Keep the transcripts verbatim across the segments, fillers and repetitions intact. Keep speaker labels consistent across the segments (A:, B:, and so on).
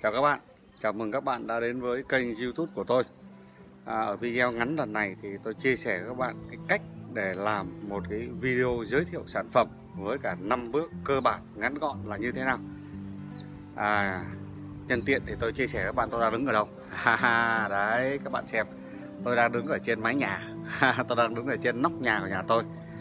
A: Chào các bạn, chào mừng các bạn đã đến với kênh YouTube của tôi. à, Ở video ngắn lần này thì tôi chia sẻ với các bạn cái cách để làm một cái video giới thiệu sản phẩm với cả năm bước cơ bản ngắn gọn là như thế nào. à, Nhân tiện thì tôi chia sẻ với các bạn tôi đang đứng ở đâu. Đấy, các bạn xem, tôi đang đứng ở trên mái nhà. Tôi đang đứng ở trên nóc nhà của nhà tôi.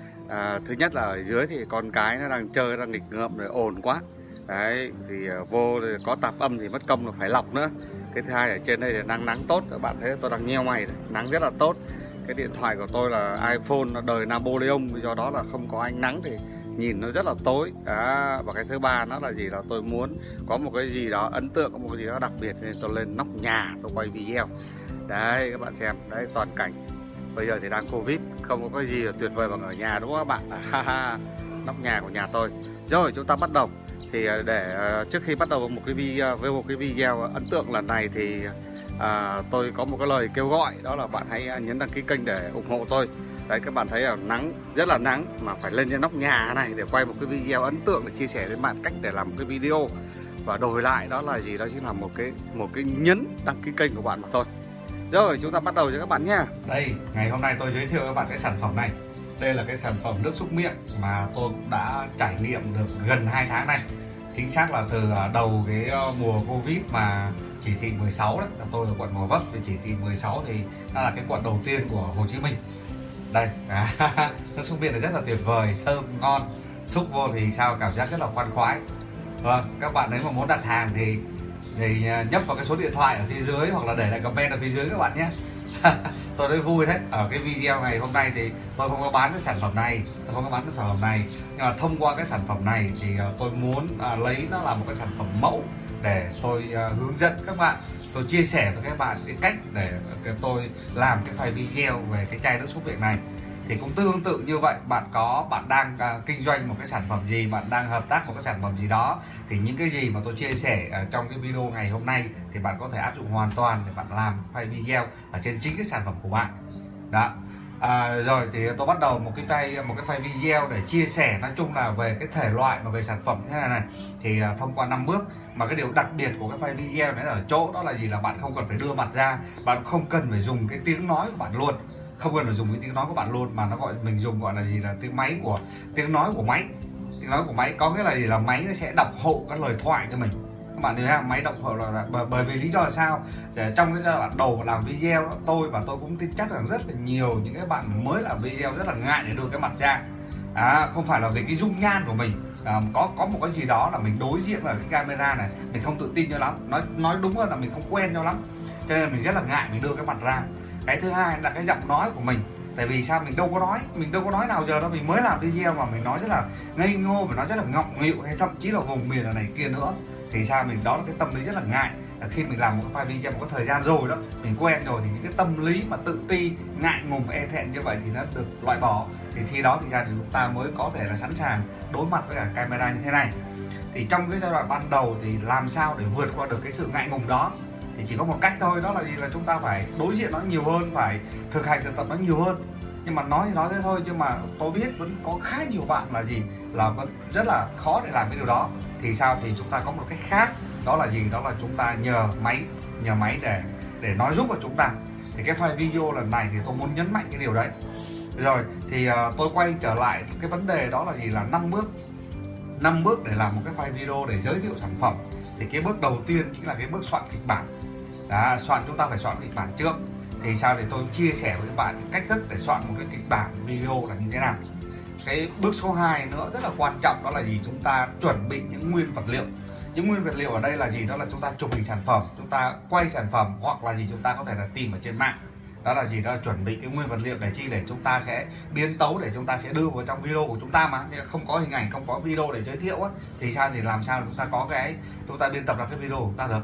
A: à, Thứ nhất là ở dưới thì con cái nó đang chơi, đang nghịch ngợm rồi ồn quá. Đấy, thì vô thì có tạp âm thì mất công là phải lọc nữa. Cái thứ hai ở trên đây thì đang nắng tốt, các bạn thấy tôi đang nheo mày, nắng rất là tốt. Cái điện thoại của tôi là iPhone, nó đời Napoleon, do đó là không có ánh nắng thì nhìn nó rất là tối. Đó. Và cái thứ ba nó là gì, là tôi muốn có một cái gì đó ấn tượng, có một cái gì đó đặc biệt nên tôi lên nóc nhà tôi quay video. Đấy, các bạn xem, đấy toàn cảnh. Bây giờ thì đang Covid, không có cái gì là tuyệt vời bằng ở nhà, đúng không các bạn? Nóc nhà của nhà tôi. Rồi, chúng ta bắt đầu. Thì để trước khi bắt đầu một cái video với một cái video ấn tượng lần này thì à, tôi có một cái lời kêu gọi, đó là bạn hãy nhấn đăng ký kênh để ủng hộ tôi. Đấy, các bạn thấy là nắng rất là nắng mà phải lên trên nóc nhà này để quay một cái video ấn tượng để chia sẻ với bạn cách để làm một cái video, và đổi lại đó là gì, đó chính là một cái một cái nhấn đăng ký kênh của bạn mà thôi. Rồi, chúng ta bắt đầu cho các bạn nha. Đây, ngày hôm nay tôi giới thiệu với bạn cái sản phẩm này. Đây là cái sản phẩm nước súc miệng mà tôi cũng đã trải nghiệm được gần hai tháng nay. Chính xác là từ đầu cái mùa Covid mà chỉ thị mười sáu đấy, tôi ở quận Gò Vấp, thì chỉ thị mười sáu thì đó là cái quận đầu tiên của Hồ Chí Minh. Đây, à, nước súc miệng này rất là tuyệt vời, thơm ngon, xúc vô thì sao cảm giác rất là khoan khoái. Vâng, các bạn nếu mà muốn đặt hàng thì thì nhấp vào cái số điện thoại ở phía dưới hoặc là để lại comment ở phía dưới các bạn nhé. Tôi rất vui đấy. Ở cái video ngày hôm nay thì tôi không có bán cái sản phẩm này, tôi không có bán cái sản phẩm này, nhưng mà thông qua cái sản phẩm này thì tôi muốn à, lấy nó là một cái sản phẩm mẫu để tôi à, hướng dẫn các bạn, tôi chia sẻ với các bạn cái cách để tôi làm cái file video về cái chai nước súc miệng này. Thì cũng tương tự như vậy, bạn có bạn đang uh, kinh doanh một cái sản phẩm gì, bạn đang hợp tác một cái sản phẩm gì đó, thì những cái gì mà tôi chia sẻ uh, trong cái video ngày hôm nay thì bạn có thể áp dụng hoàn toàn để bạn làm file video ở trên chính cái sản phẩm của bạn. Đó. À, rồi thì tôi bắt đầu một cái file một cái file video để chia sẻ nói chung là về cái thể loại mà về sản phẩm như thế này này. Thì uh, thông qua năm bước, mà cái điều đặc biệt của cái file video này ở chỗ đó là gì, là bạn không cần phải đưa mặt ra, bạn không cần phải dùng cái tiếng nói của bạn luôn, không cần phải dùng cái tiếng nói của bạn luôn, mà nó gọi mình dùng gọi là gì, là tiếng máy của tiếng nói của máy. Tiếng nói của máy có nghĩa là gì, là máy nó sẽ đọc hộ các lời thoại cho mình. Các bạn thấy không? Máy đọc hộ là, là bởi vì lý do là sao, để trong cái giai đoạn đầu làm video đó, tôi và tôi cũng tin chắc rằng rất là nhiều những cái bạn mới làm video rất là ngại để đưa cái mặt ra. À, không phải là về cái dung nhan của mình, à, có có một cái gì đó là mình đối diện vào cái camera này mình không tự tin cho lắm, nói nói đúng hơn là mình không quen cho lắm, cho nên mình rất là ngại mình đưa cái mặt ra. Cái thứ hai là cái giọng nói của mình, tại vì sao, mình đâu có nói mình đâu có nói nào giờ đâu, mình mới làm video mà mình nói rất là ngây ngô, mình nói rất là ngọng nghịu, hay thậm chí là vùng miền ở này kia nữa, thì sao mình, đó là cái tâm lý rất là ngại. Khi mình làm một cái file video một cái thời gian rồi đó, mình quen rồi thì những cái tâm lý mà tự ti, ngại ngùng, e thẹn như vậy thì nó được loại bỏ, thì khi đó thì ra thì chúng ta mới có thể là sẵn sàng đối mặt với cả camera như thế này. Thì trong cái giai đoạn ban đầu thì làm sao để vượt qua được cái sự ngại ngùng đó, thì chỉ có một cách thôi, đó là gì, là chúng ta phải đối diện nó nhiều hơn, phải thực hành thực tập nó nhiều hơn. Nhưng mà nói thì nói thế thôi, chứ mà tôi biết vẫn có khá nhiều bạn là gì, là vẫn rất là khó để làm cái điều đó. Thì sao, thì chúng ta có một cách khác, đó là gì, đó là chúng ta nhờ máy nhờ máy để để nói giúp của chúng ta. Thì cái file video lần này thì tôi muốn nhấn mạnh cái điều đấy. Rồi thì uh, tôi quay trở lại cái vấn đề, đó là gì, là năm bước năm bước để làm một cái file video để giới thiệu sản phẩm. Thì cái bước đầu tiên chính là cái bước soạn kịch bản. Đó, soạn chúng ta phải soạn kịch bản trước. Thì sao, thì tôi chia sẻ với các bạn cách thức để soạn một cái kịch bản video là như thế nào. Cái bước số hai nữa rất là quan trọng, đó là gì, chúng ta chuẩn bị những nguyên vật liệu. Những nguyên vật liệu ở đây là gì, đó là chúng ta chụp hình sản phẩm, chúng ta quay sản phẩm, hoặc là gì, chúng ta có thể là tìm ở trên mạng. Đó là gì, đó là chuẩn bị cái nguyên vật liệu để chi, để chúng ta sẽ biến tấu, để chúng ta sẽ đưa vào trong video của chúng ta, mà không có hình ảnh, không có video để giới thiệu á, thì sao, thì làm sao chúng ta có cái, chúng ta biên tập ra cái video của chúng ta được.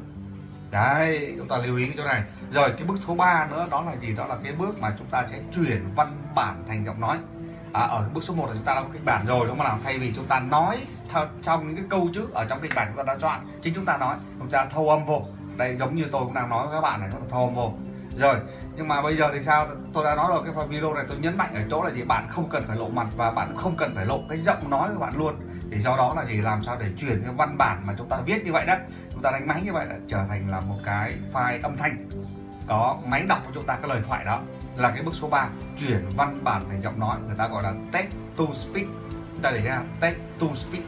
A: Đấy, chúng ta lưu ý cái chỗ này. Rồi cái bước số ba nữa, đó là gì, đó là cái bước mà chúng ta sẽ chuyển văn bản thành giọng nói. À, ở cái bước số một là chúng ta đã có kịch bản rồi, đúng không nào? Thay vì chúng ta nói trong những cái câu chữ ở trong kịch bản chúng ta đã soạn, chính chúng ta nói, chúng ta thâu âm vô. Đây giống như tôi cũng đang nói với các bạn này, chúng ta thâu âm vô. Rồi, nhưng mà bây giờ thì sao? Tôi đã nói rồi, cái file video này tôi nhấn mạnh ở chỗ là gì? Bạn không cần phải lộ mặt và bạn không cần phải lộ cái giọng nói của bạn luôn. Thì do đó là gì? Làm sao để chuyển cái văn bản mà chúng ta viết như vậy đó, chúng ta đánh máy như vậy đã trở thành là một cái file âm thanh. Có máy đọc của chúng ta cái lời thoại đó là cái bước số ba, chuyển văn bản thành giọng nói, người ta gọi là text to speech. Ta để ra text to speech.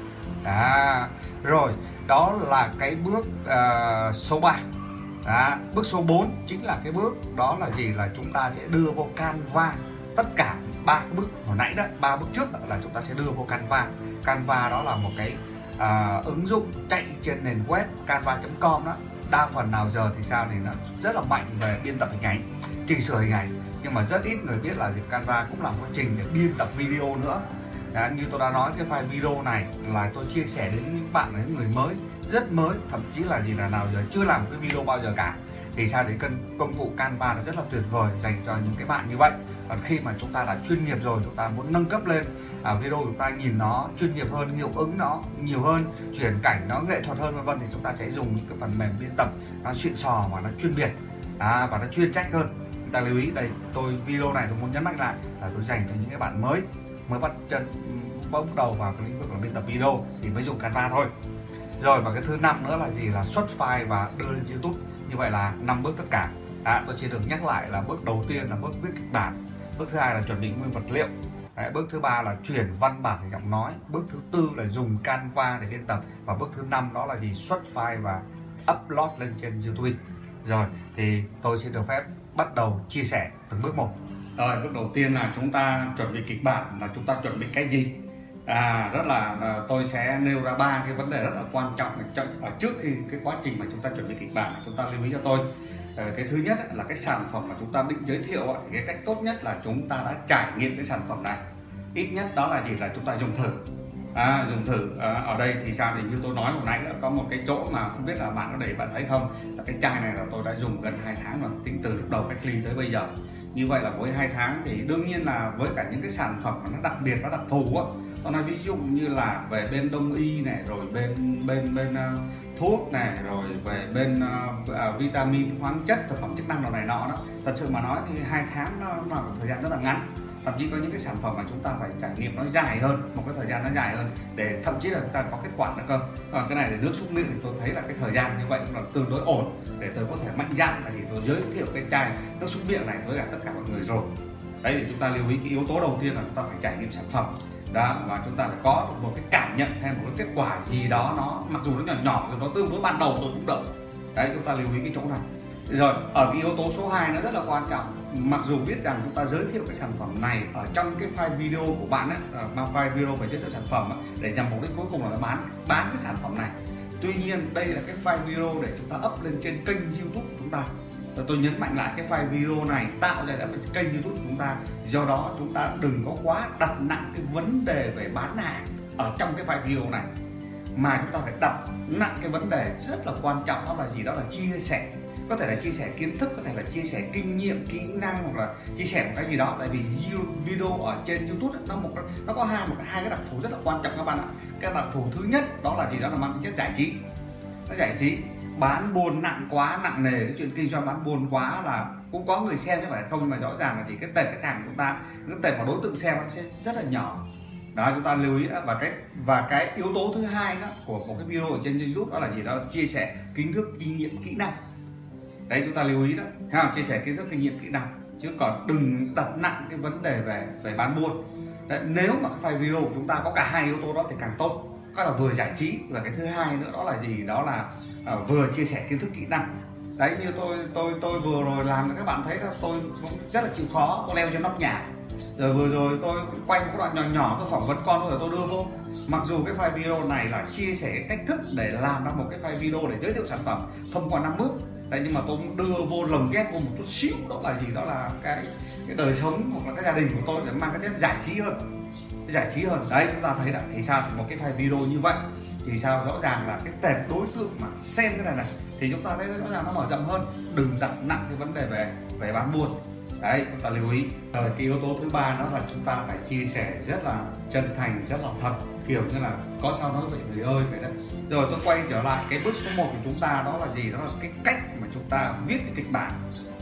A: À, rồi, đó là cái bước uh, số ba. Đó, bước số bốn chính là cái bước đó là gì? Là chúng ta sẽ đưa vô Canva tất cả ba cái bước hồi nãy đó, ba bước trước đó là chúng ta sẽ đưa vô Canva. Canva đó là một cái uh, ứng dụng chạy trên nền web canva chấm com đó. Đa phần nào giờ thì sao thì nó rất là mạnh về biên tập hình ảnh, chỉnh sửa hình ảnh, nhưng mà rất ít người biết là gì? Canva cũng là một quá trình để biên tập video nữa. Đó, như tôi đã nói, cái file video này là tôi chia sẻ đến những bạn, những người mới, rất mới, thậm chí là gì là nào giờ chưa làm cái video bao giờ cả. Thì sao để cân công cụ Canva nó rất là tuyệt vời dành cho những cái bạn như vậy. Còn khi mà chúng ta đã chuyên nghiệp rồi, chúng ta muốn nâng cấp lên à, video chúng ta nhìn nó chuyên nghiệp hơn, hiệu ứng nó nhiều hơn, chuyển cảnh nó nghệ thuật hơn vân vân, thì chúng ta sẽ dùng những cái phần mềm biên tập nó xịn sò và nó chuyên biệt à, và nó chuyên trách hơn. Chúng ta lưu ý đây, tôi video này tôi muốn nhấn mạnh lại là tôi dành cho những cái bạn mới mới bắt chân bỗng đầu vào cái lĩnh vực là biên tập video thì mới dùng Canva thôi. Rồi, và cái thứ năm nữa là gì? Là xuất file và đưa lên YouTube. Như vậy là năm bước tất cả. À, tôi chỉ được nhắc lại là bước đầu tiên là bước viết kịch bản, bước thứ hai là chuẩn bị nguyên vật liệu, đấy, bước thứ ba là chuyển văn bản thành giọng nói, bước thứ tư là dùng Canva để biên tập, và bước thứ năm đó là gì? Xuất file và upload lên trên YouTube. Rồi, thì tôi sẽ được phép bắt đầu chia sẻ từng bước một. Rồi, bước đầu tiên là chúng ta chuẩn bị kịch bản, là chúng ta chuẩn bị cái gì? À, rất là tôi sẽ nêu ra ba cái vấn đề rất là quan trọng ở trước khi cái quá trình mà chúng ta chuẩn bị kịch bản. Chúng ta lưu ý cho tôi. Cái thứ nhất là cái sản phẩm mà chúng ta định giới thiệu, cái cách tốt nhất là chúng ta đã trải nghiệm cái sản phẩm này. Ít nhất đó là gì? Là chúng ta dùng thử. À, dùng thử à, ở đây thì sao thì như tôi nói hồi nãy đã có một cái chỗ mà không biết là bạn có để bạn thấy không, là cái chai này là tôi đã dùng gần hai tháng rồi, tính từ lúc đầu cách ly tới bây giờ. Như vậy là với hai tháng thì đương nhiên là với cả những cái sản phẩm mà nó đặc biệt, nó đặc thù á, tôi nói ví dụ như là về bên đông y này, rồi bên bên bên uh, thuốc này, rồi về bên uh, uh, vitamin, khoáng chất, thực phẩm chức năng nào này nọ đó, thật sự mà nói thì hai tháng nó, nó là một thời gian rất là ngắn. Thậm chí có những cái sản phẩm mà chúng ta phải trải nghiệm nó dài hơn, một cái thời gian nó dài hơn để thậm chí là chúng ta có kết quả nữa cơ. Còn cái này để nước súc miệng thì tôi thấy là cái thời gian như vậy cũng là tương đối ổn để tôi có thể mạnh dạn là thì tôi giới thiệu cái chai nước súc miệng này với cả tất cả mọi người rồi. Đấy, thì chúng ta lưu ý cái yếu tố đầu tiên là chúng ta phải trải nghiệm sản phẩm đó, và chúng ta phải có một cái cảm nhận hay một cái kết quả gì đó, nó mặc dù nó nhỏ nhỏ rồi, nó tương đối ban đầu tôi cũng được. Đấy, chúng ta lưu ý cái chỗ này. Rồi, ở cái yếu tố số hai nó rất là quan trọng. Mặc dù biết rằng chúng ta giới thiệu cái sản phẩm này ở trong cái file video của bạn ấy, mang file video về giới thiệu sản phẩm ấy, để nhằm mục đích cuối cùng là bán bán cái sản phẩm này. Tuy nhiên đây là cái file video để chúng ta up lên trên kênh YouTube của chúng ta. Rồi tôi nhấn mạnh lại, cái file video này tạo ra đã kênh YouTube của chúng ta. Do đó chúng ta đừng có quá đặt nặng cái vấn đề về bán hàng ở trong cái file video này, mà chúng ta phải đặt nặng cái vấn đề rất là quan trọng, đó là gì? Đó là chia sẻ. Có thể là chia sẻ kiến thức, có thể là chia sẻ kinh nghiệm, kỹ năng, hoặc là chia sẻ một cái gì đó. Tại vì video ở trên YouTube nó một nó có hai một hai cái đặc thù rất là quan trọng các bạn ạ. Cái đặc thù thứ nhất đó là gì? Đó là mang tính chất giải trí. Nó giải trí. Bán buôn nặng quá, nặng nề, cái chuyện kinh doanh bán buôn quá là cũng có người xem chứ phải không, nhưng mà rõ ràng là chỉ cái tệp khách hàng của chúng ta, cái tệp mà đối tượng xem nó sẽ rất là nhỏ. Đó, chúng ta lưu ý đó. Và cái và cái yếu tố thứ hai đó của một cái video ở trên YouTube đó là gì? Đó là chia sẻ kiến thức, kinh nghiệm, kỹ năng. Đấy, chúng ta lưu ý đó, ha, chia sẻ kiến thức, kinh nghiệm, kỹ năng, chứ còn đừng đặt nặng cái vấn đề về về bán buôn. Đấy, nếu mà cái file video của chúng ta có cả hai yếu tố đó thì càng tốt. Đó là vừa giải trí, và cái thứ hai nữa đó là gì? Đó là uh, vừa chia sẻ kiến thức, kỹ năng. Đấy, như tôi tôi tôi vừa rồi làm, các bạn thấy là tôi cũng rất là chịu khó, tôi leo trên nóc nhà. Rồi vừa rồi tôi quay một đoạn nhỏ nhỏ, tôi phỏng vấn con rồi tôi đưa vô. Mặc dù cái file video này là chia sẻ cái cách thức để làm ra một cái file video để giới thiệu sản phẩm thông qua năm bước. Đấy, nhưng mà tôi cũng đưa vô lồng ghép vô một chút xíu, đó là gì? Đó là cái cái đời sống hoặc là cái gia đình của tôi để mang cái chất giải trí hơn, giải trí hơn. Đấy, chúng ta thấy đó, thì sao một cái file video như vậy thì sao rõ ràng là cái tệp đối tượng mà xem cái này này thì chúng ta thấy rõ ràng nó mở rộng hơn. Đừng đặt nặng cái vấn đề về về bán buôn. Đấy, chúng ta lưu ý. Rồi cái yếu tố thứ ba đó là chúng ta phải chia sẻ rất là chân thành, rất là thật, kiểu như là có sao nói vậy người ơi vậy đấy. Rồi tôi quay trở lại cái bước số một của chúng ta, đó là gì? Đó là cái cách mà chúng ta viết cái kịch bản.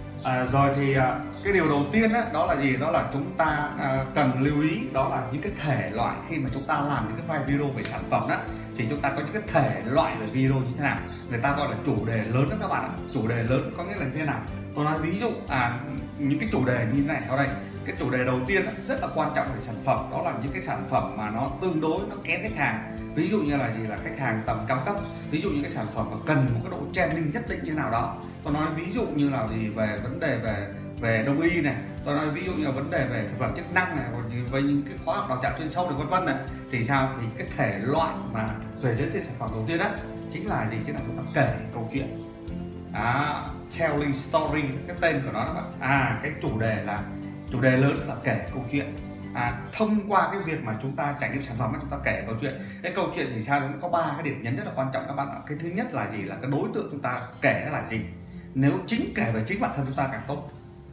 A: À, rồi thì à, cái điều đầu tiên đó, đó là gì? Đó là chúng ta à, cần lưu ý, đó là những cái thể loại khi mà chúng ta làm những cái file video về sản phẩm đó, thì chúng ta có những cái thể loại về video như thế nào. Người ta gọi là chủ đề lớn đó các bạn ạ. Chủ đề lớn có nghĩa là như thế nào? Tôi nói ví dụ à, những cái chủ đề như thế này sau đây. Cái chủ đề đầu tiên đó, rất là quan trọng về sản phẩm, đó là những cái sản phẩm mà nó tương đối nó kén khách hàng. Ví dụ như là gì? Là khách hàng tầm cao cấp. Ví dụ những cái sản phẩm mà cần một cái độ trending nhất định như nào đó. Tôi nói ví dụ như là gì? Về vấn đề về về đông y này, tôi nói ví dụ như là vấn đề về thực phẩm chức năng này, hoặc với những cái khóa học đào tạo chuyên sâu được vân vân này, thì sao? Thì cái thể loại mà về giới thiệu sản phẩm đầu tiên đó chính là gì? Chính là chúng ta kể câu chuyện. À, telling story, cái tên của nó đó. À, cái chủ đề là chủ đề lớn là kể câu chuyện. À, thông qua cái việc mà chúng ta trải nghiệm sản phẩm, chúng ta kể câu chuyện. Cái câu chuyện thì sao? Nó có ba cái điểm nhấn rất là quan trọng các bạn ạ. Cái thứ nhất là gì? Là cái đối tượng chúng ta kể nó là gì. Nếu chính kể về chính bản thân chúng ta càng tốt.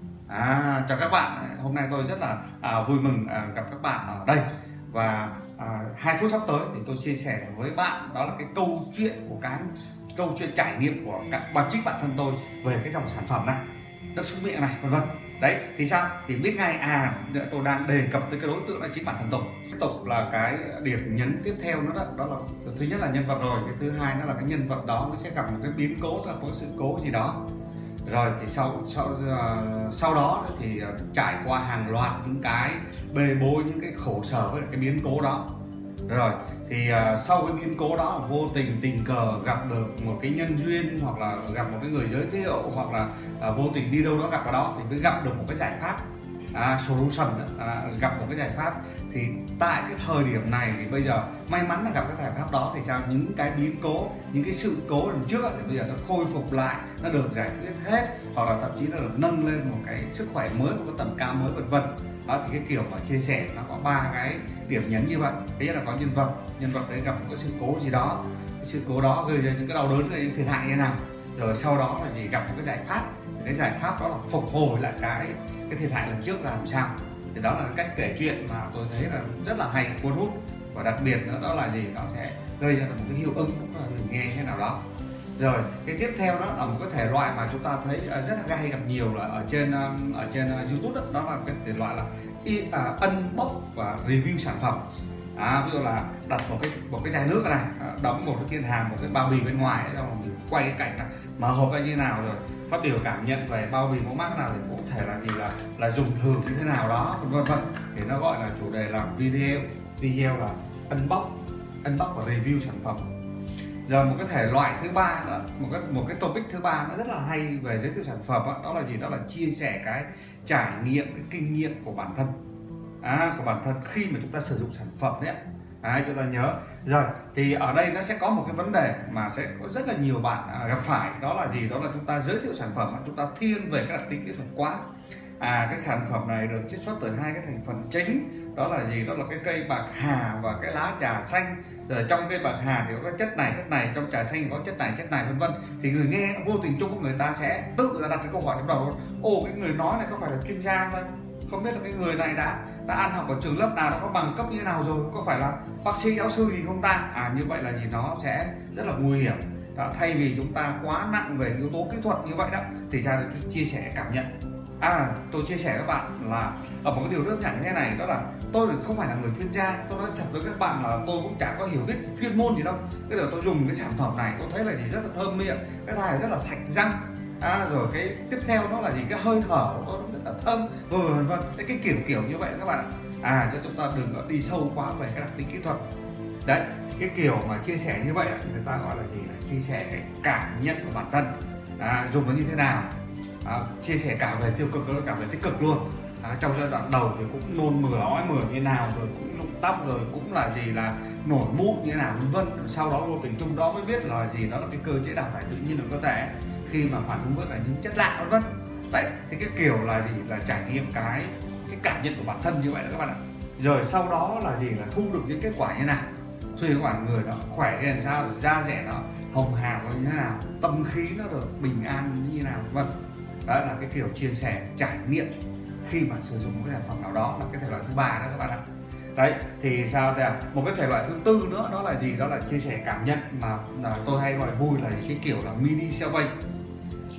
A: À, chào các bạn, hôm nay tôi rất là à, vui mừng à, gặp các bạn ở đây. Và à, hai phút sắp tới thì tôi chia sẻ với bạn đó là cái câu chuyện của cái câu chuyện trải nghiệm của các bà chính bản thân tôi về cái dòng sản phẩm này, nước súc miệng này, vân vân. Đấy thì sao? Thì biết ngay à tôi đang đề cập tới cái đối tượng là chính bản thân tôi. Tiếp tục là cái điểm nhấn tiếp theo nữa đó, đó là thứ nhất là nhân vật rồi, cái thứ hai nó là cái nhân vật đó nó sẽ gặp một cái biến cố, là có sự cố gì đó. Rồi thì sau sau sau đó thì trải qua hàng loạt những cái bê bối, những cái khổ sở với cái biến cố đó. Rồi thì uh, sau cái biến cố đó vô tình tình cờ gặp được một cái nhân duyên, hoặc là gặp một cái người giới thiệu, hoặc là uh, vô tình đi đâu đó gặp vào đó thì mới gặp được một cái giải pháp, à, solution, à, gặp một cái giải pháp. Thì tại cái thời điểm này thì bây giờ may mắn là gặp cái giải pháp đó thì sao? Những cái biến cố, những cái sự cố lần trước thì bây giờ nó khôi phục lại, nó được giải quyết hết, hoặc là thậm chí là được nâng lên một cái sức khỏe mới, một cái tầm cao mới, vân vân. Đó thì cái kiểu mà chia sẻ nó có ba cái điểm nhấn như vậy. Thứ nhất là có nhân vật, nhân vật đấy gặp một cái sự cố gì đó, cái sự cố đó gây ra những cái đau đớn, gây những thiệt hại như thế nào. Rồi sau đó là gì? Gặp một cái giải pháp. Cái giải pháp đó là phục hồi lại cái cái thiệt hại lần trước là làm sao. Thì đó là cách kể chuyện mà tôi thấy là rất là hay, cuốn hút. Và đặc biệt nữa đó là gì? Nó sẽ gây ra một cái hiệu ứng người nghe thế nào đó. Rồi cái tiếp theo đó là một cái thể loại mà chúng ta thấy rất là hay gặp nhiều là ở trên ở trên YouTube đó, đó là cái thể loại là uh, unbox và review sản phẩm. À, ví dụ là đặt một cái một cái chai nước này, đóng một cái kiện hàng, một cái bao bì bên ngoài, rồi mình quay cái cảnh này, mở hộp ra như nào, rồi phát biểu cảm nhận về bao bì mẫu mã nào, thì cũng thể là gì là là dùng thử như thế nào đó, vân vân. Thì nó gọi là chủ đề là video, video là unbox, unbox và review sản phẩm. Giờ một cái thể loại thứ ba nữa, một cái một cái topic thứ ba nó rất là hay về giới thiệu sản phẩm đó, đó là gì? Đó là chia sẻ cái trải nghiệm, cái kinh nghiệm của bản thân. À, của bản thân khi mà chúng ta sử dụng sản phẩm đấy. À, chúng ta nhớ. Rồi thì ở đây nó sẽ có một cái vấn đề mà sẽ có rất là nhiều bạn gặp phải, đó là gì? Đó là chúng ta giới thiệu sản phẩm mà chúng ta thiên về các đặc tính kỹ thuật quá. À, cái sản phẩm này được chiết xuất từ hai cái thành phần chính, đó là gì? Đó là cái cây bạc hà và cái lá trà xanh. Rồi trong cây bạc hà thì có cái chất này, chất này, trong trà xanh có chất này, chất này, vân vân. Thì người nghe vô tình chung người ta sẽ tự ra đặt cái câu hỏi trong đầu: ồ, cái người nói này có phải là chuyên gia không? Không biết là cái người này đã đã ăn học ở trường lớp nào, nó có bằng cấp như thế nào rồi, có phải là bác sĩ, giáo sư gì không ta? À, như vậy là gì? Nó sẽ rất là nguy hiểm. Đó, thay vì chúng ta quá nặng về yếu tố kỹ thuật như vậy đó, thì ra để chia sẻ cảm nhận. À, tôi chia sẻ với các bạn là ở một cái điều đơn giản như thế này, đó là tôi không phải là người chuyên gia. Tôi nói thật với các bạn là tôi cũng chả có hiểu biết chuyên môn gì đâu. Cái điều tôi dùng cái sản phẩm này tôi thấy là gì? Rất là thơm miệng, cái thai rất là sạch răng. À, rồi cái tiếp theo nó là gì? Cái hơi thở của tôi nó rất là thơm, vừa vân vân. Cái kiểu kiểu như vậy các bạn ạ. À, cho chúng ta đừng có đi sâu quá về cái đặc tính kỹ thuật. Đấy, cái kiểu mà chia sẻ như vậy người ta gọi là gì? Là chia sẻ cái cảm nhận của bản thân. À, dùng nó như thế nào? À, chia sẻ cả về tiêu cực cả về tích cực luôn. À, trong giai đoạn đầu thì cũng nôn mửa, ói mửa như nào, rồi cũng rụng tóc, rồi cũng là gì là nổi mụn như nào, vân vân. Sau đó vô tình chung đó mới biết là gì? Đó là cái cơ chế đào thải tự nhiên của cơ thể khi mà phản ứng với cả những chất lạ, vân vân. Đấy, thì cái kiểu là gì? Là trải nghiệm cái cái cảm nhận của bản thân như vậy đó các bạn ạ. Rồi sau đó là gì? Là thu được những kết quả như nào? Thu được quả người nó khỏe lên sao, da rẻ nó hồng hào như thế nào, tâm khí nó được bình an như thế nào, vân. Đó là cái kiểu chia sẻ trải nghiệm khi mà sử dụng một cái sản phẩm nào đó, là cái thể loại thứ ba đó các bạn ạ. Đấy thì sao đây? Một cái thể loại thứ tư nữa đó là gì? Đó là chia sẻ cảm nhận mà là tôi hay gọi vui là cái kiểu là mini selling.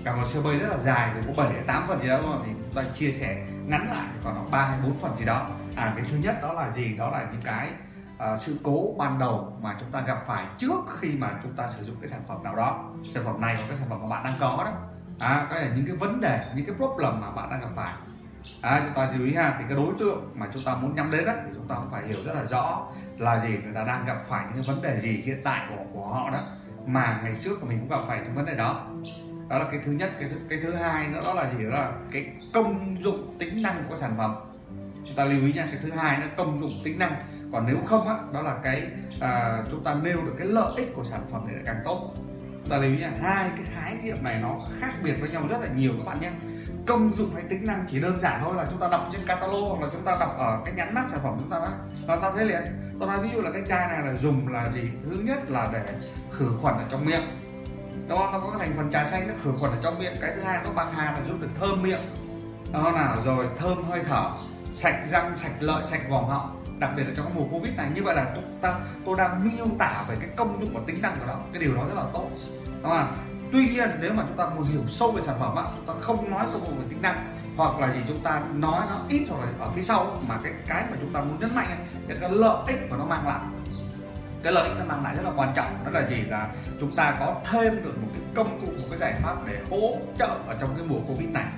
A: cả một sơ bay rất là dài thì có bảy đến tám phần gì đó thì chúng ta chia sẻ ngắn lại còn nó ba hay bốn phần gì đó. À, cái thứ nhất đó là gì? Đó là những cái uh, sự cố ban đầu mà chúng ta gặp phải trước khi mà chúng ta sử dụng cái sản phẩm nào đó, sản phẩm này hoặc cái sản phẩm mà bạn đang có đó. À, cái là những cái vấn đề, những cái problem mà bạn đang gặp phải. À, chúng ta lưu ý ha, thì cái đối tượng mà chúng ta muốn nhắm đến đó thì chúng ta cũng phải hiểu rất là rõ là gì, người ta đang gặp phải những cái vấn đề gì hiện tại của, của họ đó, mà ngày trước của mình cũng gặp phải những vấn đề đó. Đó là cái thứ nhất. Cái thứ, cái thứ hai nữa đó là gì? Đó là cái công dụng tính năng của sản phẩm. Chúng ta lưu ý nha, cái thứ hai nó công dụng tính năng. Còn nếu không á, đó là cái à, chúng ta nêu được cái lợi ích của sản phẩm này là càng tốt. Chúng ta lưu ý nha, hai cái khái niệm này nó khác biệt với nhau rất là nhiều các bạn nhé. Công dụng hay tính năng chỉ đơn giản thôi là chúng ta đọc trên catalog hoặc là chúng ta đọc ở cái nhãn mác sản phẩm chúng ta đó, và ta thấy liền. Tôi nói ví dụ là cái chai này là dùng là gì? Thứ nhất là để khử khuẩn ở trong miệng. Đó, nó có cái thành phần trà xanh nó khử khuẩn ở trong miệng. Cái thứ hai nó bạc hà là giúp được thơm miệng. Đó nào, rồi thơm hơi thở, sạch răng, sạch lợi, sạch vòm họng. Đặc biệt là trong cái mùa Covid này. Như vậy là chúng ta tôi đang miêu tả về cái công dụng và tính năng của nó. Cái điều đó rất là tốt. Đúng không? Tuy nhiên nếu mà chúng ta muốn hiểu sâu về sản phẩm á, chúng ta không nói công dụng về tính năng, hoặc là gì chúng ta nói nó ít hoặc là ở phía sau, mà cái cái mà chúng ta muốn nhấn mạnh là cái lợi ích mà nó mang lại. Cái lợi ích nó mang lại rất là quan trọng, đó là gì? Là chúng ta có thêm được một cái công cụ, một cái giải pháp để hỗ trợ ở trong cái mùa Covid này.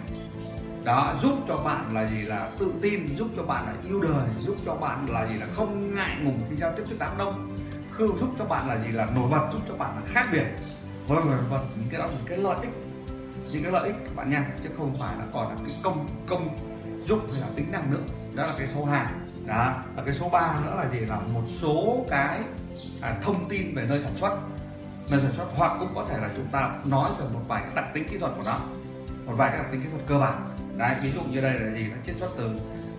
A: Đó, giúp cho bạn là gì? Là tự tin, giúp cho bạn là yêu đời, giúp cho bạn là gì? Là không ngại ngùng khi giao tiếp trước đám đông, giúp cho bạn là gì? Là nổi bật, giúp cho bạn là khác biệt. Vâng vâng vâng, những cái đó là những cái lợi ích, những cái lợi ích các bạn nha, chứ không phải là còn là cái công công dụng hay là tính năng nữa. Đó là cái số hai. Đó, và cái số ba nữa là gì? Là một số cái à, thông tin về nơi sản xuất, nơi sản xuất, hoặc cũng có thể là chúng ta nói về một vài cái đặc tính kỹ thuật của nó, một vài cái đặc tính kỹ thuật cơ bản. Đấy, ví dụ như đây là gì? Nó chiết xuất từ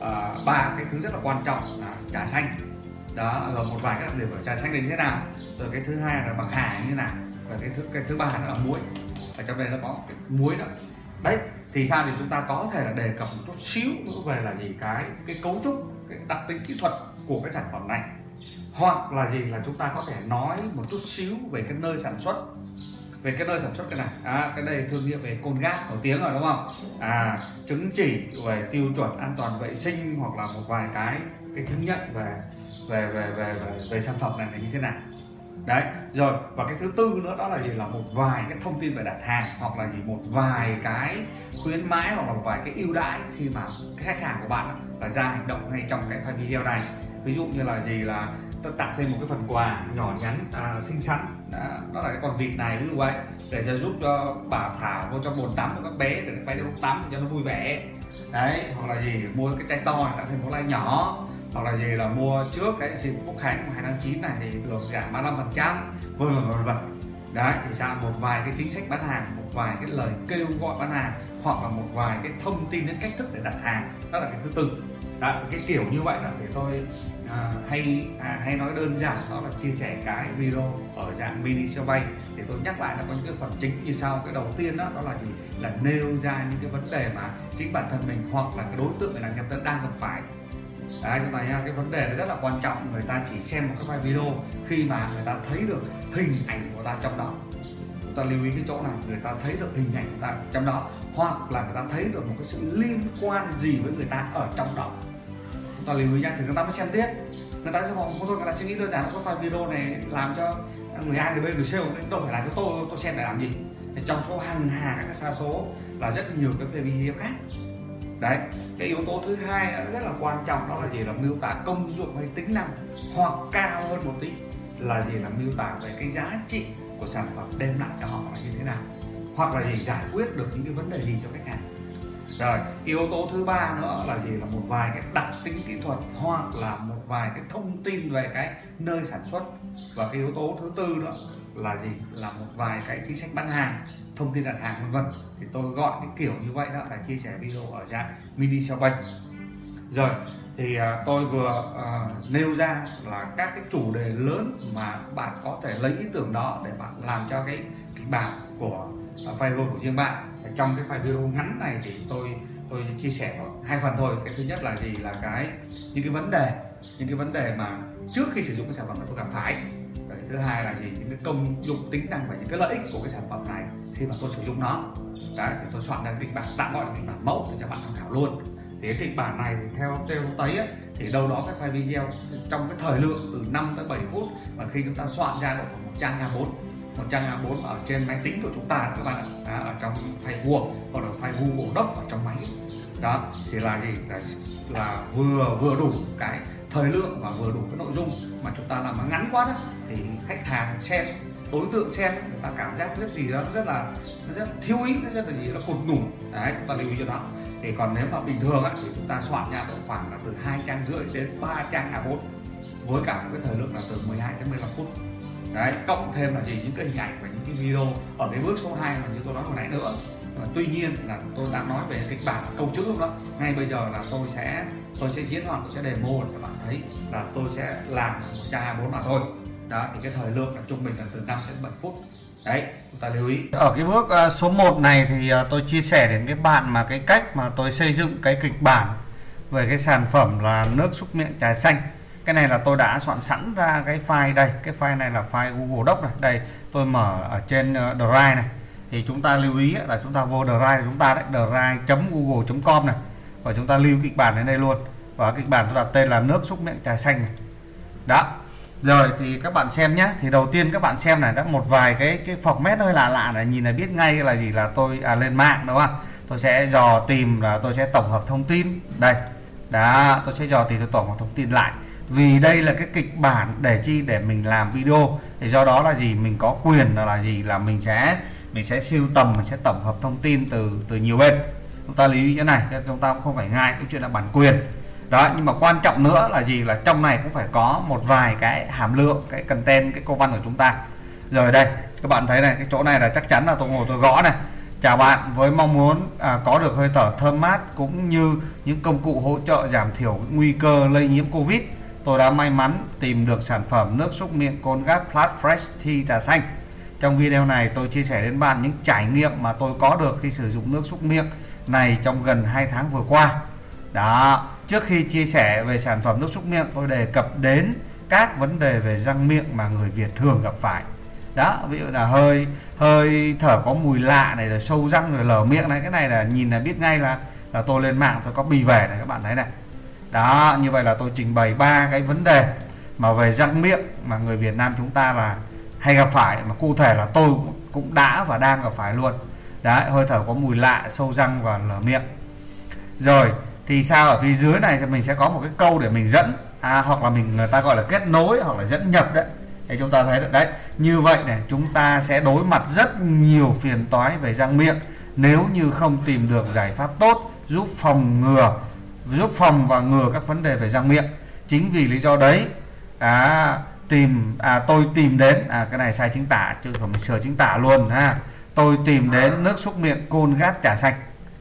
A: ba uh, cái thứ rất là quan trọng là trà xanh. Đó, rồi một vài cái đặc điểm của trà xanh này như thế nào, rồi cái thứ hai là bạc hà như thế nào, và cái thứ cái thứ ba nữa là muối. Ở trong đây nó có cái muối nữa. Đấy, thì sao thì chúng ta có thể là đề cập một chút xíu nữa về là gì? Cái cái cấu trúc, cái đặc tính kỹ thuật của cái sản phẩm này. Hoặc là gì? Là chúng ta có thể nói một chút xíu về cái nơi sản xuất, về cái nơi sản xuất cái này. À, cái đây thương hiệu về Colgate nổi tiếng rồi đúng không? À, chứng chỉ về tiêu chuẩn an toàn vệ sinh, hoặc là một vài cái cái chứng nhận về về về về về, về sản phẩm này là như thế nào. Đấy, rồi và cái thứ tư nữa đó là gì? Là một vài cái thông tin về đặt hàng, hoặc là gì? Một vài cái khuyến mãi, hoặc là một vài cái ưu đãi khi mà cái khách hàng của bạn là ra hành động ngay trong cái file video này. Ví dụ như là gì? Là tôi tặng thêm một cái phần quà nhỏ nhắn à, xinh xắn, đó, đó là cái con vịt này ví dụ vậy, để cho giúp cho bà Thảo vô trong bồn tắm của các bé, để các bé lúc tắm cho nó vui vẻ. Đấy, hoặc là gì? Mua cái chai to tặng thêm một lai nhỏ, hoặc là gì? Là mua trước cái dịp Quốc Khánh hai tháng chín này thì được giảm ba mươi lăm phần trăm, vân vân vân vân. Đấy, thì sao? Một vài cái chính sách bán hàng, một vài cái lời kêu gọi bán hàng, hoặc là một vài cái thông tin đến cách thức để đặt hàng, đó là cái thứ tư. Đó, cái kiểu như vậy là để tôi à, hay à, hay nói đơn giản, đó là chia sẻ cái video ở dạng mini sale bay. Để tôi nhắc lại là có những cái phần chính như sau. Cái đầu tiên đó, đó là gì? Là nêu ra những cái vấn đề mà chính bản thân mình hoặc là cái đối tượng mình làm nhầm đang gặp phải. Đấy, nhưng mà nha, cái vấn đề này rất là quan trọng. Người ta chỉ xem một cái file video khi mà người ta thấy được hình ảnh của ta trong đó. Chúng ta lưu ý cái chỗ này, người ta thấy được hình ảnh của ta trong đó, hoặc là người ta thấy được một cái sự liên quan gì với người ta ở trong đó. Chúng ta lưu ý nha, thì người ta mới xem tiếp. Người ta sẽ không thôi, người ta suy nghĩ đơn giản cái file video này làm cho người A, người B, người C, đâu phải làm cho tôi, tôi xem để làm gì. Thì trong số hàng hà các sa số là rất nhiều cái file video khác. Đấy, cái yếu tố thứ hai rất là quan trọng, đó là gì? Là miêu tả công dụng hay tính năng, hoặc cao hơn một tí là gì? Là miêu tả về cái giá trị của sản phẩm đem lại cho họ là như thế nào, hoặc là gì? Giải quyết được những cái vấn đề gì cho khách hàng. Rồi, yếu tố thứ ba nữa là gì? Là một vài cái đặc tính kỹ thuật, hoặc là một vài cái thông tin về cái nơi sản xuất. Và cái yếu tố thứ tư nữa là gì? Là một vài cái chính sách bán hàng, thông tin đặt hàng vân vân. Thì tôi gọi cái kiểu như vậy đó là chia sẻ video ở dạng mini sale bay. Rồi thì uh, tôi vừa uh, nêu ra là các cái chủ đề lớn mà bạn có thể lấy ý tưởng đó để bạn làm cho cái kịch bản của uh, file video của riêng bạn. Trong cái file video ngắn này thì tôi tôi chia sẻ có hai phần thôi. Cái thứ nhất là gì? Là cái những cái vấn đề những cái vấn đề mà trước khi sử dụng cái sản phẩm mà tôi gặp phải. Cái thứ hai là gì, những cái công dụng tính năng và những cái lợi ích của cái sản phẩm này khi mà tôi sử dụng nó. Đấy, thì tôi soạn ra kịch bản, tạm gọi là kịch bản mẫu để cho bạn tham khảo luôn. Thì cái kịch bản này thì theo tôi thấy ấy, thì đâu đó cái file video trong cái thời lượng từ năm tới bảy phút, và khi chúng ta soạn ra được một trang A bốn, một trang A bốn ở trên máy tính của chúng ta các bạn ạ, đó, ở trong file Word hoặc là file Google Doc ở trong máy đó, thì là gì, là, là vừa vừa đủ cái thời lượng và vừa đủ cái nội dung mà chúng ta làm nó ngắn quá đó, thì khách hàng xem, đối tượng xem người ta cảm giác rất gì đó rất là nó rất thiếu ý, nó rất là gì nó cột ngủ đấy, chúng ta lưu ý cho đó. Thì còn nếu mà bình thường á, thì chúng ta soạn ra được khoảng là từ hai trang rưỡi đến ba trang A bốn với cả một cái thời lượng là từ mười hai đến mười lăm phút. Đấy, cộng thêm là gì, những cái hình ảnh và những cái video ở cái bước số hai mà như tôi nói hồi nãy nữa. Và tuy nhiên là tôi đã nói về kịch bản câu chữ không đó. Ngay bây giờ là tôi sẽ tôi sẽ diễn hoạt, tôi sẽ demo để các bạn thấy là tôi sẽ làm một trang A bốn mà thôi. Đó, thì cái thời lượng là trung bình là từ năm đến bảy phút. Đấy, chúng ta lưu ý. Ở cái bước uh, số một này thì uh, tôi chia sẻ đến các bạn mà cái cách mà tôi xây dựng cái kịch bản về cái sản phẩm là nước súc miệng trà xanh. Cái này là tôi đã soạn sẵn ra cái file đây, cái file này là file Google Doc này. Đây, tôi mở ở trên uh, Drive này. Thì chúng ta lưu ý là chúng ta vô Drive của chúng ta đấy, drive chấm google chấm com này, và chúng ta lưu kịch bản đến đây luôn. Và kịch bản tôi đặt tên là nước súc miệng trà xanh này. Đó. Rồi thì các bạn xem nhé. Thì đầu tiên các bạn xem này, đã một vài cái cái format hơi lạ lạ này, nhìn là biết ngay là gì, là tôi à, lên mạng đúng không? Tôi sẽ dò tìm, là tôi sẽ tổng hợp thông tin đây. Đó, tôi sẽ dò tìm, tôi tổng hợp thông tin lại. Vì đây là cái kịch bản để chi, để mình làm video, thì do đó là gì, mình có quyền là, là gì, là mình sẽ mình sẽ sưu tầm, mình sẽ tổng hợp thông tin từ từ nhiều bên. Chúng ta lưu ý cái này, chúng ta cũng không phải ngại cái chuyện là bản quyền. Đó, nhưng mà quan trọng nữa là gì, là trong này cũng phải có một vài cái hàm lượng, cái content, cái câu văn của chúng ta. Rồi đây, các bạn thấy này, cái chỗ này là chắc chắn là tôi ngồi tôi gõ này. Chào bạn, với mong muốn à, có được hơi thở thơm mát cũng như những công cụ hỗ trợ giảm thiểu nguy cơ lây nhiễm Covid, tôi đã may mắn tìm được sản phẩm nước súc miệng Colgate Plus Fresh Tea trà xanh. Trong video này tôi chia sẻ đến bạn những trải nghiệm mà tôi có được khi sử dụng nước súc miệng này trong gần hai tháng vừa qua. Đó, trước khi chia sẻ về sản phẩm nước súc miệng, tôi đề cập đến các vấn đề về răng miệng mà người Việt thường gặp phải. Đó, ví dụ là hơi hơi thở có mùi lạ này, rồi sâu răng, rồi lở miệng này, cái này là nhìn là biết ngay là là tôi lên mạng tôi copy về này, các bạn thấy này. Đó, như vậy là tôi trình bày ba cái vấn đề mà về răng miệng mà người Việt Nam chúng ta là hay gặp phải, mà cụ thể là tôi cũng đã và đang gặp phải luôn. Đấy, hơi thở có mùi lạ, sâu răng và lở miệng. Rồi thì sao, ở phía dưới này thì mình sẽ có một cái câu để mình dẫn, à, hoặc là mình người ta gọi là kết nối hoặc là dẫn nhập đấy. Thì chúng ta thấy được đấy, như vậy này chúng ta sẽ đối mặt rất nhiều phiền toái về răng miệng nếu như không tìm được giải pháp tốt giúp phòng ngừa, giúp phòng và ngừa các vấn đề về răng miệng. Chính vì lý do đấy à, tìm à, tôi tìm đến à, cái này sai chính tả chứ không, mình sửa chính tả luôn ha. Tôi tìm đến nước súc miệng Colgate trà xanh.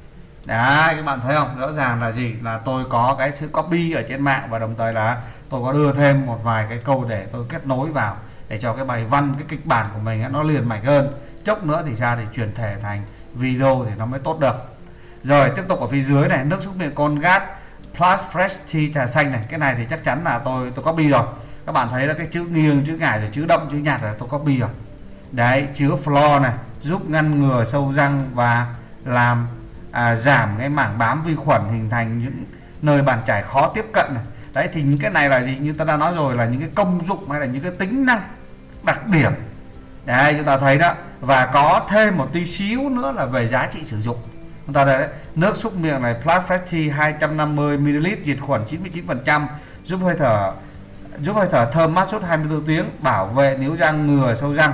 A: Đấy, các bạn thấy không? Rõ ràng là gì? Là tôi có cái sự copy ở trên mạng, và đồng thời là tôi có đưa thêm một vài cái câu để tôi kết nối vào, để cho cái bài văn, cái kịch bản của mình nó liền mạch hơn. Chốc nữa thì ra thì chuyển thể thành video thì nó mới tốt được. Rồi tiếp tục ở phía dưới này, nước súc miệng Colgate Plus Fresh Tea trà xanh này. Cái này thì chắc chắn là tôi tôi copy rồi. Các bạn thấy là cái chữ nghiêng, chữ ngải, rồi chữ đậm, chữ nhạt là tôi copy rồi. Đấy, chứa fluor này, giúp ngăn ngừa sâu răng và làm à, giảm cái mảng bám vi khuẩn hình thành những nơi bàn chải khó tiếp cận này. Đấy, thì những cái này là gì, như tôi đã nói rồi, là những cái công dụng hay là những cái tính năng đặc điểm. Đấy, chúng ta thấy đó. Và có thêm một tí xíu nữa là về giá trị sử dụng. Chúng ta thấy đấy, nước súc miệng này Plus Fresh Tea hai trăm năm mươi mi li lít, diệt khuẩn chín mươi chín phần trăm, giúp hơi thở giúp hơi thở thơm mát suốt hai mươi tư tiếng, bảo vệ níu răng, ngừa sâu răng.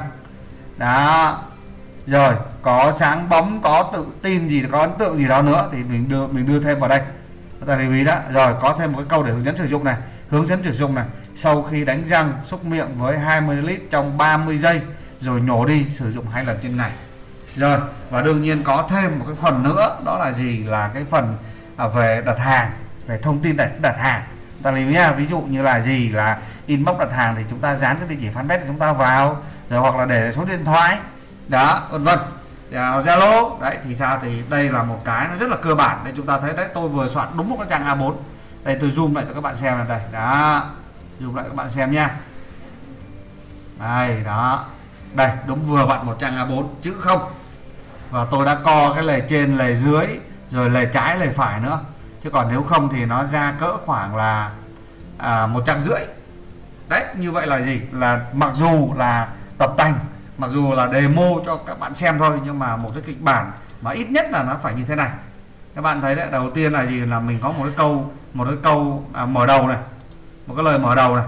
A: Đó. Rồi, có sáng bóng, có tự tin gì, có ấn tượng gì đó nữa thì mình đưa mình đưa thêm vào đây. Chúng ta lưu ý đó. Rồi, có thêm một cái câu để hướng dẫn sử dụng này. Hướng dẫn sử dụng này, sau khi đánh răng, xúc miệng với hai mươi mi li lít trong ba mươi giây rồi nhổ đi, sử dụng hai lần trên ngày. Rồi, và đương nhiên có thêm một cái phần nữa, đó là gì, là cái phần à, về đặt hàng, về thông tin đặt đặt hàng. Ta lưu ý nha, ví dụ như là gì, là inbox đặt hàng thì chúng ta dán cái địa chỉ fanpage của chúng ta vào, rồi hoặc là để số điện thoại đó, vân vân, Zalo. Đấy, thì sao, thì đây là một cái nó rất là cơ bản. Đây, chúng ta thấy đấy, tôi vừa soạn đúng một cái trang A bốn. Đây, tôi zoom lại cho các bạn xem này, đây đó, zoom lại các bạn xem nha. Đây đó, đây đúng vừa vặn một trang A bốn chữ không, và tôi đã co cái lề trên lề dưới rồi lề trái lề phải nữa, chứ còn nếu không thì nó ra cỡ khoảng là à, một trang rưỡi. Đấy, như vậy là gì, là mặc dù là tập tành, mặc dù là demo cho các bạn xem thôi, nhưng mà một cái kịch bản mà ít nhất là nó phải như thế này. Các bạn thấy đấy, đầu tiên là gì, là mình có một cái câu một cái câu à, mở đầu này, một cái lời mở đầu này.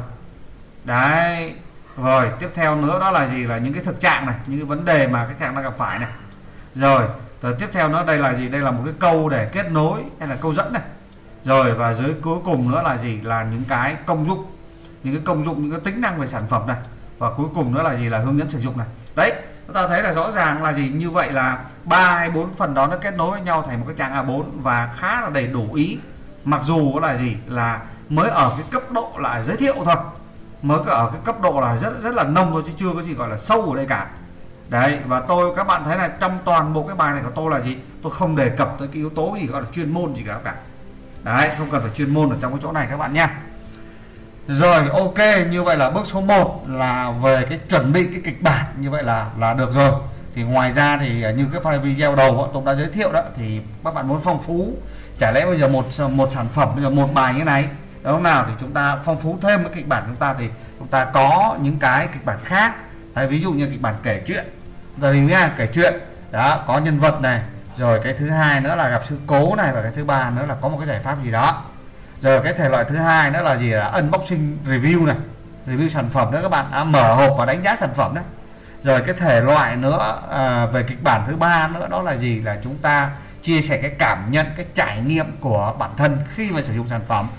A: Đấy, rồi tiếp theo nữa đó là gì, là những cái thực trạng này, những cái vấn đề mà khách hàng đang gặp phải này. Rồi, rồi tiếp theo nữa đây là gì, đây là một cái câu để kết nối hay là câu dẫn này. Rồi và dưới cuối cùng nữa là gì, là những cái công dụng, những cái công dụng, những cái tính năng về sản phẩm này. Và cuối cùng nữa là gì, là hướng dẫn sử dụng này. Đấy, chúng ta thấy là rõ ràng là gì, như vậy là ba hay bốn phần đó nó kết nối với nhau thành một cái trang A bốn và khá là đầy đủ ý. Mặc dù là gì, là mới ở cái cấp độ là giới thiệu thôi, mới ở cái cấp độ là rất rất là nông thôi, chứ chưa có gì gọi là sâu ở đây cả. Đấy, và tôi các bạn thấy là trong toàn bộ cái bài này của tôi là gì, tôi không đề cập tới cái yếu tố gì gọi là chuyên môn gì cả cả. Đấy, không cần phải chuyên môn ở trong cái chỗ này các bạn nha. Rồi, ok, như vậy là bước số một là về cái chuẩn bị cái kịch bản, như vậy là là được rồi. Thì ngoài ra thì như cái file video đầu tôi đã giới thiệu đó, thì các bạn muốn phong phú, chả lẽ bây giờ một một sản phẩm, bây giờ một bài như này, đúng không nào, thì chúng ta phong phú thêm cái kịch bản chúng ta, thì chúng ta có những cái kịch bản khác. Đấy, ví dụ như kịch bản kể chuyện, giờ thì nha, kể chuyện đó, có nhân vật này, rồi cái thứ hai nữa là gặp sự cố này, và cái thứ ba nữa là có một cái giải pháp gì đó. Rồi cái thể loại thứ hai nữa là gì, là unboxing review này, review sản phẩm đó các bạn, à, mở hộp và đánh giá sản phẩm đấy. Rồi cái thể loại nữa à, về kịch bản thứ ba nữa đó là gì, là chúng ta chia sẻ cái cảm nhận, cái trải nghiệm của bản thân khi mà sử dụng sản phẩm.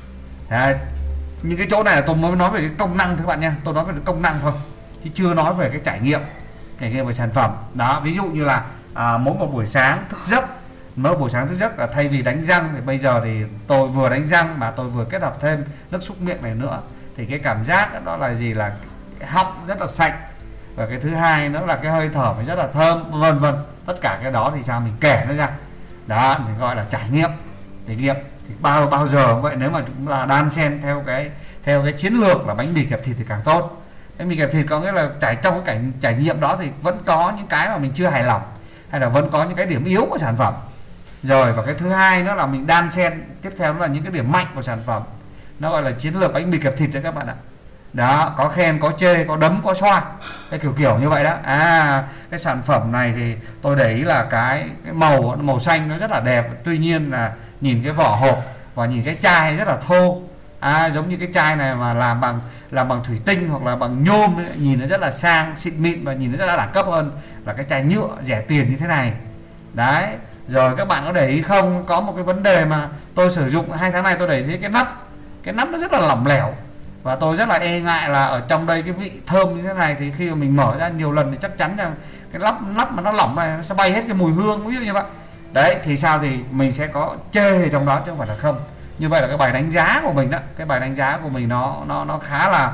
A: Đấy, những cái chỗ này là tôi mới nói về cái công năng các bạn nha, tôi nói về cái công năng thôi chứ chưa nói về cái trải nghiệm, trải nghiệm về sản phẩm đó. Ví dụ như là à, mỗi một buổi sáng thức giấc, mỗi buổi sáng thức giấc là thay vì đánh răng thì bây giờ thì tôi vừa đánh răng mà tôi vừa kết hợp thêm nước súc miệng này nữa, thì cái cảm giác đó là gì, là họng rất là sạch, và cái thứ hai nữa là cái hơi thở mình rất là thơm, vân vân. Tất cả cái đó thì sao mình kể nó ra đó, mình gọi là trải nghiệm, trải nghiệm. Thì bao bao giờ cũng vậy, nếu mà chúng ta đan xen theo cái theo cái chiến lược là bánh mì kẹp thịt thì càng tốt. Bánh mì kẹp thịt có nghĩa là trải trong cái cảnh trải nghiệm đó thì vẫn có những cái mà mình chưa hài lòng, hay là vẫn có những cái điểm yếu của sản phẩm. Rồi và cái thứ hai nữa là mình đan xen tiếp theo đó là những cái điểm mạnh của sản phẩm, nó gọi là chiến lược bánh mì kẹp thịt đấy các bạn ạ. Đó, có khen, có chê, có đấm, có xoa, cái kiểu kiểu như vậy đó. À, cái sản phẩm này thì tôi để ý là cái cái màu màu xanh nó rất là đẹp, tuy nhiên là nhìn cái vỏ hộp và nhìn cái chai rất là thô. À, giống như cái chai này mà làm bằng làm bằng thủy tinh hoặc là bằng nhôm ấy, nhìn nó rất là sang xịn mịn và nhìn nó rất là đẳng cấp hơn là cái chai nhựa rẻ tiền như thế này. Đấy, rồi các bạn có để ý không, có một cái vấn đề mà tôi sử dụng hai tháng này, tôi để ý cái nắp cái nắp nó rất là lỏng lẻo, và tôi rất là e ngại là ở trong đây cái vị thơm như thế này thì khi mà mình mở ra nhiều lần thì chắc chắn rằng cái nắp nắp mà nó lỏng này nó sẽ bay hết cái mùi hương, ví dụ như vậy. Đấy, thì sao thì mình sẽ có chê trong đó chứ không phải là không. Như vậy là cái bài đánh giá của mình đó, cái bài đánh giá của mình nó nó nó khá là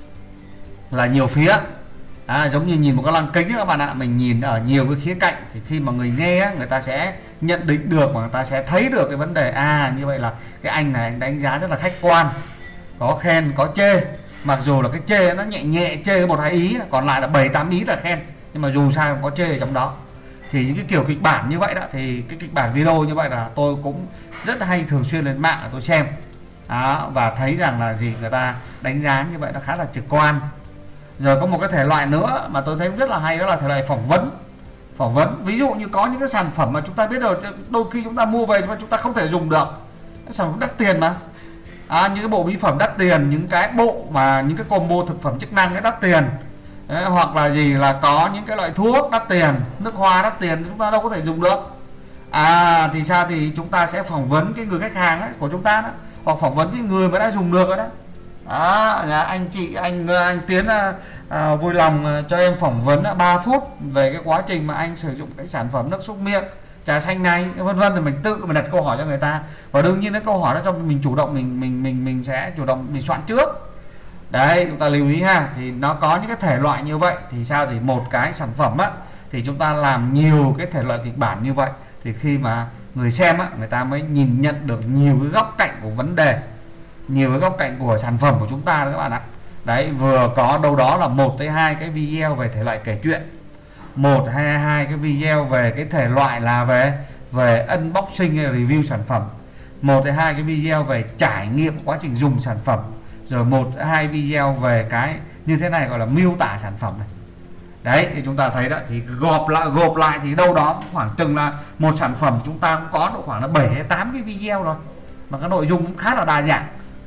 A: là nhiều phía. À, giống như nhìn một cái lăng kính đó các bạn ạ, mình nhìn ở nhiều cái khía cạnh thì khi mà người nghe người ta sẽ nhận định được, mà người ta sẽ thấy được cái vấn đề. À, như vậy là cái anh này anh đánh giá rất là khách quan, có khen có chê, mặc dù là cái chê nó nhẹ nhẹ, chê một hai ý, còn lại là bảy tám ý là khen, nhưng mà dù sao có chê ở trong đó. Thì những cái kiểu kịch bản như vậy đó, thì cái kịch bản video như vậy là tôi cũng rất hay thường xuyên lên mạng để tôi xem đó, và thấy rằng là gì, người ta đánh giá như vậy nó khá là trực quan. Rồi có một cái thể loại nữa mà tôi thấy rất là hay, đó là thể loại phỏng vấn. Phỏng vấn, ví dụ như có những cái sản phẩm mà chúng ta biết rồi, đôi khi chúng ta mua về mà chúng ta không thể dùng được, cái sản phẩm đắt tiền mà. À, những cái bộ mỹ phẩm đắt tiền, những cái bộ mà những cái combo thực phẩm chức năng ấy đắt tiền. Đấy, hoặc là gì là có những cái loại thuốc đắt tiền, nước hoa đắt tiền, chúng ta đâu có thể dùng được. À, thì sao thì chúng ta sẽ phỏng vấn cái người khách hàng ấy, của chúng ta đó, hoặc phỏng vấn cái người mà đã dùng được rồi đó. Đó, là anh chị anh anh Tiến à, vui lòng cho em phỏng vấn ba phút về cái quá trình mà anh sử dụng cái sản phẩm nước súc miệng trà xanh này, vân vân. Thì mình tự mình đặt câu hỏi cho người ta, và đương nhiên cái câu hỏi đó trong mình chủ động mình mình mình mình sẽ chủ động mình soạn trước. Đấy, chúng ta lưu ý ha, thì nó có những cái thể loại như vậy. Thì sao thì một cái sản phẩm á thì chúng ta làm nhiều cái thể loại kịch bản như vậy, thì khi mà người xem á, người ta mới nhìn nhận được nhiều cái góc cạnh của vấn đề, nhiều cái góc cạnh của sản phẩm của chúng ta đó các bạn ạ.
B: Đấy, vừa có đâu đó là một tới hai cái video về thể loại kể chuyện, một hay hai cái video về cái thể loại là về về unboxing hay review sản phẩm, một tới hai cái video về trải nghiệm quá trình dùng sản phẩm, rồi một hai video về cái như thế này gọi là miêu tả sản phẩm này. Đấy thì chúng ta thấy đó, thì gộp lại gộp lại thì đâu đó khoảng chừng là một sản phẩm chúng ta cũng có độ khoảng là bảy hay tám cái video rồi, mà cái nội dung cũng khá là đa dạng.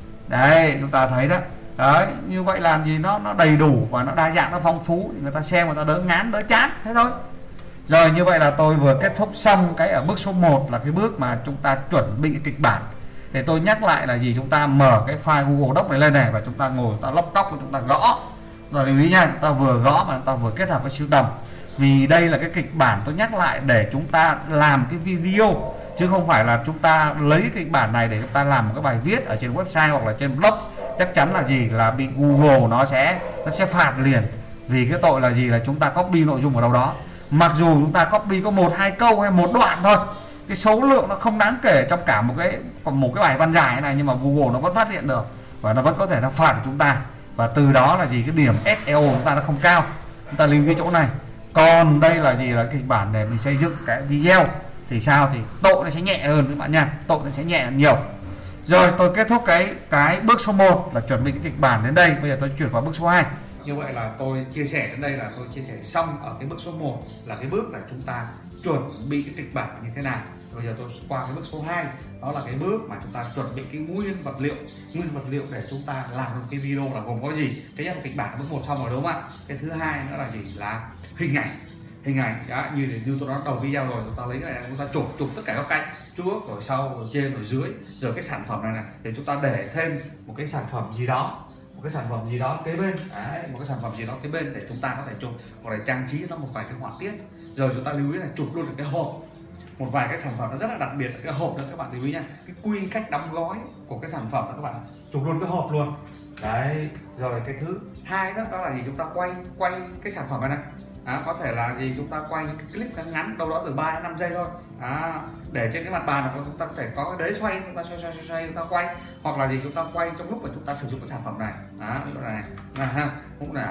B: Đấy chúng ta thấy đó. Đấy, như vậy làm gì nó nó đầy đủ và nó đa dạng, nó phong phú thì người ta xem người ta đỡ ngán đỡ chán thế thôi. Rồi như vậy là tôi vừa kết thúc xong cái ở bước số một là cái bước mà chúng ta chuẩn bị kịch bản. Để tôi nhắc lại là gì, chúng ta mở cái file Google Docs này lên này và chúng ta ngồi chúng ta lóc cóc và chúng ta gõ. Rồi lưu ý nha, chúng ta vừa gõ mà chúng ta vừa kết hợp với sưu tầm. Vì đây là cái kịch bản tôi nhắc lại để chúng ta làm cái video, chứ không phải là chúng ta lấy kịch bản này để chúng ta làm một cái bài viết ở trên website hoặc là trên blog. Chắc chắn là gì là bị Google nó sẽ nó sẽ phạt liền, vì cái tội là gì là chúng ta copy nội dung ở đâu đó. Mặc dù chúng ta copy có một hai câu hay một đoạn thôi, cái số lượng nó không đáng kể trong cả một cái một cái bài văn dài này, nhưng mà Google nó vẫn phát hiện được và nó vẫn có thể nó phạt chúng ta. Và từ đó là gì cái điểm ét e o của chúng ta nó không cao, chúng ta lưu cái chỗ này. Còn đây là gì là kịch bản để mình xây dựng cái video thì sao, thì tội nó sẽ nhẹ hơn các bạn nha, tội nó sẽ nhẹ hơn nhiều. Rồi tôi kết thúc cái cái bước số một là chuẩn bị cái kịch bản đến đây. Bây giờ tôi chuyển qua bước số hai. Như vậy là tôi chia sẻ đến đây là tôi chia sẻ xong ở cái bước số một là cái bước là chúng ta chuẩn bị cái kịch bản như thế nào. Bây giờ tôi qua cái bước số hai, đó là cái bước mà chúng ta chuẩn bị cái nguyên vật liệu. Nguyên vật liệu để chúng ta làm một cái video là gồm có gì? Cái nhất là kịch bản bước một xong rồi đúng không ạ? Cái thứ hai nữa là gì? Là hình ảnh. Hình ảnh đó, như như tôi nói đầu video rồi, chúng ta lấy cái này chúng ta chụp chụp tất cả các cạnh trước rồi sau rồi trên rồi dưới, rồi cái sản phẩm này này để chúng ta để thêm một cái sản phẩm gì đó, một cái sản phẩm gì đó kế bên. Đấy, một cái sản phẩm gì đó kế bên để chúng ta có thể chụp hoặc là trang trí nó một vài cái họa tiết. Rồi chúng ta lưu ý là chụp luôn được cái hộp, một vài cái sản phẩm nó rất là đặc biệt là cái hộp đó các bạn lưu ý nha, cái quy cách đóng gói của cái sản phẩm đó các bạn chụp luôn cái hộp luôn. Đấy, rồi cái thứ hai đó, đó là gì, chúng ta quay quay cái sản phẩm này này. À, có thể là gì chúng ta quay những cái clip ngắn ngắn đâu đó từ ba đến năm giây thôi, à, để trên cái mặt bàn của chúng ta có thể có cái đế xoay, chúng ta xoay xoay xoay, xoay chúng ta quay, hoặc là gì chúng ta quay trong lúc mà chúng ta sử dụng cái sản phẩm này. Đó, ví dụ này là ha, cũng là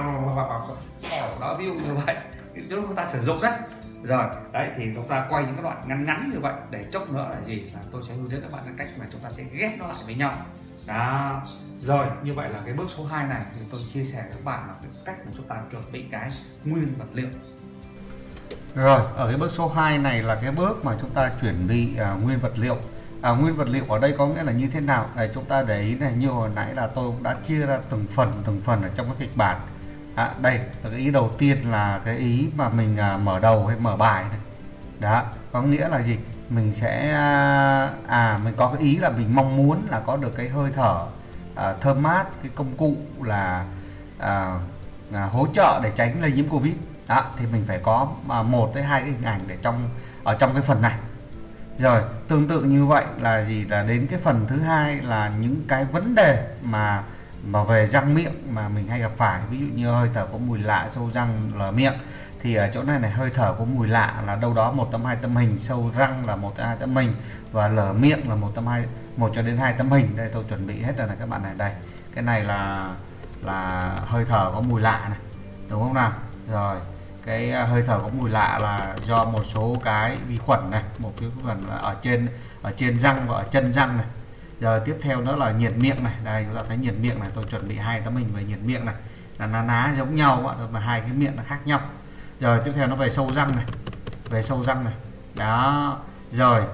B: đó, ví dụ như vậy lúc chúng ta sử dụng đấy. Rồi đấy thì chúng ta quay những cái đoạn ngắn ngắn như vậy để chốc nữa là gì là tôi sẽ hướng dẫn các bạn cái cách mà chúng ta sẽ ghép nó lại với nhau. Đó. Rồi như vậy là cái bước số hai này thì tôi chia sẻ với các bạn là cái cách mà chúng ta chuẩn bị cái nguyên vật liệu. Rồi ở cái bước số hai này là cái bước mà chúng ta chuẩn bị uh, nguyên vật liệu. À, nguyên vật liệu ở đây có nghĩa là như thế nào? Này, chúng ta để ý này, như hồi nãy là tôi cũng đã chia ra từng phần từng phần ở trong cái kịch bản. À, đây cái ý đầu tiên là cái ý mà mình uh, mở đầu hay mở bài này. Đó có nghĩa là gì, mình sẽ à mình có cái ý là mình mong muốn là có được cái hơi thở à, thơm mát, cái công cụ là à, à, hỗ trợ để tránh lây nhiễm Covid. Đó thì mình phải có à, một tới hai cái hình ảnh để trong ở trong cái phần này. Rồi tương tự như vậy là gì, là đến cái phần thứ hai là những cái vấn đề mà mà về răng miệng mà mình hay gặp phải, ví dụ như hơi thở có mùi lạ, sâu răng, lở miệng. Thì ở chỗ này này hơi thở có mùi lạ là đâu đó một tấm hai tấm hình, sâu răng là một tới hai tấm hình và lở miệng là một tấm hai một cho đến hai tấm hình. Đây tôi chuẩn bị hết rồi này các bạn này, đây cái này là là hơi thở có mùi lạ này, đúng không nào? Rồi cái hơi thở có mùi lạ là do một số cái vi khuẩn này, một cái vi khuẩn ở trên ở trên răng và ở chân răng này. Giờ tiếp theo nữa là nhiệt miệng này, đây chúng ta thấy nhiệt miệng này, tôi chuẩn bị hai tấm hình về nhiệt miệng này, là ná ná giống nhau mà hai cái miệng nó khác nhau. Rồi tiếp theo nó về sâu răng này, về sâu răng này. Đó. Rồi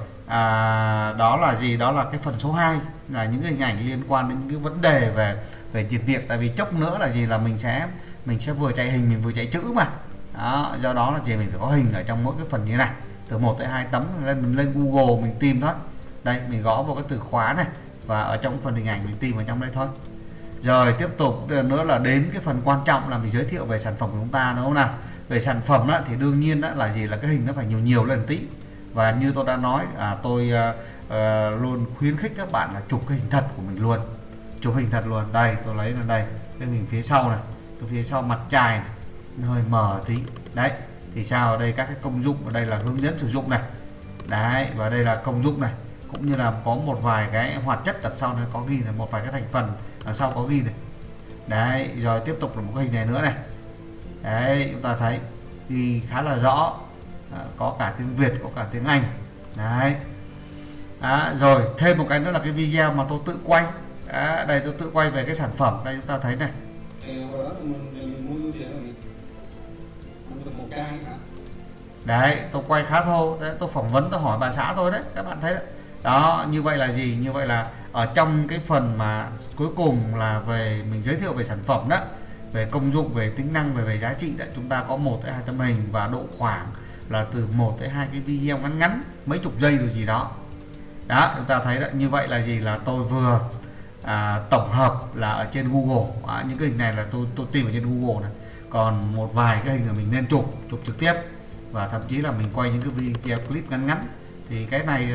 B: à, đó là gì? Đó là cái phần số hai là những hình ảnh liên quan đến cái vấn đề về về nhiệt miệng. Tại vì chốc nữa là gì là mình sẽ mình sẽ vừa chạy hình mình vừa chạy chữ mà. Đó, do đó là gì mình phải có hình ở trong mỗi cái phần như này, từ một tới hai tấm. Lên mình lên Google mình tìm thôi. Đây mình gõ vào cái từ khóa này và ở trong phần hình ảnh mình tìm ở trong đây thôi. Rồi tiếp tục nữa là đến cái phần quan trọng là mình giới thiệu về sản phẩm của chúng ta, đúng không nào? Về sản phẩm đó, thì đương nhiên đó là gì là cái hình nó phải nhiều nhiều lên tí. Và như tôi đã nói à, tôi uh, uh, luôn khuyến khích các bạn là chụp cái hình thật của mình luôn, chụp hình thật luôn. Đây tôi lấy lên đây cái hình phía sau này, cái phía sau mặt chài này, nó hơi mờ tí. Đấy thì sao, ở đây các cái công dụng, ở đây là hướng dẫn sử dụng này. Đấy, và đây là công dụng này, cũng như là có một vài cái hoạt chất đằng sau này có ghi này, một vài cái thành phần đằng sau có ghi này. Đấy, rồi tiếp tục là một cái hình này nữa này. Đấy, chúng ta thấy ghi khá là rõ, à, có cả tiếng Việt, có cả tiếng Anh. Đấy. Đó, rồi thêm một cái nữa là cái video mà tôi tự quay. Đó, đây tôi tự quay về cái sản phẩm. Đây chúng ta thấy này. Đấy, tôi quay khá thô. Đấy, tôi phỏng vấn, tôi hỏi bà xã tôi đấy, các bạn thấy đấy. Đó, như vậy là gì? Như vậy là ở trong cái phần mà cuối cùng là về mình giới thiệu về sản phẩm đó, về công dụng, về tính năng, về về giá trị đấy, chúng ta có một tới hai tấm hình và độ khoảng là từ một tới hai cái video ngắn ngắn mấy chục giây rồi gì đó. Đó, chúng ta thấy đấy, như vậy là gì? Là tôi vừa à, tổng hợp là ở trên Google. À, những cái hình này là tôi tôi tìm ở trên Google này. Còn một vài cái hình là mình nên chụp, chụp trực tiếp và thậm chí là mình quay những cái video clip ngắn ngắn. Thì cái này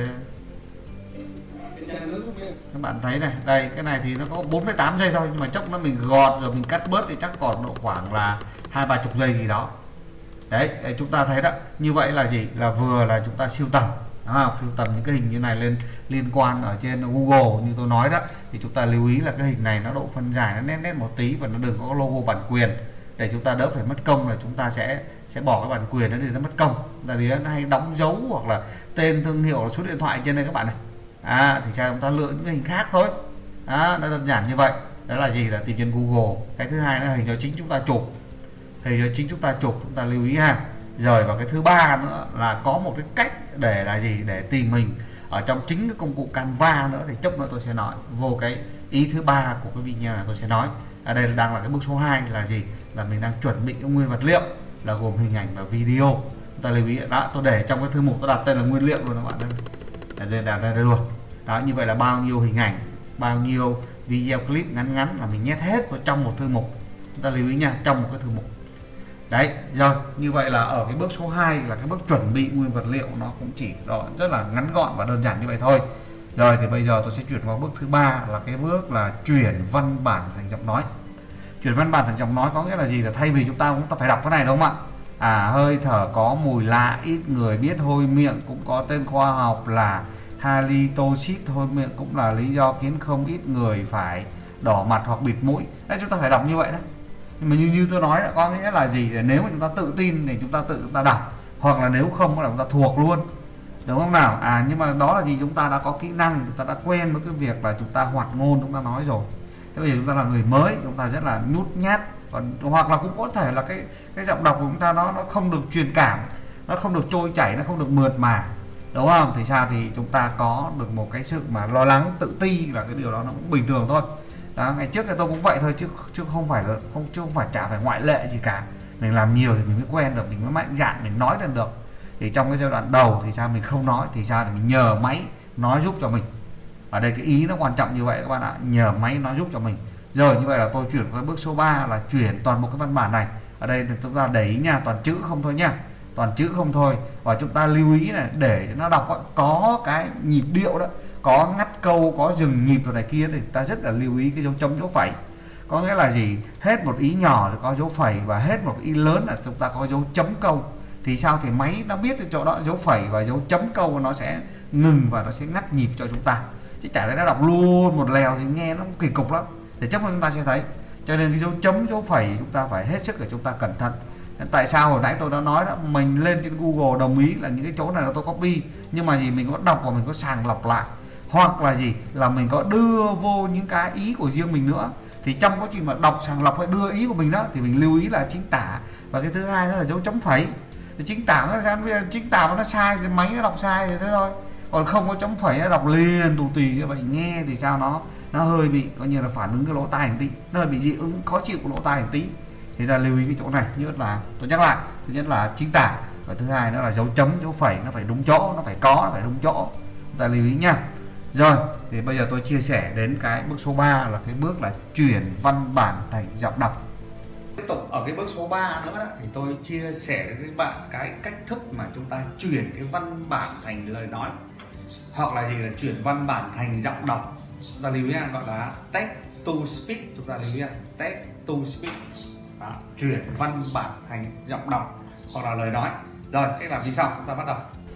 B: các bạn thấy này, đây cái này thì nó có bốn mươi tám giây thôi, nhưng mà chốc nó mình gọt rồi mình cắt bớt thì chắc còn độ khoảng là hai ba chục giây gì đó. Đấy, đấy, chúng ta thấy đó, như vậy là gì? Là vừa là chúng ta siêu tầm, à, siêu tầm những cái hình như này lên liên quan ở trên Google như tôi nói đó, thì chúng ta lưu ý là cái hình này nó độ phân giải nó nét nét một tí và nó đừng có logo bản quyền để chúng ta đỡ phải mất công là chúng ta sẽ sẽ bỏ cái bản quyền đó để nó mất công. Là vì nó hay đóng dấu hoặc là tên thương hiệu, số điện thoại trên đây các bạn này. À, thì sao chúng ta lựa những cái hình khác thôi. À, nó đơn giản như vậy. Đó là gì? Là tìm trên Google. Cái thứ hai là hình do chính chúng ta chụp. Hình do chính chúng ta chụp, chúng ta lưu ý ha. Rồi và cái thứ ba nữa là có một cái cách để là gì? Để tìm mình ở trong chính cái công cụ Canva nữa, thì chốc nữa tôi sẽ nói vô cái ý thứ ba của cái video này tôi sẽ nói. Ở đây đang là cái bước số hai là gì? Là mình đang chuẩn bị cái nguyên vật liệu là gồm hình ảnh và video. Chúng ta lưu ý đó, tôi để trong cái thư mục tôi đặt tên là nguyên liệu luôn các bạn. Đây đây đây, đây luôn. Đó, như vậy là bao nhiêu hình ảnh, bao nhiêu video clip ngắn ngắn là mình nhét hết vào trong một thư mục. Chúng ta lưu ý nha, trong một cái thư mục. Đấy, rồi, như vậy là ở cái bước số hai là cái bước chuẩn bị nguyên vật liệu, nó cũng chỉ đó rất là ngắn gọn và đơn giản như vậy thôi. Rồi thì bây giờ tôi sẽ chuyển vào bước thứ ba là cái bước là chuyển văn bản thành giọng nói. Chuyển văn bản thành giọng nói có nghĩa là gì? Là thay vì chúng ta chúng ta phải đọc cái này đúng không ạ? À, hơi thở có mùi lạ, ít người biết, hôi miệng cũng có tên khoa học là halitosis, hôi miệng cũng là lý do khiến không ít người phải đỏ mặt hoặc bịt mũi. Đấy, chúng ta phải đọc như vậy đấy. Nhưng mà như như tôi nói có nghĩa là gì? Để nếu mà chúng ta tự tin thì chúng ta tự chúng ta đọc, hoặc là nếu không là chúng ta thuộc luôn, đúng không nào? À, nhưng mà đó là gì? Chúng ta đã có kỹ năng, chúng ta đã quen với cái việc là chúng ta hoạt ngôn, chúng ta nói rồi. Thế bây giờ chúng ta là người mới, chúng ta rất là nhút nhát, còn hoặc là cũng có thể là cái cái giọng đọc của chúng ta nó nó không được truyền cảm, nó không được trôi chảy, nó không được mượt mà, đúng không? Thì sao? Thì chúng ta có được một cái sự mà lo lắng, tự ti là cái điều đó nó cũng bình thường thôi. Đó, ngày trước thì tôi cũng vậy thôi, chứ chứ không phải là không chứ không phải chả phải ngoại lệ gì cả. Mình làm nhiều thì mình mới quen được, mình mới mạnh dạn mình nói lên được. Thì trong cái giai đoạn đầu thì sao mình không nói, thì sao thì mình nhờ máy nói giúp cho mình. Ở đây cái ý nó quan trọng như vậy các bạn ạ, nhờ máy nói giúp cho mình. Rồi như vậy là tôi chuyển qua bước số ba là chuyển toàn bộ cái văn bản này. Ở đây thì chúng ta để ý nha, toàn chữ không thôi nha, toàn chữ không thôi. Và chúng ta lưu ý này, để nó đọc có cái nhịp điệu đó, có ngắt câu, có dừng nhịp rồi này kia thì ta rất là lưu ý cái dấu chấm dấu phẩy. Có nghĩa là gì? Hết một ý nhỏ thì có dấu phẩy, và hết một ý lớn là chúng ta có dấu chấm câu. Thì sao? Thì máy nó biết cái chỗ đó dấu phẩy và dấu chấm câu, nó sẽ ngừng và nó sẽ ngắt nhịp cho chúng ta. Chứ chả lẽ nó đọc luôn một lèo thì nghe nó kỳ cục lắm. Để chấp chúng ta sẽ thấy. Cho nên cái dấu chấm dấu phẩy chúng ta phải hết sức để chúng ta cẩn thận. Tại sao hồi nãy tôi đã nói đó, mình lên trên Google đồng ý là những cái chỗ này là tôi copy, nhưng mà gì mình có đọc và mình có sàng lọc lại, hoặc là gì là mình có đưa vô những cái ý của riêng mình nữa. Thì trong quá trình mà đọc sàng lọc hay đưa ý của mình đó thì mình lưu ý là chính tả, và cái thứ hai đó là dấu chấm phẩy. Thì chính tả nó ra, chính tả mà nó sai thì máy nó đọc sai thì thế thôi, còn không có chấm phẩy nó đọc liền tù tì như vậy nghe thì sao nó nó hơi bị coi như là phản ứng cái lỗ tai một tí, nó hơi bị dị ứng khó chịu của lỗ tai một tí. Thì là lưu ý cái chỗ này, như là tôi nhắc lại, thứ nhất là chính tả, và thứ hai nữa là dấu chấm dấu phẩy nó phải đúng chỗ, nó phải có, nó phải đúng chỗ, chúng ta lưu ý nha. Rồi thì bây giờ tôi chia sẻ đến cái bước số ba là cái bước là chuyển văn bản thành giọng đọc. Tiếp tục ở cái bước số ba nữa đó, thì tôi chia sẻ với các bạn cái cách thức mà chúng ta chuyển cái văn bản thành lời nói, hoặc là gì là chuyển văn bản thành giọng đọc. Chúng ta lưu ý gọi là text to speak, chúng ta lưu ý text to speak. Đó, chuyển văn bản thành giọng đọc hoặc là lời nói. Rồi cách làm như sau, chúng ta bắt đầu.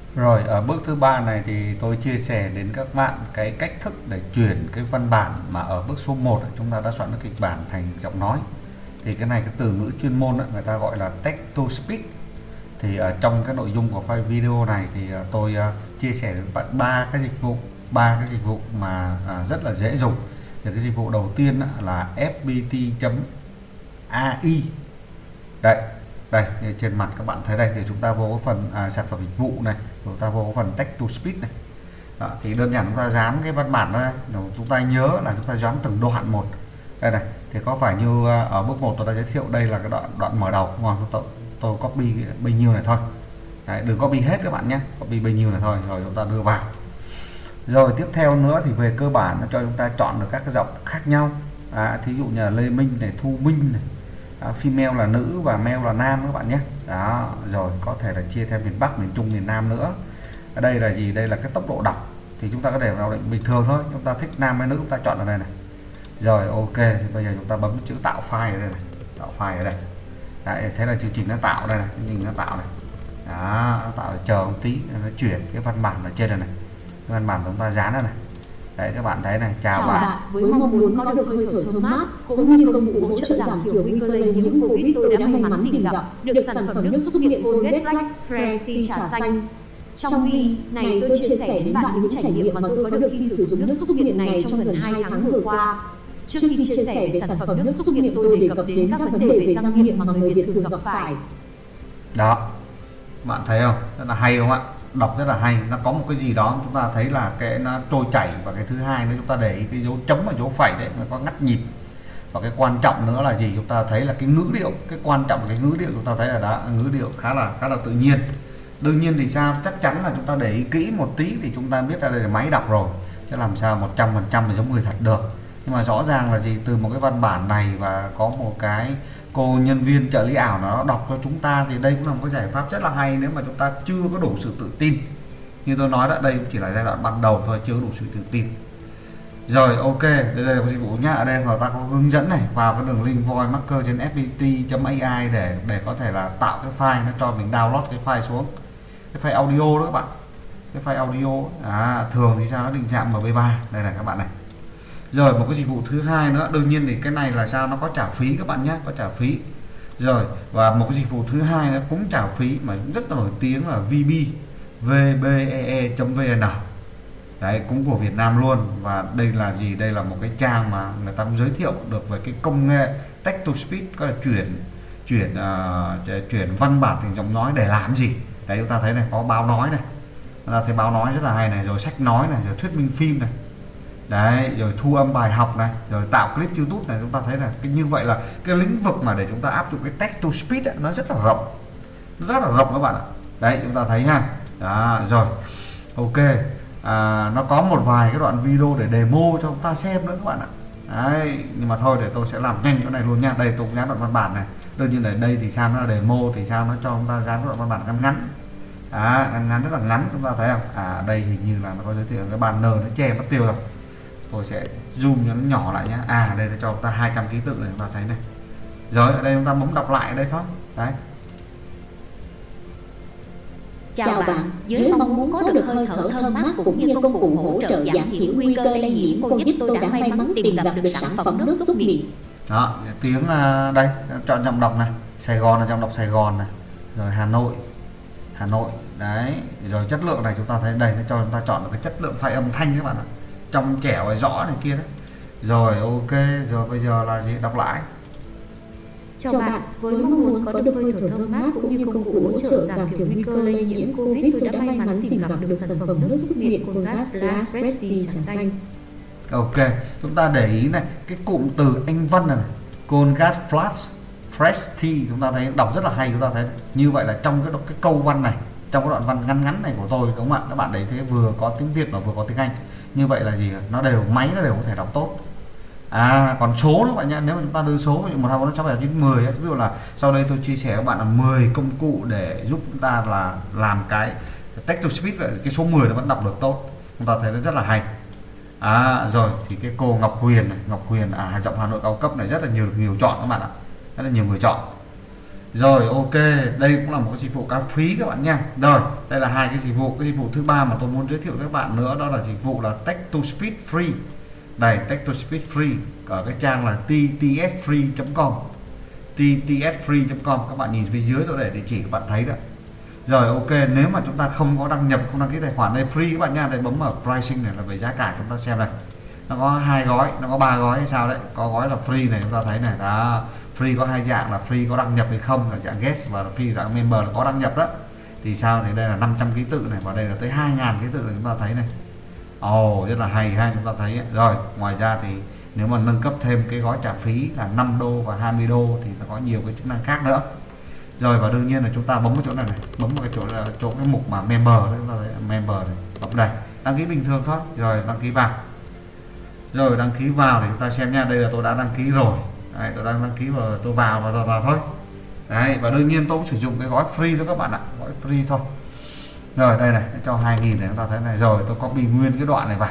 B: Rồi ở bước thứ ba này thì tôi chia sẻ đến các bạn cái cách thức để chuyển cái văn bản mà ở bước số một chúng ta đã soạn cái kịch bản thành giọng nói. Thì cái này cái từ ngữ chuyên môn đó, người ta gọi là text to speech. Thì ở trong cái nội dung của file video này thì tôi uh, chia sẻ với bạn ba cái dịch vụ, ba cái dịch vụ mà uh, rất là dễ dùng. Thì cái dịch vụ đầu tiên là ép pê tê chấm a i. Đây, đây trên mặt các bạn thấy đây, thì chúng ta vô cái phần à, sản phẩm dịch vụ này, chúng ta vô cái phần text to speech này. Đó, thì đơn giản chúng ta dán cái văn bản đây, chúng ta nhớ là chúng ta dán từng đoạn một. Đây này, thì có phải như ở bước một tôi đã giới thiệu, đây là cái đoạn đoạn mở đầu, ngon tôi, tôi copy bao nhiêu này thôi. Đấy, đừng copy hết các bạn nhé, copy bao nhiêu này thôi, rồi chúng ta đưa vào. Rồi tiếp theo nữa thì về cơ bản nó cho chúng ta chọn được các cái giọng khác nhau. À, thí dụ như là Lê Minh này, Thu Minh này. Đó, female là nữ và male là nam các bạn nhé. Đó, rồi có thể là chia theo miền Bắc, miền Trung, miền Nam nữa. Ở đây là gì? Đây là cái tốc độ đọc. Thì chúng ta có thể vào định bình thường thôi. Chúng ta thích nam hay nữ chúng ta chọn ở đây này. Rồi ok, thì bây giờ chúng ta bấm chữ tạo file ở đây này. Tạo file ở đây. Đấy, thế là chương trình nó tạo đây này, chương trình nó tạo này. Đó, nó tạo chờ một tí nó chuyển cái văn bản ở trên này này. Cái văn bản chúng ta dán đây này. Đấy các bạn thấy này, chào, chào bạn. bạn.
C: Với mong muốn có được hơi thở thơm mát cũng như công cụ hỗ trợ giảm thiểu nguy cơ lây nhiễm Covid, tôi đã may mắn tìm gặp được sản phẩm nước súc miệng Colgate Flex Fresh trà xanh. Trong video này tôi chia sẻ đến bạn những trải nghiệm mà tôi có được khi sử dụng nước súc miệng này trong gần hai tháng vừa qua. Trước khi chia sẻ về sản phẩm nước súc miệng, tôi đề cập đến các vấn đề về răng miệng mà người Việt thường gặp phải.
B: Đó, bạn thấy không? Rất là hay không ạ? Đọc rất là hay, nó có một cái gì đó chúng ta thấy là cái nó trôi chảy, và cái thứ hai nữa chúng ta để ý cái dấu chấm và dấu phẩy đấy nó có ngắt nhịp, và cái quan trọng nữa là gì, chúng ta thấy là cái ngữ điệu, cái quan trọng là cái ngữ điệu chúng ta thấy là đã ngữ điệu khá là khá là tự nhiên. Đương nhiên thì sao, chắc chắn là chúng ta để ý kỹ một tí thì chúng ta biết ra đây là máy đọc rồi, chứ làm sao một trăm phần trăm là giống người thật được. Nhưng mà rõ ràng là gì, từ một cái văn bản này và có một cái cô nhân viên trợ lý ảo nó đọc cho chúng ta, thì đây cũng là một cái giải pháp rất là hay nếu mà chúng ta chưa có đủ sự tự tin. Như tôi nói đã, đây chỉ là giai đoạn ban đầu thôi, chưa có đủ sự tự tin. Rồi ok, đây, đây là một dịch vụ nhá. Ở đây người ta có hướng dẫn này, vào cái đường link voice marker trên ép pê tê chấm a i để để có thể là tạo cái file, nó cho mình download cái file xuống, cái file audio đó các bạn, cái file audio. À, thường thì sao, nó định dạng em pê ba đây này các bạn này. Rồi một cái dịch vụ thứ hai nữa, đương nhiên thì cái này là sao, nó có trả phí các bạn nhé, có trả phí. Rồi và một cái dịch vụ thứ hai nó cũng trả phí mà rất là nổi tiếng là vê bê vê bê e e chấm vê en. Đấy, cũng của Việt Nam luôn. Và đây là gì, đây là một cái trang mà người ta cũng giới thiệu được về cái công nghệ text to speech, có là chuyển chuyển uh, chuyển văn bản thành giọng nói để làm gì. Đấy chúng ta thấy này, có báo nói này, chúng ta thấy báo nói rất là hay này, rồi sách nói này, rồi thuyết minh phim này. Đấy, rồi thu âm bài học này, rồi tạo clip YouTube này, chúng ta thấy là cái như vậy là cái lĩnh vực mà để chúng ta áp dụng cái text to speech ấy, nó rất là rộng, nó rất là rộng các bạn ạ. Đấy chúng ta thấy ha. Đó, rồi ok, à, nó có một vài cái đoạn video để demo cho chúng ta xem nữa các bạn ạ. Đấy, nhưng mà thôi để tôi sẽ làm nhanh cái này luôn nha. Đây tôi cũng dán đoạn văn bản này, đương nhiên ở đây thì sao nó là demo, thì sao nó cho chúng ta dán đoạn văn bản ngắn ngắn. À, ngắn ngắn rất là ngắn, chúng ta thấy không? À, đây hình như là nó có giới thiệu cái banner nó che mất tiêu rồi. Tôi sẽ zoom cho nó nhỏ lại nhé. À, đây là cho chúng ta hai trăm ký tự này, chúng ta thấy này. Rồi ở đây chúng ta bấm đọc lại ở đây thôi. Đấy.
C: Chào bạn, với mong muốn có được hơi thở thơm mát cũng như công cụ hỗ trợ giảm thiểu nguy cơ lây nhiễm Covid, tôi đã may mắn tìm gặp được sản phẩm nước súc miệng.
B: Đó, tiếng đây, chọn giọng đọc này, Sài Gòn là giọng đọc Sài Gòn này, rồi Hà Nội, Hà Nội, đấy, rồi chất lượng này chúng ta thấy đây, nó cho chúng ta chọn được cái chất lượng file âm thanh các bạn ạ, trong trẻo rõ này kia đấy. Rồi ok, rồi bây giờ là gì, đọc lại.
C: Chào bạn, với mong muốn có được hơi thở thơm mát cũng như công cụ hỗ trợ giảm thiểu nguy cơ lây nhiễm Covid, tôi đã may mắn tìm gặp được sản phẩm nước súc miệng Colgate Flex Fresh trà xanh.
B: Ok, chúng ta để ý này, cái cụm từ Anh văn này, này Colgate Flex Fresh Tea, chúng ta thấy đọc rất là hay. Chúng ta thấy như vậy là trong cái cái câu văn này, trong cái đoạn văn ngắn ngắn này của tôi, đúng không ạ? Các bạn đấy thấy vừa có tiếng Việt và vừa có tiếng Anh. Như vậy là gì? Nó đều, máy nó đều có thể đọc tốt. À, còn số nữa bạn nhé, nếu mà chúng ta đưa số một hai bốn năm sáu bảy chín mười, ví dụ là sau đây tôi chia sẻ với các bạn là mười công cụ để giúp chúng ta là làm cái text to speech, cái số mười nó vẫn đọc được tốt. Chúng ta thấy nó rất là hay. À, rồi thì cái cô Ngọc Huyền này, Ngọc Huyền à, giọng Hà Nội cao cấp này rất là nhiều nhiều chọn các bạn ạ, rất là nhiều người chọn. Rồi ok, đây cũng là một cái dịch vụ cá phí các bạn nha. Rồi, đây là hai cái dịch vụ. Cái dịch vụ thứ ba mà tôi muốn giới thiệu với các bạn nữa, đó là dịch vụ là Text to Speech Free. Đây, Text to Speech Free ở cái trang là t t s free chấm com. t t s free chấm com, các bạn nhìn phía dưới tôi để địa chỉ các bạn thấy đó. Rồi ok, nếu mà chúng ta không có đăng nhập, không đăng ký tài khoản, đây free các bạn nha. Đây bấm vào pricing này là về giá cả, chúng ta xem này. Nó có hai gói, nó có ba gói hay sao đấy. Có gói là free này, chúng ta thấy này, đó. Free có hai dạng là free có đăng nhập hay không, là dạng guest, và free dạng member là có đăng nhập đó. Thì sao thì đây là năm trăm ký tự này, và đây là tới hai nghìn ký tự này, chúng ta thấy này. Ồ, oh, rất là hay ha, chúng ta thấy ấy. Rồi, ngoài ra thì nếu mà nâng cấp thêm cái gói trả phí là năm đô và hai mươi đô thì nó có nhiều cái chức năng khác nữa. Rồi, và đương nhiên là chúng ta bấm vào chỗ này này, bấm vào cái chỗ là chỗ cái mục mà member đấy, chúng ta thấy member này, bấm đây, đăng ký bình thường thôi. Rồi đăng ký vào. Rồi đăng ký vào thì chúng ta xem nha, đây là tôi đã đăng ký rồi. Đấy, tôi đang đăng ký và tôi vào và tôi vào thôi. Đấy, và đương nhiên tôi cũng sử dụng cái gói free thôi các bạn ạ, gói free thôi. Rồi đây này, cho hai nghìn này, chúng ta thấy này. Rồi tôi copy nguyên cái đoạn này vào,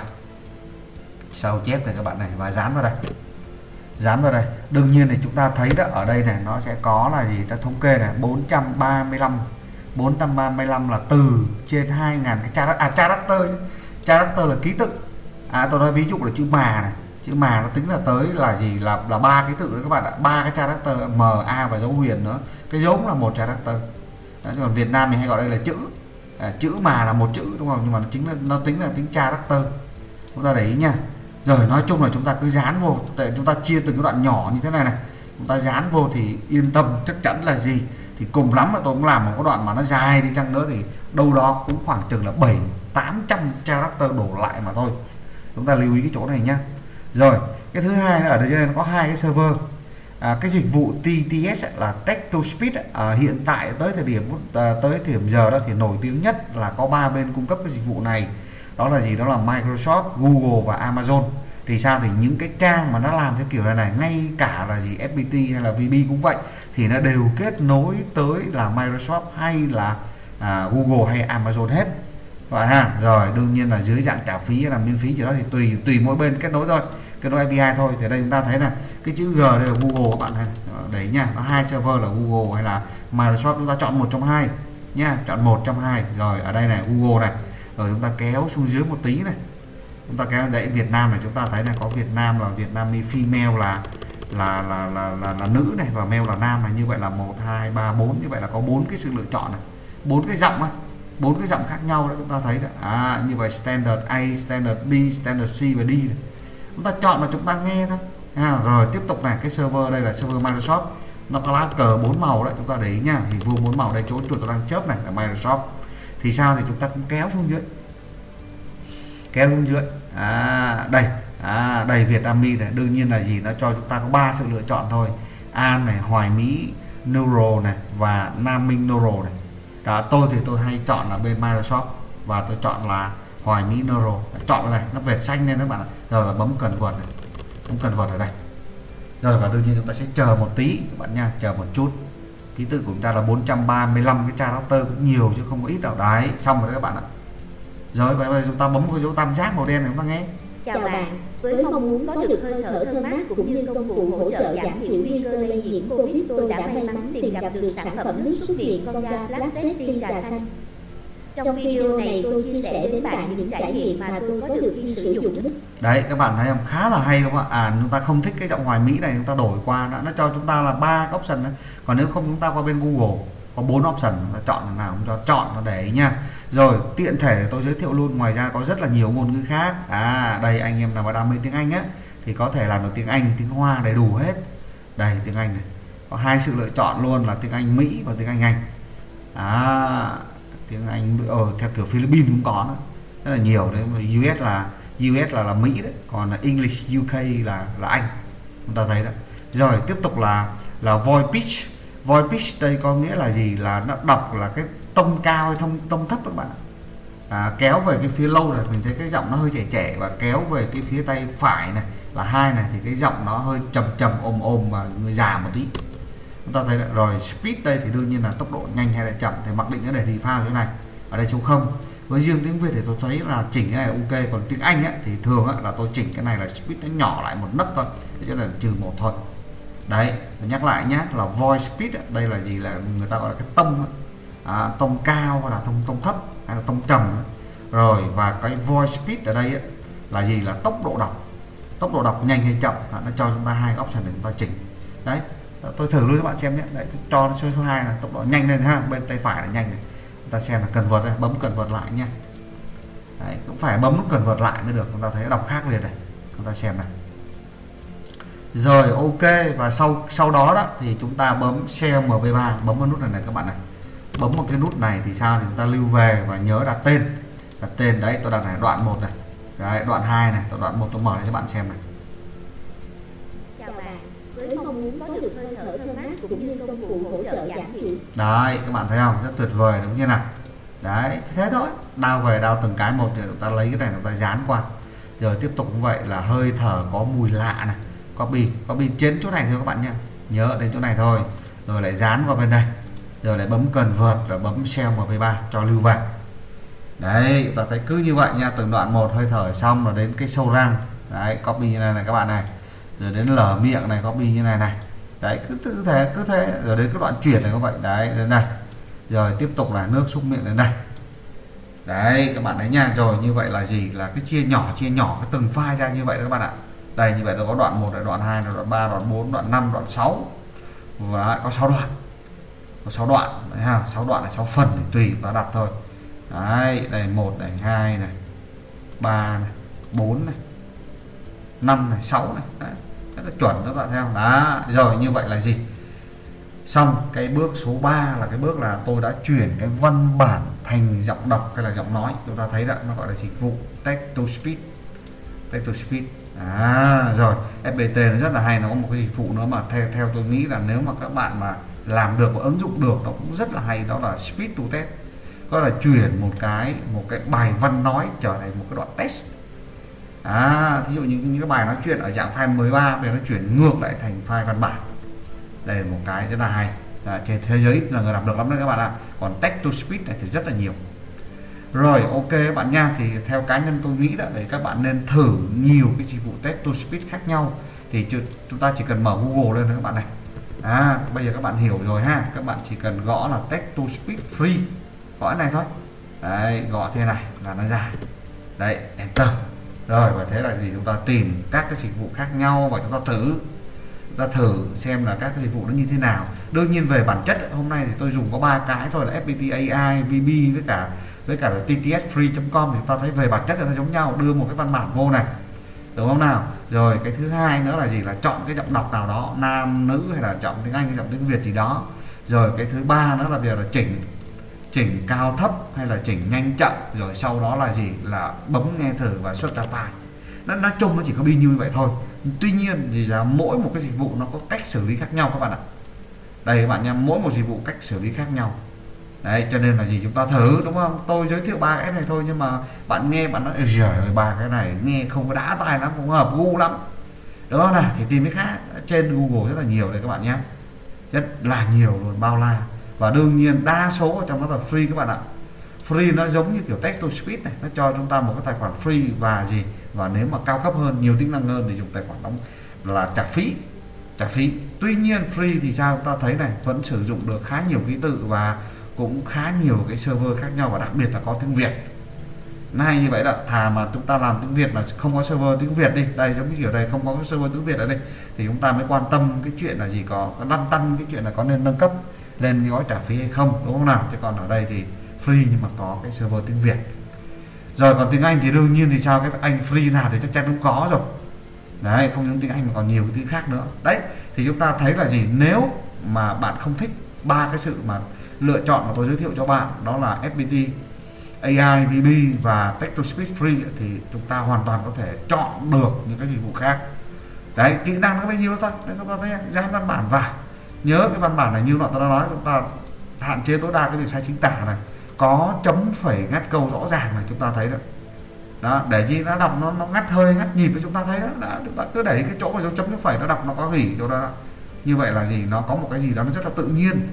B: sao chép này các bạn này, và dán vào đây, dán vào đây. Đương nhiên thì chúng ta thấy đó, ở đây này nó sẽ có là gì, ta thống kê này, bốn trăm ba mươi lăm bốn trăm ba mươi lăm là từ trên hai nghìn cái character, à character character là ký tự. À tôi nói ví dụ là chữ mà này, chữ mà nó tính là tới là gì, là là ba ký tự đấy các bạn ạ, ba cái character M, A và dấu huyền nữa. Cái dấu cũng là một character. Đấy, còn Việt Nam mình hay gọi đây là chữ. À, chữ mà là một chữ đúng không, nhưng mà nó chính là nó tính là tính character, chúng ta để ý nha. Rồi nói chung là chúng ta cứ dán vô, để chúng ta chia từng cái đoạn nhỏ như thế này này, chúng ta dán vô thì yên tâm, chắc chắn là gì thì cùng lắm là tôi cũng làm một cái đoạn mà nó dài đi chăng nữa thì đâu đó cũng khoảng chừng là bảy tám trăm character đổ lại mà thôi. Chúng ta lưu ý cái chỗ này nhá. Rồi cái thứ hai là ở đây nó có hai cái server. À, cái dịch vụ T T S là Text to Speech à, hiện tại tới thời điểm à, tới thời điểm giờ đó thì nổi tiếng nhất là có ba bên cung cấp cái dịch vụ này, đó là gì, đó là Microsoft, Google và Amazon. Thì sao thì những cái trang mà nó làm theo kiểu này này, ngay cả là gì ép pê tê hay là vê bê cũng vậy, thì nó đều kết nối tới là Microsoft hay là à, Google hay Amazon hết. Và ha, rồi đương nhiên là dưới dạng trả phí hay là miễn phí gì đó thì tùy tùy mỗi bên kết nối thôi, kết nối a pê i thôi. Thì đây chúng ta thấy là cái chữ G đây là Google các bạn thấy đấy nha, nó hai server là Google hay là Microsoft, chúng ta chọn một trong hai nha, chọn một trong hai. Rồi ở đây này Google này, rồi chúng ta kéo xuống dưới một tí này, chúng ta kéo đấy Việt Nam này, chúng ta thấy là có Việt Nam là Việt Nam female là là là là là, là nữ này, và male là nam này, như vậy là một hai ba bốn, như vậy là có bốn cái sự lựa chọn này, bốn cái giọng này, bốn cái giọng khác nhau đấy, chúng ta thấy đấy. À như vậy standard A, standard B, standard C và D này. Chúng ta chọn và chúng ta nghe thôi. À, rồi tiếp tục này, cái server đây là server Microsoft, nó có lá cờ bốn màu đấy, chúng ta để ý nha, hình vuông bốn màu đây, chỗ chuột tôi đang chớp này là Microsoft. Thì sao thì chúng ta cũng kéo xuống dưới, kéo xuống dưới. À đây, à đây Vietnamese này, đương nhiên là gì, nó cho chúng ta có ba sự lựa chọn thôi, An này, Hoài Mỹ Neural này và Nam Minh Neural này. Đó, tôi thì tôi hay chọn là bên Microsoft và tôi chọn là Hoài Mỹ Neural. Chọn này, nó vệt xanh lên các bạn ạ. Rồi là bấm cần vợt này, bấm cần vợt ở đây. Rồi và đương nhiên chúng ta sẽ chờ một tí các bạn nha, chờ một chút. Ký tự của chúng ta là bốn trăm ba mươi lăm cái character, cũng nhiều chứ không có ít đâu. Đấy, xong rồi đấy các bạn ạ. Rồi bây giờ chúng ta bấm cái dấu tam giác màu đen này chúng ta nghe.
C: Chào bạn, với mong muốn có được hơi thở thơm mát cũng như công cụ hỗ trợ giảm thiểu nguy cơ lây nhiễm Covid, tôi đã may mắn tìm gặp được sản phẩm nước xuất viện con ga Black Testing trà xanh. Trong video này tôi chia sẻ đến bạn những trải nghiệm mà tôi có được khi sử dụng nước.
B: Đấy các bạn thấy không, khá là hay đúng không ạ? À chúng ta không thích cái giọng Hoài Mỹ này, chúng ta đổi qua nó, nó cho chúng ta là ba option đấy. Còn nếu không chúng ta qua bên Google có bốn option, chúng ta chọn nào cũng cho chọn nó để ý nha. Rồi tiện thể tôi giới thiệu luôn, ngoài ra có rất là nhiều ngôn ngữ khác. À đây anh em nào mà đam mê tiếng Anh á thì có thể làm được tiếng Anh, tiếng Hoa đầy đủ hết. Đây tiếng Anh này, có hai sự lựa chọn luôn là tiếng Anh Mỹ và tiếng Anh Anh. À tiếng Anh ở theo kiểu Philippines cũng có nữa, rất là nhiều đấy. u ét là u ét là là Mỹ đấy, còn là English u ca là là Anh, chúng ta thấy đó. Rồi tiếp tục là là voice pitch. Voice pitch đây có nghĩa là gì, là nó đọc là cái tông cao hay thông tông thấp các bạn. À, kéo về cái phía lâu này mình thấy cái giọng nó hơi trẻ trẻ, và kéo về cái phía tay phải này là hai này thì cái giọng nó hơi trầm trầm ôm ôm và người già một tí, chúng ta thấy. Rồi speed đây thì đương nhiên là tốc độ nhanh hay là chậm thì mặc định nó để default như thế này, ở đây số không. Với riêng tiếng Việt thì tôi thấy là chỉnh cái này ok, còn tiếng Anh ấy, thì thường ấy, là tôi chỉnh cái này là speed nó nhỏ lại một nấc thôi, thế cho nên là trừ một thôi. Đấy, nhắc lại nhé, là voice speed ấy, đây là gì, là người ta gọi là cái tông à, tông cao hay là tông tông thấp hay là tông trầm. Rồi và cái voice speed ở đây ấy, là gì, là tốc độ đọc, tốc độ đọc nhanh hay chậm, à, nó cho chúng ta hai option để chúng ta chỉnh. Đấy, tôi thử luôn các bạn xem nhé. Đấy, tôi cho số số hai là tốc độ nhanh lên ha, bên tay phải là nhanh này. Chúng ta xem là cần vượt đây, bấm cần vượt lại nha. Đấy, cũng phải bấm nút cần vượt lại mới được, chúng ta thấy nó đọc khác liền này. Chúng ta xem này. Rồi ok, và sau sau đó đó thì chúng ta bấm share em pê ba, bấm vào nút này này các bạn này. Bấm một cái nút này thì sao, thì chúng ta lưu về và nhớ đặt tên. Đặt tên đấy, tôi đặt này đoạn một này. Đấy, đoạn hai này, tôi đoạn một tôi mở cho các bạn xem này.
C: Chào bạn, với mong muốn có được hơi thở thơm mát cũng như công cụ hỗ trợ giảm thiểu.
B: Đấy, các bạn thấy không? Rất tuyệt vời đúng chưa nào? Đấy, thế thôi. Đao về đao từng cái một, thì chúng ta lấy cái này chúng ta dán qua. Rồi tiếp tục như vậy là hơi thở có mùi lạ này. Copy, copy trên chỗ này thôi các bạn nhé. Nhớ đến chỗ này thôi. Rồi lại dán qua bên đây. Rồi lại bấm cần vượt rồi bấm share em pê ba cho lưu về. Đấy, chúng ta thấy cứ như vậy nha, từng đoạn một hơi thở xong rồi đến cái sâu răng. Đấy, copy như này này các bạn này. Rồi đến lở miệng này, copy như này này. Đấy, cứ cứ thế, cứ thế. Rồi đến cái đoạn chuyển này các bạn. Đấy, đến đây. Rồi tiếp tục là nước súc miệng đến đây. Đấy, các bạn thấy nha. Rồi như vậy là gì? Là cái chia nhỏ, chia nhỏ cái từng file ra như vậy các bạn ạ. Đây, như vậy nó có đoạn một, đoạn hai, đoạn ba, đoạn bốn, đoạn năm, đoạn sáu. Và có sáu đoạn. Có sáu đoạn, đấy ha, sáu đoạn là sáu phần để tùy ta đặt thôi. Đấy, đây một này, hai này, ba này, bốn này, năm này, sáu này. Đấy, rất là chuẩn các bạn thấy không? Đó, rồi như vậy là gì? Xong cái bước số ba là cái bước là tôi đã chuyển cái văn bản thành giọng đọc hay là giọng nói. Chúng ta thấy đó, nó gọi là dịch vụ text to speech. Text to speech. À, rồi ép pê tê nó rất là hay, nó có một cái dịch vụ nữa mà theo theo tôi nghĩ là nếu mà các bạn mà làm được và ứng dụng được nó cũng rất là hay, đó là speech to text. Có là chuyển một cái một cái bài văn nói trở thành một cái đoạn text. À, thí dụ như những cái bài nói chuyện ở dạng file mười ba thì nó chuyển ngược lại thành file văn bản. Đây là một cái rất là hay. À, trên thế giới là người làm được lắm đấy các bạn ạ. Còn text to speech này thì rất là nhiều. Rồi ok các bạn nha, thì theo cá nhân tôi nghĩ là để các bạn nên thử nhiều cái dịch vụ text to speech khác nhau. Thì chúng ta chỉ cần mở Google lên thôi các bạn này. À, bây giờ các bạn hiểu rồi ha, các bạn chỉ cần gõ là text to speech free, gõ này thôi. Đấy, gõ thế này là nó ra. Đấy, enter. Rồi và thế là gì, chúng ta tìm các cái dịch vụ khác nhau và chúng ta thử. Chúng ta thử xem là các cái dịch vụ nó như thế nào. Đương nhiên về bản chất hôm nay thì tôi dùng có ba cái thôi là ép pê tê a i, vê bê với cả với cả là tê tê ét free chấm com thì chúng ta thấy về bản chất là nó giống nhau, đưa một cái văn bản vô này. Đúng không nào? Rồi cái thứ hai nữa là gì, là chọn cái giọng đọc nào đó, nam nữ hay là chọn tiếng Anh hay giọng tiếng Việt gì đó. Rồi cái thứ ba nữa là bây giờ là chỉnh chỉnh cao thấp hay là chỉnh nhanh chậm, rồi sau đó là gì, là bấm nghe thử và xuất ra file. Nó nói chung nó chỉ có bi như vậy thôi. Tuy nhiên thì là mỗi một cái dịch vụ nó có cách xử lý khác nhau các bạn ạ. Đây các bạn nha, mỗi một dịch vụ cách xử lý khác nhau. Đấy, cho nên là gì, chúng ta thử đúng không? Tôi giới thiệu ba cái này thôi nhưng mà bạn nghe bạn nói giời ơi, ba cái này nghe không có đã tai lắm, không hợp gu lắm. Đúng không nào? Thì tìm cái khác. Trên Google rất là nhiều đây các bạn nhé. Rất là nhiều luôn, bao la. Và đương nhiên đa số ở trong đó là free các bạn ạ. Free nó giống như kiểu text to speech này, nó cho chúng ta một cái tài khoản free và gì, và nếu mà cao cấp hơn, nhiều tính năng hơn thì dùng tài khoản đóng là trả phí, trả phí. Tuy nhiên free thì sao, chúng ta thấy này, vẫn sử dụng được khá nhiều ký tự và cũng khá nhiều cái server khác nhau, và đặc biệt là có tiếng Việt. Này như vậy là thà mà chúng ta làm tiếng Việt mà không có server tiếng Việt đi, đây giống như kiểu đây không có cái server tiếng Việt ở đây thì chúng ta mới quan tâm cái chuyện là gì, có lăn tăn cái chuyện là có nên nâng cấp lên cái gói trả phí hay không, đúng không nào? Chứ còn ở đây thì free nhưng mà có cái server tiếng Việt. Rồi còn tiếng Anh thì đương nhiên thì sao, cái Anh free nào thì chắc chắn cũng có rồi. Đấy, không những tiếng Anh mà còn nhiều cái tiếng khác nữa. Đấy, thì chúng ta thấy là gì, nếu mà bạn không thích ba cái sự mà lựa chọn mà tôi giới thiệu cho bạn, đó là ép pê tê a i, vê bê và text to speech free, thì chúng ta hoàn toàn có thể chọn được những cái dịch vụ khác. Đấy, kỹ năng nó bao nhiêu thôi. Đấy, chúng ta thấy dán văn bản vào. Nhớ cái văn bản này như tôi đã nói, chúng ta hạn chế tối đa cái việc sai chính tả này, có chấm phẩy ngắt câu rõ ràng này, chúng ta thấy được. Đó, để gì nó đọc nó nó ngắt hơi ngắt nhịp thì chúng ta thấy đó, đó, chúng ta cứ đẩy cái chỗ mà dấu chấm chấm phẩy nó đọc nó có nghỉ chỗ đó, đó. Như vậy là gì, nó có một cái gì đó nó rất là tự nhiên.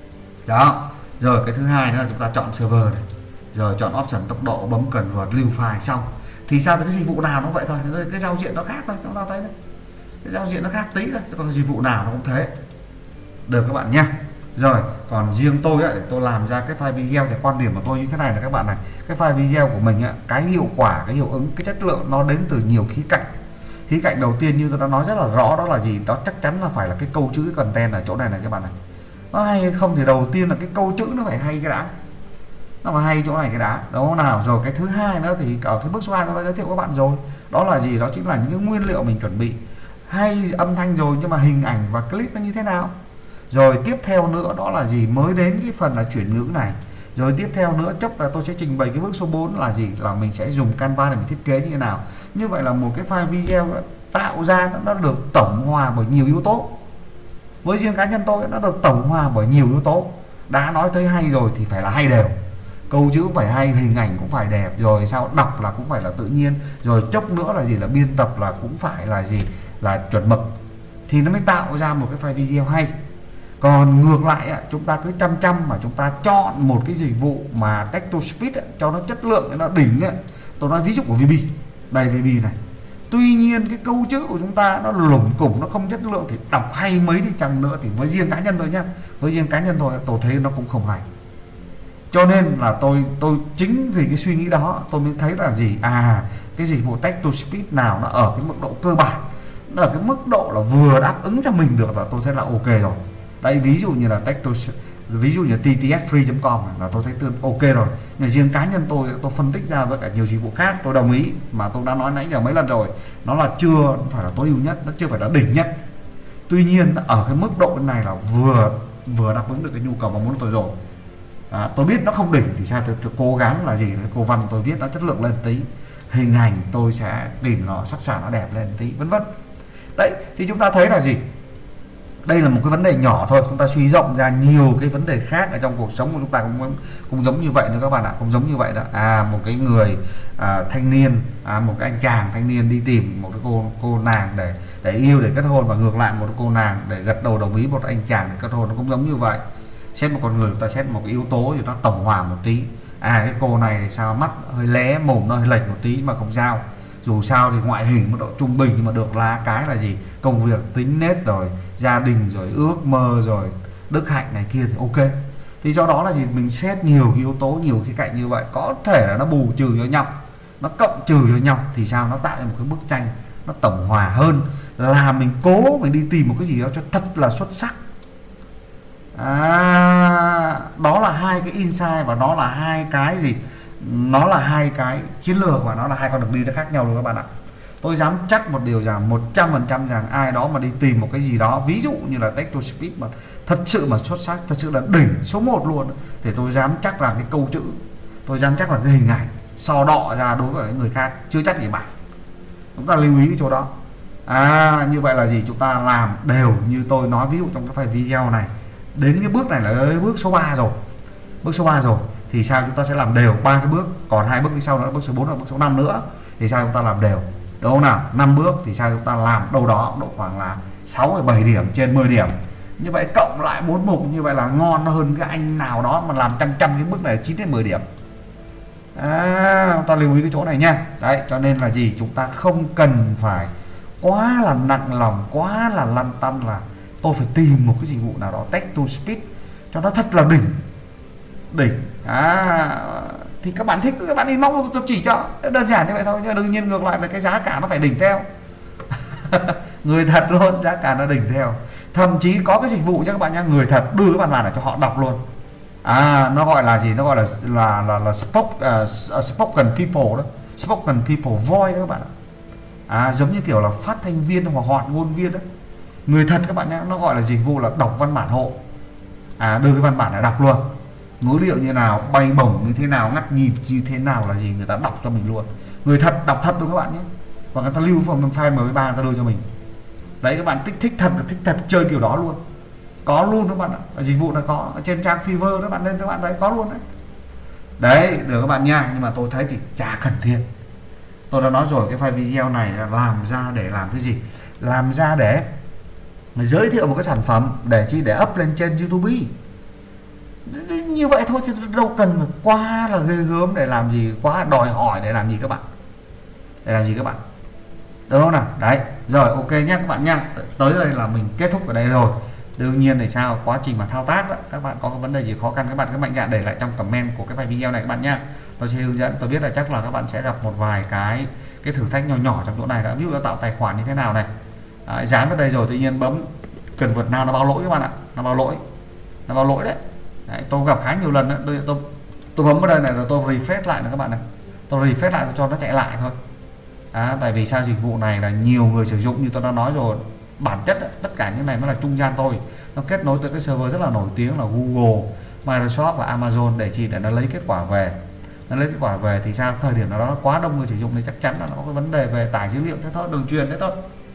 B: Đó. Rồi cái thứ hai nữa là chúng ta chọn server này, rồi chọn option tốc độ, bấm cần vượt lưu file xong. Thì sao, thì cái dịch vụ nào nó vậy thôi, cái giao diện nó khác thôi, chúng ta thấy đấy. cái giao diện nó khác tí thôi, còn dịch vụ nào nó cũng thế được các bạn nha. Rồi còn riêng tôi ấy, tôi làm ra cái file video thì quan điểm của tôi như thế này là các bạn này, cái file video của mình ấy, cái hiệu quả, cái hiệu ứng, cái chất lượng nó đến từ nhiều khía cạnh. Khía cạnh đầu tiên như tôi đã nói rất là rõ, đó là gì? Đó chắc chắn là phải là cái câu chữ, cái content ở chỗ này này các bạn này, nó hay hay không thì đầu tiên là cái câu chữ nó phải hay cái đã, nó phải hay chỗ này cái đã, đúng không nào? Rồi cái thứ hai nữa thì ở cái bước số hai tôi đã giới thiệu các bạn rồi, đó là gì? Đó chính là những nguyên liệu mình chuẩn bị, hay âm thanh rồi nhưng mà hình ảnh và clip nó như thế nào. Rồi tiếp theo nữa đó là gì? Mới đến cái phần là chuyển ngữ này. Rồi tiếp theo nữa chốc là tôi sẽ trình bày cái bước số bốn là gì? Là mình sẽ dùng Canva để mình thiết kế như thế nào. Như vậy là một cái file video tạo ra nó được tổng hòa bởi nhiều yếu tố. Với riêng cá nhân tôi nó được tổng hòa bởi nhiều yếu tố. Đã nói tới hay rồi thì phải là hay đều, câu chữ phải hay, hình ảnh cũng phải đẹp, rồi sao đọc là cũng phải là tự nhiên, rồi chốc nữa là gì? Là biên tập là cũng phải là gì? Là chuẩn mực, thì nó mới tạo ra một cái file video hay. Còn ngược lại chúng ta cứ chăm chăm mà chúng ta chọn một cái dịch vụ mà text to speech cho nó chất lượng, nó đỉnh ấy. Tôi nói ví dụ của vê bê, đây vê bê này, tuy nhiên cái câu chữ của chúng ta nó lủng củng, nó không chất lượng thì đọc hay mấy đi chăng nữa thì với riêng cá nhân tôi nhá, với riêng cá nhân tôi tôi thấy nó cũng không hay. Cho nên là tôi tôi chính vì cái suy nghĩ đó tôi mới thấy là gì? À cái dịch vụ text to speech nào nó ở cái mức độ cơ bản, nó ở cái mức độ là vừa đáp ứng cho mình được là tôi thấy là ok rồi. Đấy, ví dụ như là text to, ví dụ như tê tê ét free chấm com là tôi thấy tương ok rồi. Nhưng riêng cá nhân tôi tôi phân tích ra với cả nhiều dịch vụ khác, tôi đồng ý mà tôi đã nói nãy giờ mấy lần rồi, nó là chưa phải là tối ưu nhất, nó chưa phải là đỉnh nhất. Tuy nhiên ở cái mức độ này là vừa vừa đáp ứng được cái nhu cầu mong muốn của tôi rồi. À, tôi biết nó không đỉnh thì sao tôi, tôi cố gắng là gì? Cô văn tôi viết nó chất lượng lên tí, hình ảnh tôi sẽ tìm nó sắc sảo nó đẹp lên tí, vân vân. Đấy thì chúng ta thấy là gì? Đây là một cái vấn đề nhỏ thôi, chúng ta suy rộng ra nhiều cái vấn đề khác ở trong cuộc sống của chúng ta cũng cũng giống như vậy nữa các bạn ạ, cũng giống như vậy đó. À một cái người à, thanh niên, à, một cái anh chàng thanh niên đi tìm một cái cô cô nàng để để yêu, để kết hôn, và ngược lại một cái cô nàng để gật đầu đồng ý một anh chàng để kết hôn, nó cũng giống như vậy. Xét một con người chúng ta xét một cái yếu tố thì nó tổng hòa một tí. À cái cô này thì sao mắt hơi lé, mồm nó hơi lệch một tí mà không sao, dù sao thì ngoại hình mức độ trung bình nhưng mà được lá cái là gì? Công việc, tính nết, rồi gia đình, rồi ước mơ, rồi đức hạnh này kia thì ok. Thì do đó là gì? Mình xét nhiều cái yếu tố, nhiều khía cạnh như vậy, có thể là nó bù trừ cho nhau, nó cộng trừ cho nhau thì sao? Nó tạo ra một cái bức tranh nó tổng hòa hơn là mình cố mình đi tìm một cái gì đó cho thật là xuất sắc. À, đó là hai cái insight và đó là hai cái gì? Nó là hai cái chiến lược và nó là hai con đường đi nó khác nhau luôn các bạn ạ. Tôi dám chắc một điều rằng một trăm phần trăm rằng ai đó mà đi tìm một cái gì đó, ví dụ như là text to speech mà thật sự mà xuất sắc, thật sự là đỉnh số một luôn, thì tôi dám chắc là cái câu chữ, tôi dám chắc là cái hình ảnh so đọ ra đối với người khác chưa chắc gì bằng. Chúng ta lưu ý cái chỗ đó. À như vậy là gì? Chúng ta làm đều như tôi nói ví dụ trong cái file video này. Đến cái bước này là bước số ba rồi. Bước số ba rồi thì sao? Chúng ta sẽ làm đều ba cái bước, còn hai bước phía sau nữa, bước số bốn và bước số năm nữa thì sao? Chúng ta làm đều, đúng không nào? năm bước thì sao? Chúng ta làm đâu đó độ khoảng là sáu hay bảy điểm trên mười điểm. Như vậy cộng lại bốn mục như vậy là ngon hơn cái anh nào đó mà làm trăm trăm cái bước này chín đến mười điểm. À, chúng ta lưu ý cái chỗ này nha. Đấy, cho nên là gì? Chúng ta không cần phải quá là nặng lòng, quá là lăn tăn là tôi phải tìm một cái dịch vụ nào đó text to speech cho nó thật là đỉnh đỉnh. À thì các bạn thích các bạn inbox tôi chỉ cho, đơn giản như vậy thôi. Nhưng đương nhiên ngược lại là cái giá cả nó phải đỉnh theo. Người thật luôn, giá cả nó đỉnh theo. Thậm chí có cái dịch vụ cho các bạn nha, người thật đưa các bạn vào để cho họ đọc luôn. À nó gọi là gì? Nó gọi là là là, là spoke, uh, spoken people đó, spoken people voice đó các bạn ạ. À giống như kiểu là phát thanh viên hoặc hoạt ngôn viên đó. Người thật các bạn nhé, nó gọi là dịch vụ là đọc văn bản hộ. À đưa cái văn bản này đọc luôn, ngữ điệu như nào, bay bổng như thế nào, ngắt nhịp như thế nào là gì, người ta đọc cho mình luôn. Người thật đọc thật luôn các bạn nhé. Và người ta lưu phần file em pê ba người ta đưa cho mình. Đấy các bạn thích thích thật là thích thật chơi kiểu đó luôn. Có luôn các bạn ạ. Ở dịch vụ là có ở trên trang Fiverr các bạn lên các bạn thấy có luôn đấy. Đấy được các bạn nha, nhưng mà tôi thấy thì chả cần thiết. Tôi đã nói rồi, cái file video này là làm ra để làm cái gì? Làm ra để giới thiệu một cái sản phẩm để chi để up lên trên YouTube. Như vậy thôi thì đâu cần phải quá là ghê gớm để làm gì, quá đòi hỏi để làm gì các bạn. Để làm gì các bạn? đúng không nào? Đấy, rồi ok nhé các bạn nha. Tới đây là mình kết thúc ở đây rồi. Đương nhiên thì sao, quá trình mà thao tác đó, các bạn có cái vấn đề gì khó khăn các bạn cứ mạnh dạn để lại trong comment của cái bài video này các bạn nhá. Tôi sẽ hướng dẫn. Tôi biết là chắc là các bạn sẽ gặp một vài cái cái thử thách nhỏ nhỏ trong chỗ này đó. Ví dụ là tạo tài khoản như thế nào này. Đấy, dán vào đây rồi tự nhiên bấm cần vượt nào nó báo lỗi các bạn ạ. Nó báo lỗi. Nó báo lỗi đấy. Đấy, tôi gặp khá nhiều lần đó. Tôi, tôi tôi bấm vào đây này rồi tôi refresh lại này các bạn này. Tôi refresh lại tôi cho nó chạy lại thôi. À, tại vì sao dịch vụ này là nhiều người sử dụng, như tôi đã nói rồi, bản chất tất cả những này nó là trung gian thôi, nó kết nối tới cái server rất là nổi tiếng là Google, Microsoft và Amazon để chỉ để nó lấy kết quả về. Nó lấy kết quả về thì sao, thời điểm nào đó quá đông người sử dụng thì chắc chắn là nó có cái vấn đề về tải dữ liệu thế thôi, đường truyền thế thôi.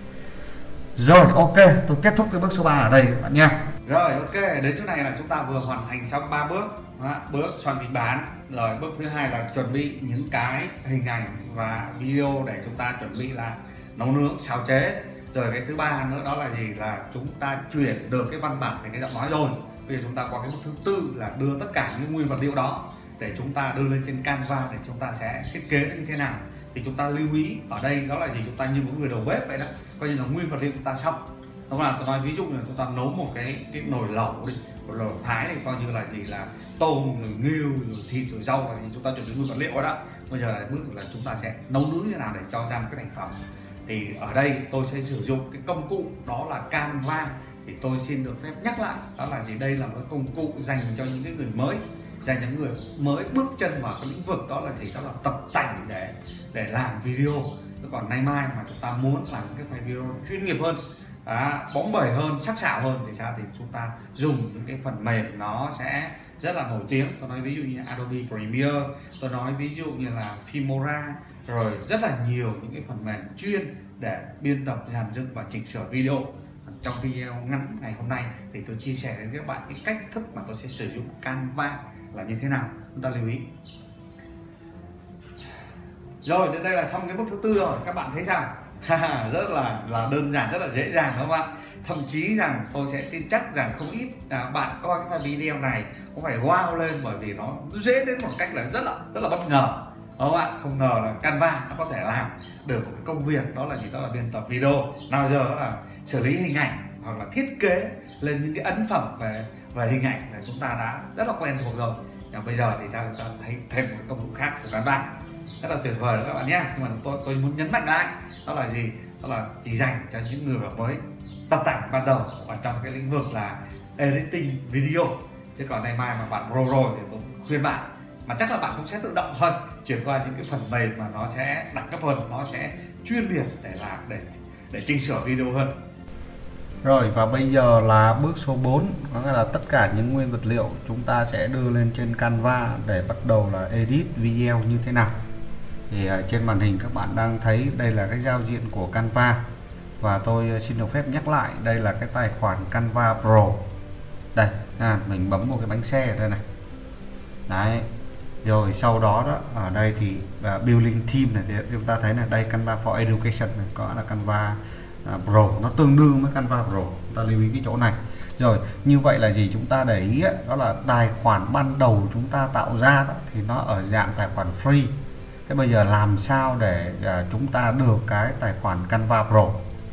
B: Rồi ok, tôi kết thúc cái bước số ba ở đây các bạn nha. Rồi ok, đến chỗ này là chúng ta vừa hoàn thành xong ba bước. Đó, bước soạn kịch bản, rồi bước thứ hai là chuẩn bị những cái hình ảnh và video để chúng ta chuẩn bị là nấu nướng, xào chế. Rồi cái thứ ba nữa đó là gì, là chúng ta chuyển được cái văn bản thành cái giọng nói rồi. Bây giờ chúng ta có cái bước thứ tư là đưa tất cả những nguyên vật liệu đó để chúng ta đưa lên trên Canva để chúng ta sẽ thiết kế nó như thế nào. Thì chúng ta lưu ý ở đây đó là gì, chúng ta như một người đầu bếp vậy đó, coi như là nguyên vật liệu chúng ta xong. Đúng là tôi nói ví dụ là chúng ta nấu một cái cái nồi lẩu đi, một lẩu Thái này, coi như là gì là tôm rồi nghêu rồi thịt rồi rau là gì, chúng ta chuẩn bị nguyên vật liệu đó. Bây giờ là bước là chúng ta sẽ nấu nướng như thế nào để cho ra một cái thành phẩm. Thì ở đây tôi sẽ sử dụng cái công cụ đó là Canva. Thì tôi xin được phép nhắc lại đó là gì, đây là một công cụ dành cho những cái người mới, dành cho những người mới bước chân vào cái lĩnh vực đó là gì, đó là tập tành để để làm video. Còn nay mai mà chúng ta muốn làm cái file video chuyên nghiệp hơn, đó, bóng bẩy hơn, sắc sảo hơn thì sao, thì chúng ta dùng những cái phần mềm nó sẽ rất là nổi tiếng. Tôi nói ví dụ như Adobe Premiere, tôi nói ví dụ như là Filmora, rồi rất là nhiều những cái phần mềm chuyên để biên tập, dàn dựng và chỉnh sửa video. Trong video ngắn ngày hôm nay thì tôi chia sẻ đến các bạn cái cách thức mà tôi sẽ sử dụng Canva là như thế nào, chúng ta lưu ý. Rồi đến đây là xong cái bước thứ tư rồi, các bạn thấy sao? Rất là là đơn giản, rất là dễ dàng các bạn. Thậm chí rằng tôi sẽ tin chắc rằng không ít à, bạn coi cái video này cũng phải wow lên, bởi vì nó dễ đến một cách là rất là rất là bất ngờ. Các bạn không ngờ là Canva nó có thể làm được một cái công việc đó là gì, đó là biên tập video, nào giờ đó là xử lý hình ảnh hoặc là thiết kế lên những cái ấn phẩm về về hình ảnh là chúng ta đã rất là quen thuộc rồi. Nhưng bây giờ thì sao, chúng ta thấy thêm một công cụ khác của Canva rất là tuyệt vời đó các bạn nhé. Nhưng mà tôi tôi muốn nhấn mạnh lại đó là gì, đó là chỉ dành cho những người mới tập tành ban đầu ở trong cái lĩnh vực là editing video. Chứ còn ngày mai mà bạn pro rồi thì tôi khuyên bạn, mà chắc là bạn cũng sẽ tự động thôi, chuyển qua những cái phần mềm mà nó sẽ đẳng cấp hơn, nó sẽ chuyên biệt để làm để để chỉnh sửa video hơn. Rồi và bây giờ là bước số bốn, có nghĩa là tất cả những nguyên vật liệu chúng ta sẽ đưa lên trên Canva để bắt đầu là edit video như thế nào. Thì uh, trên màn hình các bạn đang thấy đây là cái giao diện của Canva, và tôi xin được phép nhắc lại đây là cái tài khoản Canva Pro. Đây, à, mình bấm một cái bánh xe ở đây này. Đấy. Rồi sau đó đó ở đây thì uh, building theme này thì chúng ta thấy là đây Canva for Education này, có là Canva uh, Pro, nó tương đương với Canva Pro. Chúng ta lưu ý cái chỗ này. Rồi như vậy là gì, chúng ta để ý ấy, đó là tài khoản ban đầu chúng ta tạo ra đó, thì nó ở dạng tài khoản free. Thế bây giờ làm sao để uh, chúng ta được cái tài khoản Canva Pro?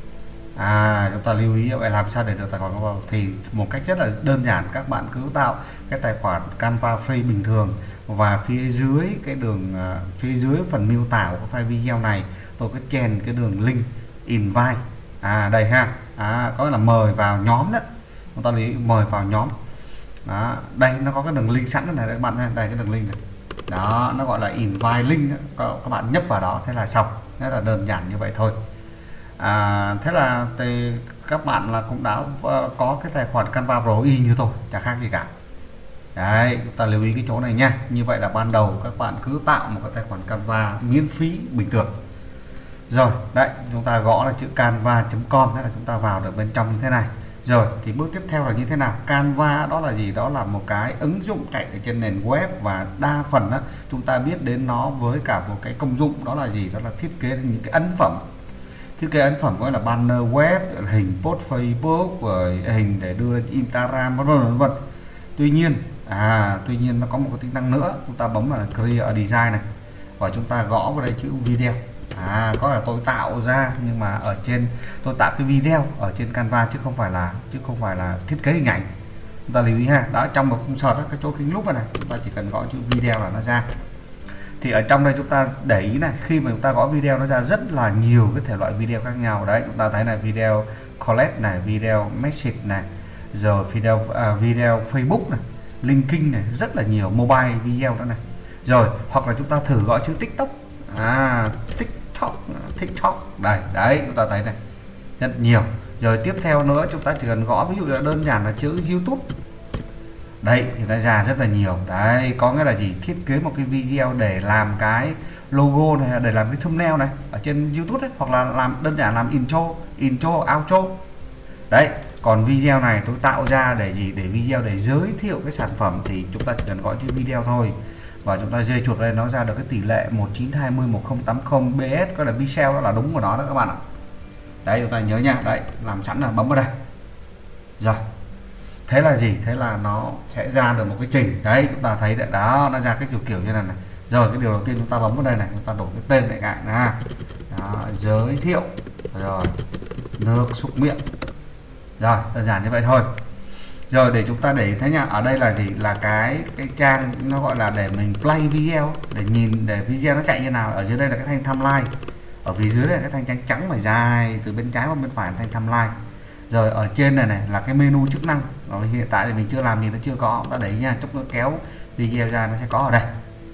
B: À, chúng ta lưu ý vậy, làm sao để được tài khoản Canva Pro? Thì một cách rất là đơn giản, các bạn cứ tạo cái tài khoản Canva free bình thường, và phía dưới cái đường uh, phía dưới phần miêu tả của file video này tôi có chèn cái đường link invite. À đây ha, à, có là mời vào nhóm đó, chúng ta lưu ý mời vào nhóm. Đó, đây nó có cái đường link sẵn này các bạn thấy, đây cái đường link này. Đó, nó gọi là invite link đó. Các bạn nhấp vào đó, thế là xong, rất là đơn giản như vậy thôi. À, thế là thì các bạn là cũng đã uh, có cái tài khoản Canva Pro y như tôi, chả khác gì cả. Đấy, chúng ta lưu ý cái chỗ này nha. Như vậy là ban đầu các bạn cứ tạo một cái tài khoản Canva miễn phí bình thường. Rồi, đấy, chúng ta gõ là chữ canva chấm com, thế là chúng ta vào được bên trong như thế này. Rồi, thì bước tiếp theo là như thế nào? Canva đó là gì? Đó là một cái ứng dụng chạy ở trên nền web, và đa phần đó, chúng ta biết đến nó với cả một cái công dụng đó là gì? Đó là thiết kế những cái ấn phẩm. Thiết kế ấn phẩm gọi là banner web, hình post Facebook, rồi hình để đưa lên Instagram, vân vân vân vân. Tuy nhiên, à, tuy nhiên nó có một cái tính năng nữa, chúng ta bấm vào Create a Design này, và chúng ta gõ vào đây chữ video. À, có là tôi tạo ra, nhưng mà ở trên tôi tạo cái video ở trên Canva chứ không phải là chứ không phải là thiết kế hình ảnh. Chúng ta lưu ý ha. Đó, trong một khung sợt cái chỗ kính lúp này, này chúng ta chỉ cần gõ chữ video là nó ra. Thì ở trong đây chúng ta để ý này, khi mà chúng ta gõ video nó ra rất là nhiều cái thể loại video khác nhau. Đấy, chúng ta thấy này, video collect này, video message này, rồi video uh, video Facebook này, linking này, rất là nhiều, mobile video đó này. Rồi hoặc là chúng ta thử gõ chữ TikTok. À, TikTok, TikTok đây, đấy chúng ta thấy này, rất nhiều. Rồi tiếp theo nữa chúng ta chỉ cần gõ ví dụ là đơn giản là chữ YouTube. Đấy thì nó ra rất là nhiều. Đấy, có nghĩa là gì? Thiết kế một cái video để làm cái logo này, để làm cái thumbnail này ở trên YouTube ấy, hoặc là làm đơn giản làm intro, intro, outro. Đấy, còn video này tôi tạo ra để gì? Để video để giới thiệu cái sản phẩm thì chúng ta chỉ cần gõ chữ video thôi. Và chúng ta dây chuột lên nó ra được cái tỷ lệ một chín hai không một không tám không B S, có là pixel, đó là đúng của nó đó các bạn ạ. Đấy, chúng ta nhớ nha. Đấy, làm sẵn là bấm vào đây. Rồi. Thế là gì? Thế là nó sẽ ra được một cái trình. Đấy, chúng ta thấy đấy, đó, nó ra cái kiểu kiểu như này này. Rồi cái điều đầu tiên chúng ta bấm vào đây này, chúng ta đổi cái tên lại cả nha. Đó, giới thiệu. Rồi, nước súc miệng. Rồi, đơn giản như vậy thôi. Rồi để chúng ta để thấy nha, ở đây là gì? Là cái cái trang nó gọi là để mình play video, để nhìn để video nó chạy như nào. Ở dưới đây là cái thanh timeline. Ở phía dưới đây là cái thanh trắng trắng mà dài từ bên trái qua bên phải là thanh timeline. Rồi ở trên này này là cái menu chức năng. Rồi hiện tại thì mình chưa làm gì, nó chưa có, chúng ta để nha, chút nữa kéo video ra nó sẽ có ở đây.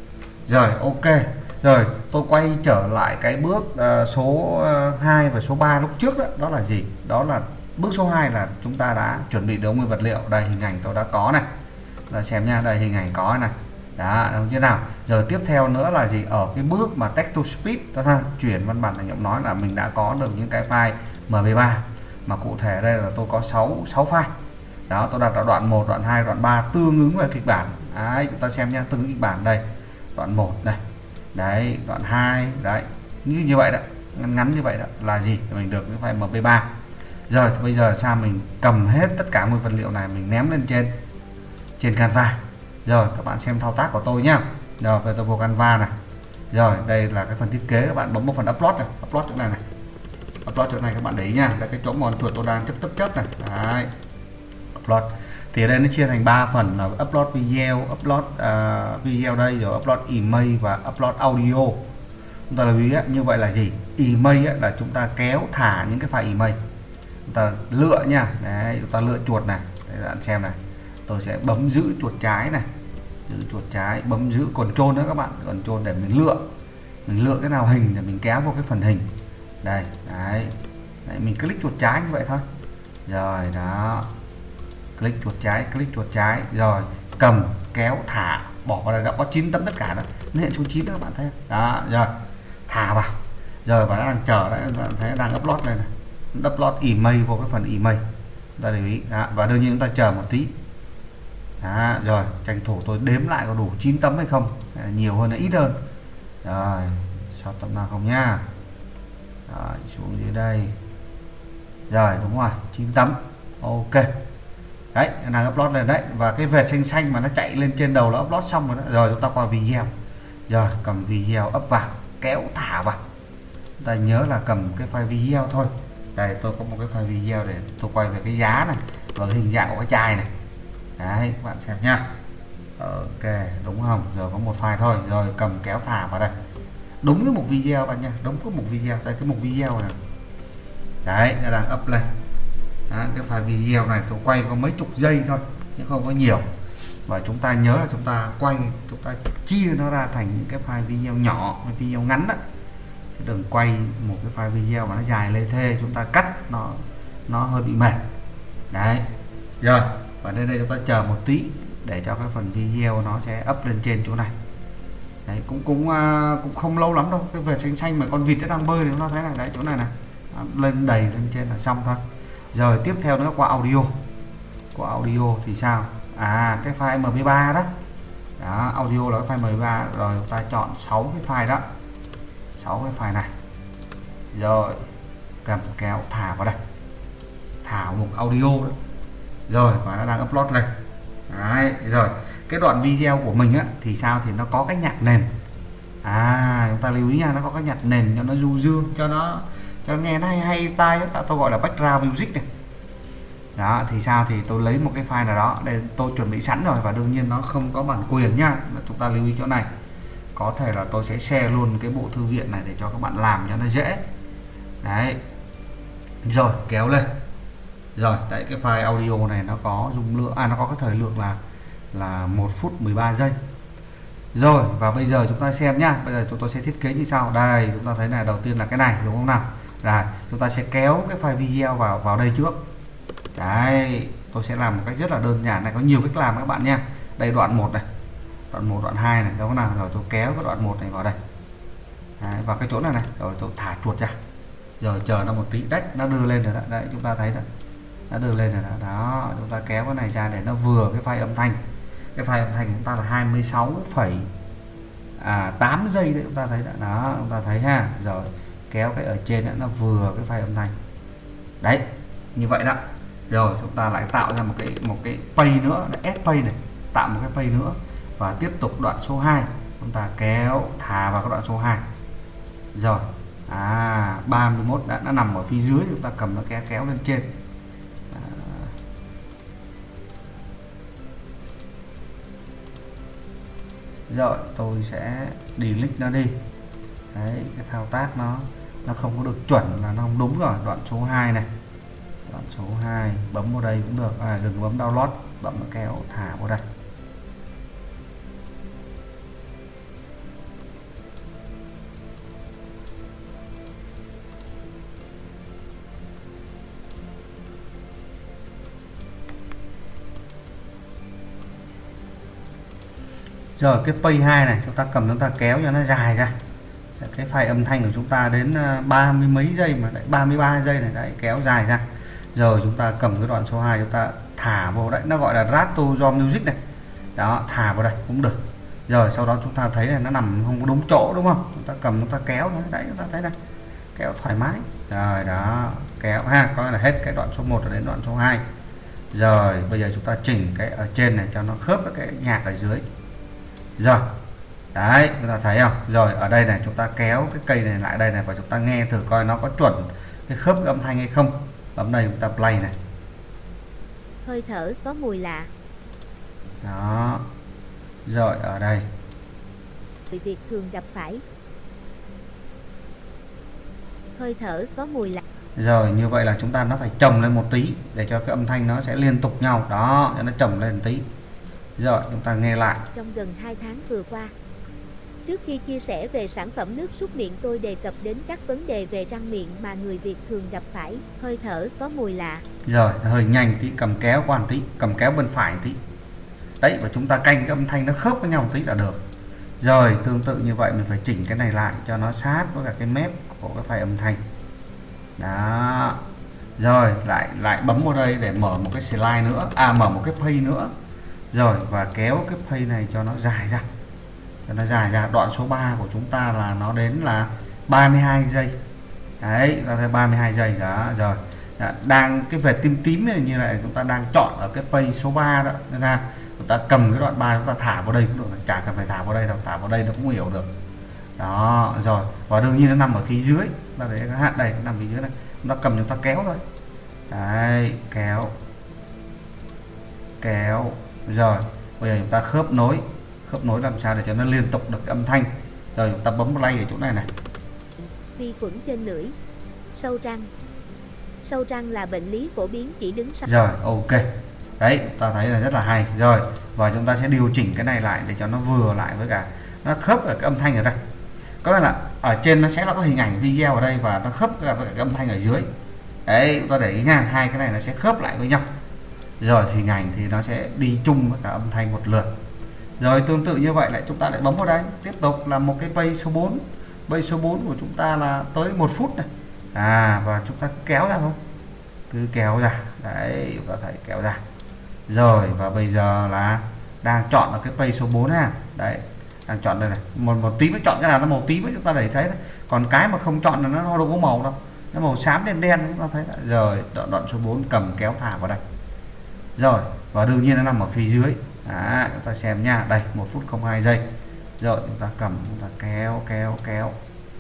B: Rồi ok. Rồi tôi quay trở lại cái bước uh, số uh, hai và số ba lúc trước đó, đó là gì? Đó là bước số hai là chúng ta đã chuẩn bị được nguyên vật liệu. Đây, hình ảnh tôi đã có này. Là xem nha, đây hình ảnh có này. Đó, đúng chưa nào? Rồi tiếp theo nữa là gì? Ở cái bước mà text to speech đó ha, chuyển văn bản thành giọng nói là mình đã có được những cái file M P ba. Mà cụ thể đây là tôi có sáu file. Đó, tôi đặt ở đoạn một, đoạn hai, đoạn ba tương ứng với kịch bản. Đấy, chúng ta xem nha, tương ứng kịch bản đây. Đoạn một này. Đấy, đoạn hai, đấy. Như như vậy đó, ngắn ngắn như vậy đó là gì? Mình được cái file M P ba. Rồi bây giờ sao mình cầm hết tất cả nguyên vật liệu này mình ném lên trên trên Canva. Rồi các bạn xem thao tác của tôi nhá. Rồi bây giờ tôi vô Canva này. Rồi đây là cái phần thiết kế, các bạn bấm vào phần upload này, upload chỗ này này. Upload chỗ này các bạn để ý nha, là cái chỗ mòn chuột tôi đang chấp chấp chấp này. Đấy. Upload. Thì ở đây nó chia thành ba phần là upload video, upload uh, video đây, rồi upload email và upload audio. Chúng ta lưu ý như vậy là gì? Email là chúng ta kéo thả những cái file email. Chúng ta lựa nha. Đấy, chúng ta lựa chuột này. Để bạn xem này. Tôi sẽ bấm giữ chuột trái này. Giữ chuột trái, bấm giữ control nữa các bạn. Control để mình lựa. Mình lựa cái nào hình để mình kéo vào cái phần hình. Đây, đấy. Đấy, mình click chuột trái như vậy thôi. Rồi, đó. Click chuột trái, click chuột trái. Rồi, cầm, kéo, thả. Bỏ vào đây đã có chín tấm tất cả đó. Nó hiện số chín đó các bạn thấy. Đó, rồi. Thả vào. Rồi, và nó đang chờ đấy. Các bạn thấy đang upload đây này. Upload email vô cái phần email. Ta để ý. Đó, và đương nhiên chúng ta chờ một tí. Đó, rồi, tranh thủ tôi đếm lại có đủ chín tấm hay không. Nhiều hơn hay ít hơn. Rồi, sót tấm nào không nhá. Rồi, xuống dưới đây. Rồi, đúng rồi, chín tấm. Ok. Đấy, đang upload lên đấy. Và cái vệt xanh xanh mà nó chạy lên trên đầu nó upload xong rồi đó. Rồi chúng ta qua video. Rồi, cầm video up vào, kéo thả vào. Chúng ta nhớ là cầm cái file video thôi. Đây, tôi có một cái file video để tôi quay về cái giá này và cái hình dạng của cái chai này. Đấy, các bạn xem nhá. Ok, đúng không? Rồi có một file thôi. Rồi cầm kéo thả vào đây. Đúng cái mục video bạn nha, đúng cái mục video. Đây, cái mục video này. Đấy, nó đang up lên. Đó, cái file video này tôi quay có mấy chục giây thôi, nhưng không có nhiều. Và chúng ta nhớ là chúng ta quay, chúng ta chia nó ra thành những cái file video nhỏ, video ngắn đó. Chứ đừng quay một cái file video mà nó dài lê thê, chúng ta cắt nó nó hơi bị mệt. Đấy. Rồi, và đây đây chúng ta chờ một tí để cho cái phần video nó sẽ up lên trên chỗ này. Đấy, cũng cũng uh, cũng không lâu lắm đâu. Cái vệt xanh xanh mà con vịt nó đang bơi thì chúng ta thấy này, đấy chỗ này này. Đó, lên đầy lên trên là xong thôi. Rồi tiếp theo nữa qua audio. Qua audio thì sao? À, cái file M P ba đó. Đó, audio là cái file M P ba. Rồi chúng ta chọn sáu cái file đó. sáu cái file này. Rồi cầm kéo thả vào đây. Thả mục audio đó. Rồi và nó đang upload lên. Đấy, rồi cái đoạn video của mình á thì sao, thì nó có cái nhạc nền. À, chúng ta lưu ý nha, nó có cái nhạc nền cho nó du dương, cho nó cho nó nghe nó hay hay tai, tôi gọi là background music này. Đó thì sao, thì tôi lấy một cái file nào đó để tôi chuẩn bị sẵn rồi, và đương nhiên nó không có bản quyền nha, chúng ta lưu ý chỗ này. Có thể là tôi sẽ share luôn cái bộ thư viện này để cho các bạn làm cho nó dễ. Đấy, rồi kéo lên. Rồi đấy, cái file audio này nó có dung lượng, à nó có cái thời lượng là là một phút mười ba giây. Rồi và bây giờ chúng ta xem nhá, bây giờ chúng tôi sẽ thiết kế như sau. Đây chúng ta thấy này, đầu tiên là cái này đúng không nào. Rồi chúng ta sẽ kéo cái file video vào vào đây trước. Đấy, tôi sẽ làm một cách rất là đơn giản này, có nhiều cách làm các bạn nha. Đây đoạn một này, đoạn một, đoạn hai này, đúng không nào. Rồi tôi kéo cái đoạn một này vào đây. Đấy, vào cái chỗ này này, rồi tôi thả chuột ra. Rồi chờ nó một tí, đấy nó đưa lên rồi đó. Đấy chúng ta thấy đó, nó đưa lên rồi đó. Đó, chúng ta kéo cái này ra để nó vừa cái file âm thanh. Cái file âm thanh của chúng ta là hai mươi sáu phẩy tám giây đấy, chúng ta thấy đó. Đó, chúng ta thấy ha. Rồi kéo cái ở trên đó, nó vừa cái file âm thanh. Đấy, như vậy đó. Rồi chúng ta lại tạo ra một cái một cái pay nữa, add pay này, tạo một cái pay nữa và tiếp tục đoạn số hai chúng ta kéo thả vào cái đoạn số hai. Rồi à ba mươi mốt đã nó nằm ở phía dưới, chúng ta cầm nó kéo kéo lên trên. À. Rồi tôi sẽ delete nó đi. Đấy, cái thao tác nó nó không có được chuẩn, là nó không đúng rồi. Đoạn số hai này, đoạn số hai bấm vào đây cũng được, à, đừng bấm download, bấm nó kéo thả vào đây. Rồi cái pay hai này chúng ta cầm, chúng ta kéo cho nó dài ra. Cái file âm thanh của chúng ta đến ba mươi mấy giây mà đấy, ba mươi ba giây này, đấy kéo dài ra. Rồi chúng ta cầm cái đoạn số hai chúng ta thả vào đấy, nó gọi là Rato do Music này. Đó, thả vào đây cũng được. Rồi sau đó chúng ta thấy này, nó nằm không có đúng chỗ đúng không? Chúng ta cầm chúng ta kéo nó, đấy chúng ta thấy này. Kéo thoải mái. Rồi đó, kéo ha, coi là hết cái đoạn số một đến đoạn số hai. Rồi bây giờ chúng ta chỉnh cái ở trên này cho nó khớp với cái nhạc ở dưới. Rồi đấy, chúng ta thấy không? Rồi ở đây này chúng ta kéo cái cây này lại đây này, và chúng ta nghe thử coi nó có chuẩn cái khớp cái âm thanh hay không. Bấm đây chúng ta play này.
D: Hơi thở có mùi lạ.
B: Đó. Rồi ở đây
D: Người Việt thường gặp phải. Hơi thở có mùi lạ.
B: Rồi như vậy là chúng ta nó phải chồng lên một tí để cho cái âm thanh nó sẽ liên tục nhau. Đó, cho nó chồng lên một tí. Rồi chúng ta nghe lại.
D: Trong gần hai tháng vừa qua, trước khi chia sẻ về sản phẩm nước súc miệng, tôi đề cập đến các vấn đề về răng miệng mà người Việt thường gặp phải. Hơi thở có mùi lạ.
B: Rồi hơi nhanh tí, cầm kéo qua một tí, cầm kéo bên phải một tí. Đấy, và chúng ta canh cái âm thanh nó khớp với nhau một tí là được. Rồi tương tự như vậy mình phải chỉnh cái này lại cho nó sát với cả cái mép của cái file âm thanh. Đó. Rồi lại lại bấm vào đây để mở một cái slide nữa, à mở một cái pay nữa. Rồi và kéo cái pay này cho nó dài ra. Cho nó dài ra. Đoạn số ba của chúng ta là nó đến là ba mươi hai giây. Đấy, ta thấy ba mươi hai giây đó. Rồi đã, đang cái vệt tím tím này như này, chúng ta đang chọn ở cái pay số ba đó, nên là chúng ta cầm cái đoạn ba chúng ta thả vào đây cũng được, chả cần phải thả vào đây đâu, thả vào đây nó cũng hiểu được. Đó, rồi và đương nhiên nó nằm ở phía dưới, ta thấy cái hạn đây nó nằm phía dưới này, chúng ta cầm chúng ta kéo thôi. Đấy, kéo kéo. Rồi bây giờ chúng ta khớp nối, khớp nối làm sao để cho nó liên tục được cái âm thanh. Rồi chúng ta bấm play ở chỗ này này.
D: Vi khuẩn trên lưỡi, sâu răng. Sâu răng là bệnh lý phổ biến chỉ đứng sau.
B: Rồi ok, đấy ta thấy là rất là hay. Rồi và chúng ta sẽ điều chỉnh cái này lại để cho nó vừa lại với cả nó khớp ở cái âm thanh ở đây. Có nghĩa là ở trên nó sẽ là có hình ảnh video ở đây và nó khớp với cái âm thanh ở dưới. Đấy, chúng ta để ý nha, hai cái này nó sẽ khớp lại với nhau. Rồi hình ảnh thì nó sẽ đi chung với cả âm thanh một lượt. Rồi tương tự như vậy lại chúng ta lại bấm vào đây, tiếp tục là một cái pay số bốn. Pay số bốn của chúng ta là tới một phút này. À và chúng ta cứ kéo ra thôi. Cứ kéo ra. Đấy, chúng ta thấy kéo ra. Rồi và bây giờ là đang chọn ở cái pay số bốn ha. Đấy, đang chọn đây này. Một một tí mới chọn cái nào nó màu tím ấy, chúng ta để thấy đấy. Còn cái mà không chọn là nó đâu có màu đâu. Nó màu xám đen đen chúng ta thấy đấy. Rồi đoạn, đoạn số bốn cầm kéo thả vào đây. Rồi và đương nhiên nó nằm ở phía dưới. Đó, chúng ta xem nha, đây một phút không hai giây. Rồi chúng ta cầm, chúng ta kéo kéo kéo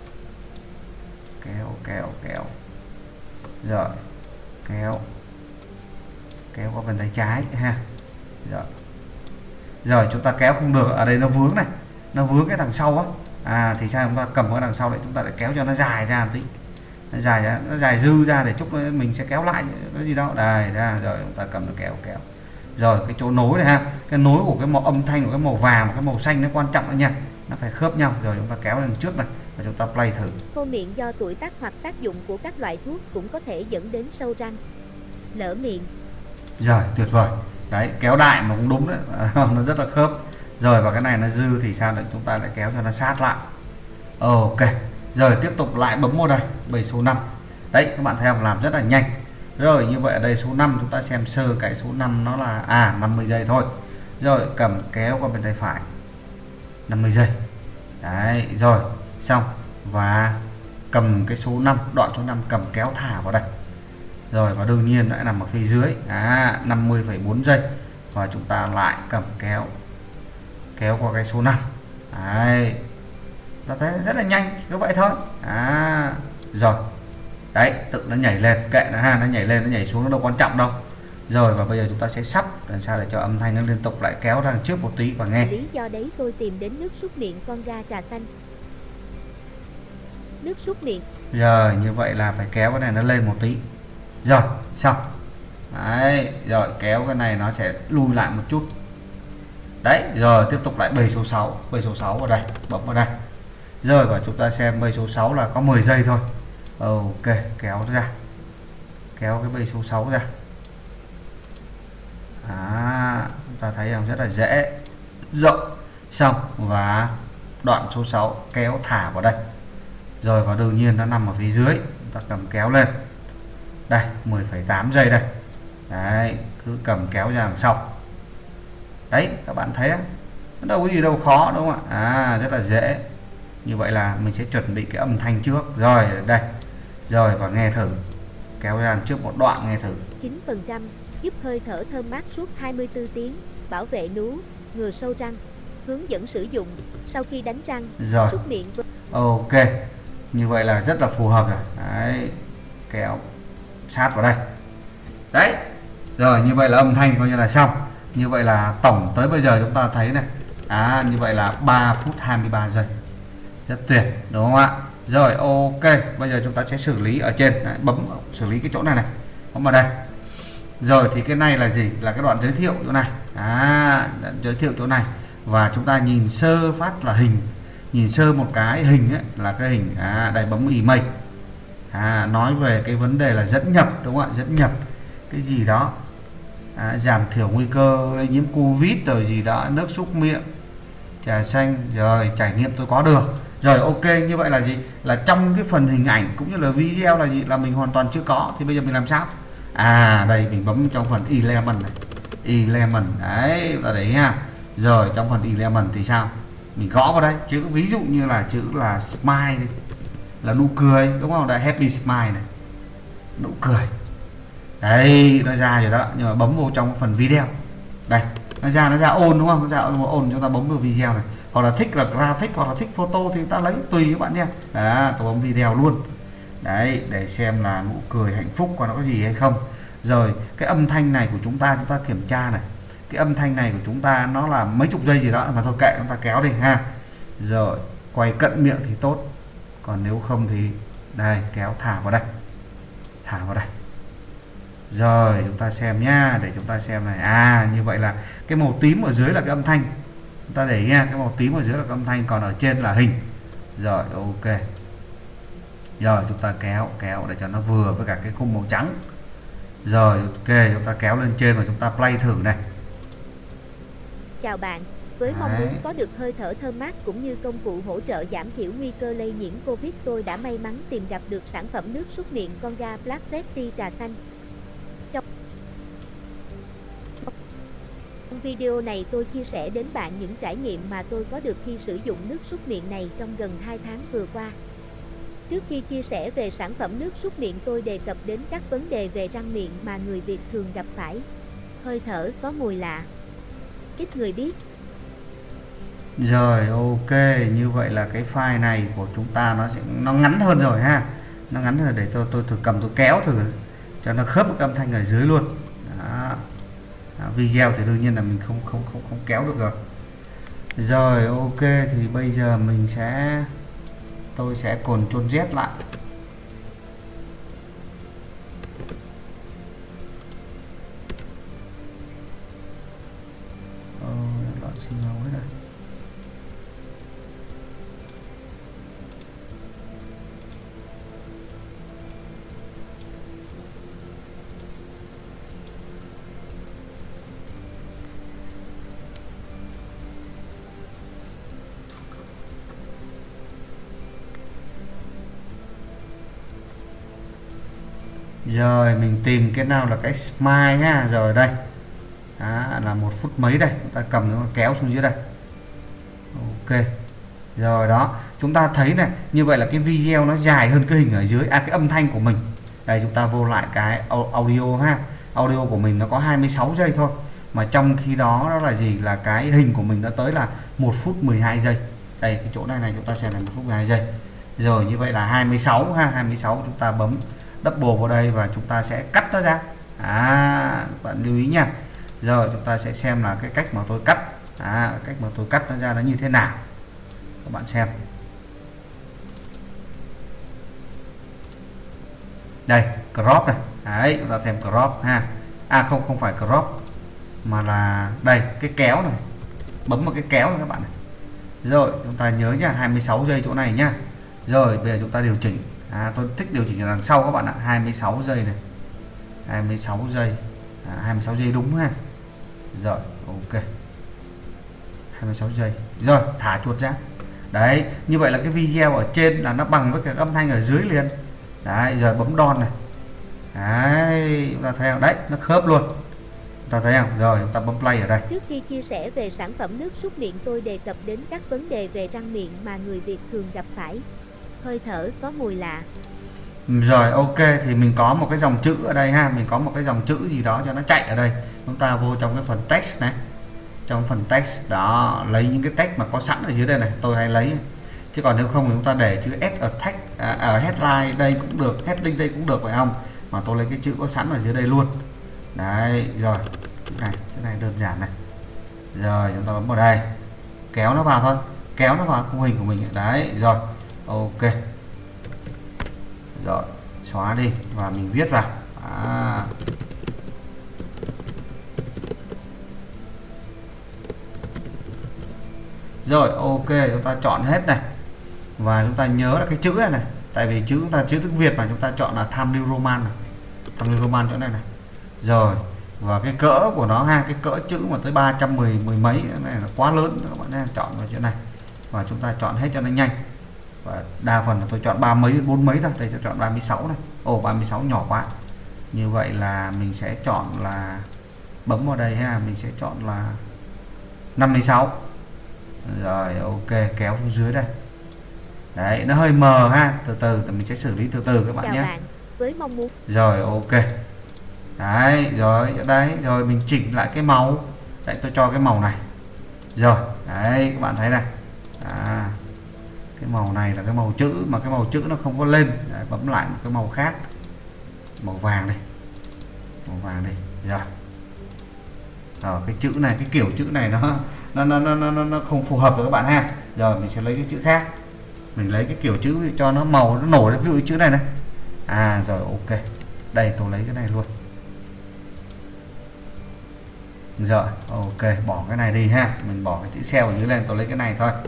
B: kéo kéo kéo rồi kéo kéo qua bên tay trái ha. Rồi rồi chúng ta kéo không được, ở đây nó vướng này, nó vướng cái đằng sau á, à thì sao chúng ta cầm cái đằng sau lại chúng ta lại kéo cho nó dài ra một tí, nó dài ra, nó dài dư ra để chút nữa mình sẽ kéo lại, nó gì đâu đây ra. Rồi chúng ta cầm nó kéo kéo rồi cái chỗ nối này ha, cái nối của cái màu âm thanh của cái màu vàng và cái màu xanh nó quan trọng đó nha, nó phải khớp nhau. Rồi chúng ta kéo lên trước này và chúng ta play thử.
D: Khô miệng do tuổi tác hoặc tác dụng của các loại thuốc cũng có thể dẫn đến sâu răng, lở miệng.
B: Rồi tuyệt vời đấy, kéo đại mà cũng đúng đấy nó rất là khớp. Rồi và cái này nó dư thì sao, để chúng ta lại kéo cho nó sát lại. Ok rồi tiếp tục lại bấm vào đây bầy số năm. Đấy các bạn thấy không, làm rất là nhanh. Rồi như vậy ở đây số năm chúng ta xem sơ cái số năm nó là à năm mươi giây thôi. Rồi cầm kéo qua bên tay phải năm mươi giây. Đấy rồi xong, và cầm cái số năm, đoạn số năm cầm kéo thả vào đây. Rồi và đương nhiên nó nằm ở phía dưới à, năm mươi phẩy bốn giây, và chúng ta lại cầm kéo kéo qua cái số năm. Đấy ta thấy rất là nhanh cứ vậy thôi à. Rồi đấy tự nó nhảy lên, kệ nó ha, nó nhảy lên nó nhảy xuống nó đâu quan trọng đâu. Rồi và bây giờ chúng ta sẽ sắp làm sao để cho âm thanh nó liên tục lại kéo ra trước một tí và nghe.
D: Lý do đấy tôi tìm đến nước súc miệng con ga trà xanh. Nước súc miệng.
B: Rồi như vậy là phải kéo cái này nó lên một tí. Rồi xong. Đấy rồi kéo cái này nó sẽ lùi lại một chút. Đấy rồi tiếp tục lại bầy số sáu, bầy số sáu vào đây, bấm vào đây. Rồi và chúng ta xem bầy số sáu là có mười giây thôi. Ok kéo ra, kéo cái bầy số sáu ra. À, chúng ta thấy rằng rất là dễ, rộng, xong và đoạn số sáu kéo thả vào đây. Rồi và đương nhiên nó nằm ở phía dưới, chúng ta cầm kéo lên đây mười phẩy tám giây đây. Đấy cứ cầm kéo ra đằng sau. Đấy các bạn thấy á, nó đâu có gì đâu khó đúng không ạ? À rất là dễ. Như vậy là mình sẽ chuẩn bị cái âm thanh trước. Rồi đây. Rồi và nghe thử. Kéo ra trước một đoạn nghe thử.
D: chín phần trăm giúp hơi thở thơm mát suốt hai mươi tư tiếng, bảo vệ nú, ngừa sâu răng. Hướng dẫn sử dụng sau khi đánh răng,
B: rồi
D: súc miệng.
B: Ok. Như vậy là rất là phù hợp rồi. Đấy. Kéo sát vào đây. Đấy. Rồi như vậy là âm thanh coi như là xong. Như vậy là tổng tới bây giờ chúng ta thấy này. À như vậy là ba phút hai mươi ba giây. Rất tuyệt đúng không ạ? Rồi ok, bây giờ chúng ta sẽ xử lý ở trên. Đấy, bấm xử lý cái chỗ này này. Bấm vào đây. Rồi thì cái này là gì? Là cái đoạn giới thiệu chỗ này. À giới thiệu chỗ này. Và chúng ta nhìn sơ phát là hình. Nhìn sơ một cái hình ấy, là cái hình. À đây bấm email. À nói về cái vấn đề là dẫn nhập đúng không ạ? Dẫn nhập cái gì đó. À, giảm thiểu nguy cơ lây nhiễm Covid rồi gì đó, nước súc miệng, trà xanh, rồi trải nghiệm tôi có được. Rồi ok, như vậy là gì? Là trong cái phần hình ảnh cũng như là video là gì? Là mình hoàn toàn chưa có. Thì bây giờ mình làm sao? À đây mình bấm trong phần eleven này. eleven đấy, là đấy ha. Rồi trong phần eleven thì sao? Mình gõ vào đây chữ, ví dụ như là chữ là smile đi, là nụ cười đúng không? Đây happy smile này, nụ cười. Đấy nó ra rồi đó, nhưng mà bấm vào trong phần video đây nó ra, nó ra ôn đúng không? Nó ra ôn, chúng ta bấm vào video này, hoặc là thích là graphic hoặc là thích photo thì chúng ta lấy tùy các bạn nha. Đó tôi bấm video luôn đấy để xem là nụ cười hạnh phúc còn nó có gì hay không. Rồi cái âm thanh này của chúng ta, chúng ta kiểm tra này, cái âm thanh này của chúng ta nó là mấy chục giây gì đó mà thôi kệ, chúng ta kéo đi ha. Rồi quay cận miệng thì tốt, còn nếu không thì đây kéo thả vào đây, thả vào đây. Rồi chúng ta xem nhá, để chúng ta xem này. À như vậy là cái màu tím ở dưới là cái âm thanh, chúng ta để ý nha, cái màu tím ở dưới là cái âm thanh, còn ở trên là hình. Rồi ok. Rồi chúng ta kéo kéo để cho nó vừa với cả cái khung màu trắng. Rồi ok, chúng ta kéo lên trên và chúng ta play thử này.
D: Chào bạn, với mong
B: Đấy.
D: muốn có được hơi thở thơm mát cũng như công cụ hỗ trợ giảm thiểu nguy cơ lây nhiễm Covid, tôi đã may mắn tìm gặp được sản phẩm nước súc miệng con ga Black Safety trà xanh. Trong video này tôi chia sẻ đến bạn những trải nghiệm mà tôi có được khi sử dụng nước súc miệng này trong gần hai tháng vừa qua. Trước khi chia sẻ về sản phẩm nước súc miệng, tôi đề cập đến các vấn đề về răng miệng mà người Việt thường gặp phải. Hơi thở có mùi lạ, ít người biết.
B: Rồi ok, như vậy là cái file này của chúng ta nó sẽ nó ngắn hơn rồi ha. Nó ngắn hơn, để cho tôi thử cầm tôi kéo thử cho nó khớp với âm thanh ở dưới luôn. Đó. Đó, video thì đương nhiên là mình không không không không kéo được rồi. Rồi ok, thì bây giờ mình sẽ tôi sẽ Ctrl Z lại. Oh, loạn sinh máu hết rồi. Rồi mình tìm cái nào là cái smile ha. Rồi đây. Đó, là một phút mấy đây, chúng ta cầm nó kéo xuống dưới đây. Ok. Rồi đó, chúng ta thấy này, như vậy là cái video nó dài hơn cái hình ở dưới, à cái âm thanh của mình. Đây chúng ta vô lại cái audio ha. Audio của mình nó có hai mươi sáu giây thôi, mà trong khi đó đó là gì, là cái hình của mình nó tới là một phút mười hai giây. Đây cái chỗ này này chúng ta xem là một phút mười hai giây. Rồi như vậy là hai mươi sáu ha, hai mươi sáu chúng ta bấm double vào đây và chúng ta sẽ cắt nó ra. À, bạn lưu ý nha. Rồi chúng ta sẽ xem là cái cách mà tôi cắt, à, cách mà tôi cắt nó ra nó như thế nào, các bạn xem. Đây crop này, đấy chúng ta xem crop ha. À không, không phải crop mà là đây cái kéo này, bấm vào cái kéo này các bạn này. Rồi chúng ta nhớ nhá, hai mươi sáu giây chỗ này nhá. Rồi bây giờ chúng ta điều chỉnh. À, tôi thích điều chỉnh ở đằng sau các bạn ạ. Hai mươi sáu giây này, hai mươi sáu giây, à, hai mươi sáu giây đúng ha. Rồi ok, hai mươi sáu giây. Rồi thả chuột ra. Đấy, như vậy là cái video ở trên là nó bằng với cái âm thanh ở dưới liền. Đấy, rồi bấm đòn này. Đấy, chúng ta thấy không? Đấy, nó khớp luôn. Chúng ta thấy không? Rồi chúng ta bấm play ở đây.
D: Trước khi chia sẻ về sản phẩm nước súc miệng, tôi đề cập đến các vấn đề về răng miệng mà người Việt thường gặp phải. Hơi thở có mùi lạ.
B: Rồi ok, thì mình có một cái dòng chữ ở đây ha, mình có một cái dòng chữ gì đó cho nó chạy ở đây. Chúng ta vô trong cái phần text này, trong phần text đó, lấy những cái text mà có sẵn ở dưới đây này, tôi hay lấy. Chứ còn nếu không thì chúng ta để chữ S ở text, à, ở headline đây cũng được, heading đây cũng được phải không? Mà tôi lấy cái chữ có sẵn ở dưới đây luôn. Đấy, rồi này, cái này đơn giản này. Rồi chúng ta bấm vào đây, kéo nó vào thôi, kéo nó vào khung hình của mình. Đấy, rồi ok. Rồi xóa đi và mình viết vào. À. Rồi ok, chúng ta chọn hết này. Và chúng ta nhớ là cái chữ này này, tại vì chữ chúng ta chữ tiếng Việt mà, chúng ta chọn là Times New Roman này. Times New Roman chỗ này này. Rồi, và cái cỡ của nó ha, cái cỡ chữ mà tới ba trăm mười mười mấy này là quá lớn các bạn nha, chọn vào chỗ này. Và chúng ta chọn hết cho nó nhanh. Và đa phần là tôi chọn ba mấy bốn mấy thôi, đây tôi chọn ba mươi sáu này. Ồ, ba mươi sáu nhỏ quá. Như vậy là mình sẽ chọn là bấm vào đây ha, mình sẽ chọn là năm mươi sáu. Rồi ok, kéo xuống dưới đây. Đấy, nó hơi mờ ha, từ từ mình sẽ xử lý từ từ các bạn nhé.
D: Với mong muốn.
B: Rồi ok. Đấy, rồi đấy, rồi mình chỉnh lại cái màu. Đấy, tôi cho cái màu này. Rồi, đấy các bạn thấy này. À, cái màu này là cái màu chữ, mà cái màu chữ nó không có lên. Đấy, bấm lại một cái màu khác, màu vàng đây, màu vàng đây. Rồi, rồi cái chữ này, cái kiểu chữ này nó nó nó nó nó, nó không phù hợp với các bạn ha. Rồi mình sẽ lấy cái chữ khác, mình lấy cái kiểu chữ cho nó màu nó nổi lên, ví dụ chữ này này. À rồi ok, đây tôi lấy cái này luôn. Rồi ok, bỏ cái này đi ha, mình bỏ cái chữ sale ở dưới lên, tôi lấy cái này thôi.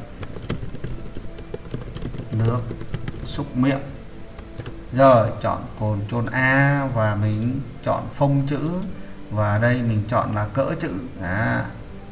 B: Nước súc miệng. Rồi chọn Ctrl A và mình chọn phông chữ, và đây mình chọn là cỡ chữ. À,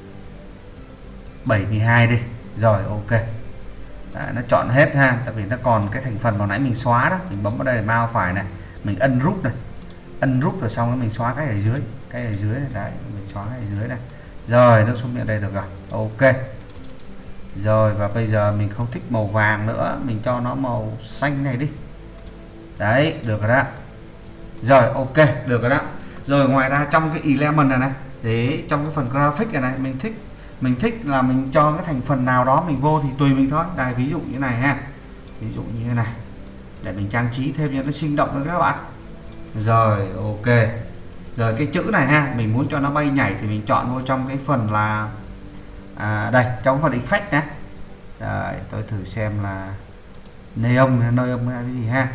B: bảy mươi hai đi. Rồi ok. Đấy, nó chọn hết ha, tại vì nó còn cái thành phần mà nãy mình xóa đó, mình bấm vào đây mouse phải này, mình ấn rút này, ấn rút rồi xong rồi mình xóa cái ở dưới, cái ở dưới này, đấy mình xóa cái ở dưới này. Rồi nước súc miệng đây được rồi. Ok. Rồi và bây giờ mình không thích màu vàng nữa, mình cho nó màu xanh này đi. Đấy, được rồi đó. Rồi ok, được rồi đó. Rồi ngoài ra trong cái element này này, để trong cái phần graphic này này, mình thích mình thích là mình cho cái thành phần nào đó mình vô thì tùy mình thôi. Đây ví dụ như này ha, ví dụ như thế này để mình trang trí thêm cho nó sinh động hơn các bạn. Rồi ok, rồi cái chữ này ha, mình muốn cho nó bay nhảy thì mình chọn vô trong cái phần là à, đây trong phần effect nhé. Rồi tôi thử xem là neon hay neon hay cái gì ha.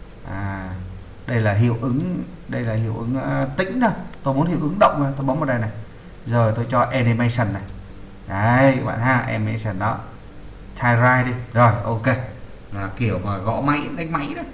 B: À, đây là hiệu ứng, đây là hiệu ứng uh, tĩnh thôi, tôi muốn hiệu ứng động thôi, tôi bấm vào đây này, rồi tôi cho animation này, đấy các bạn ha, animation đó, tie right đi, rồi ok, là kiểu mà gõ máy đánh máy đó.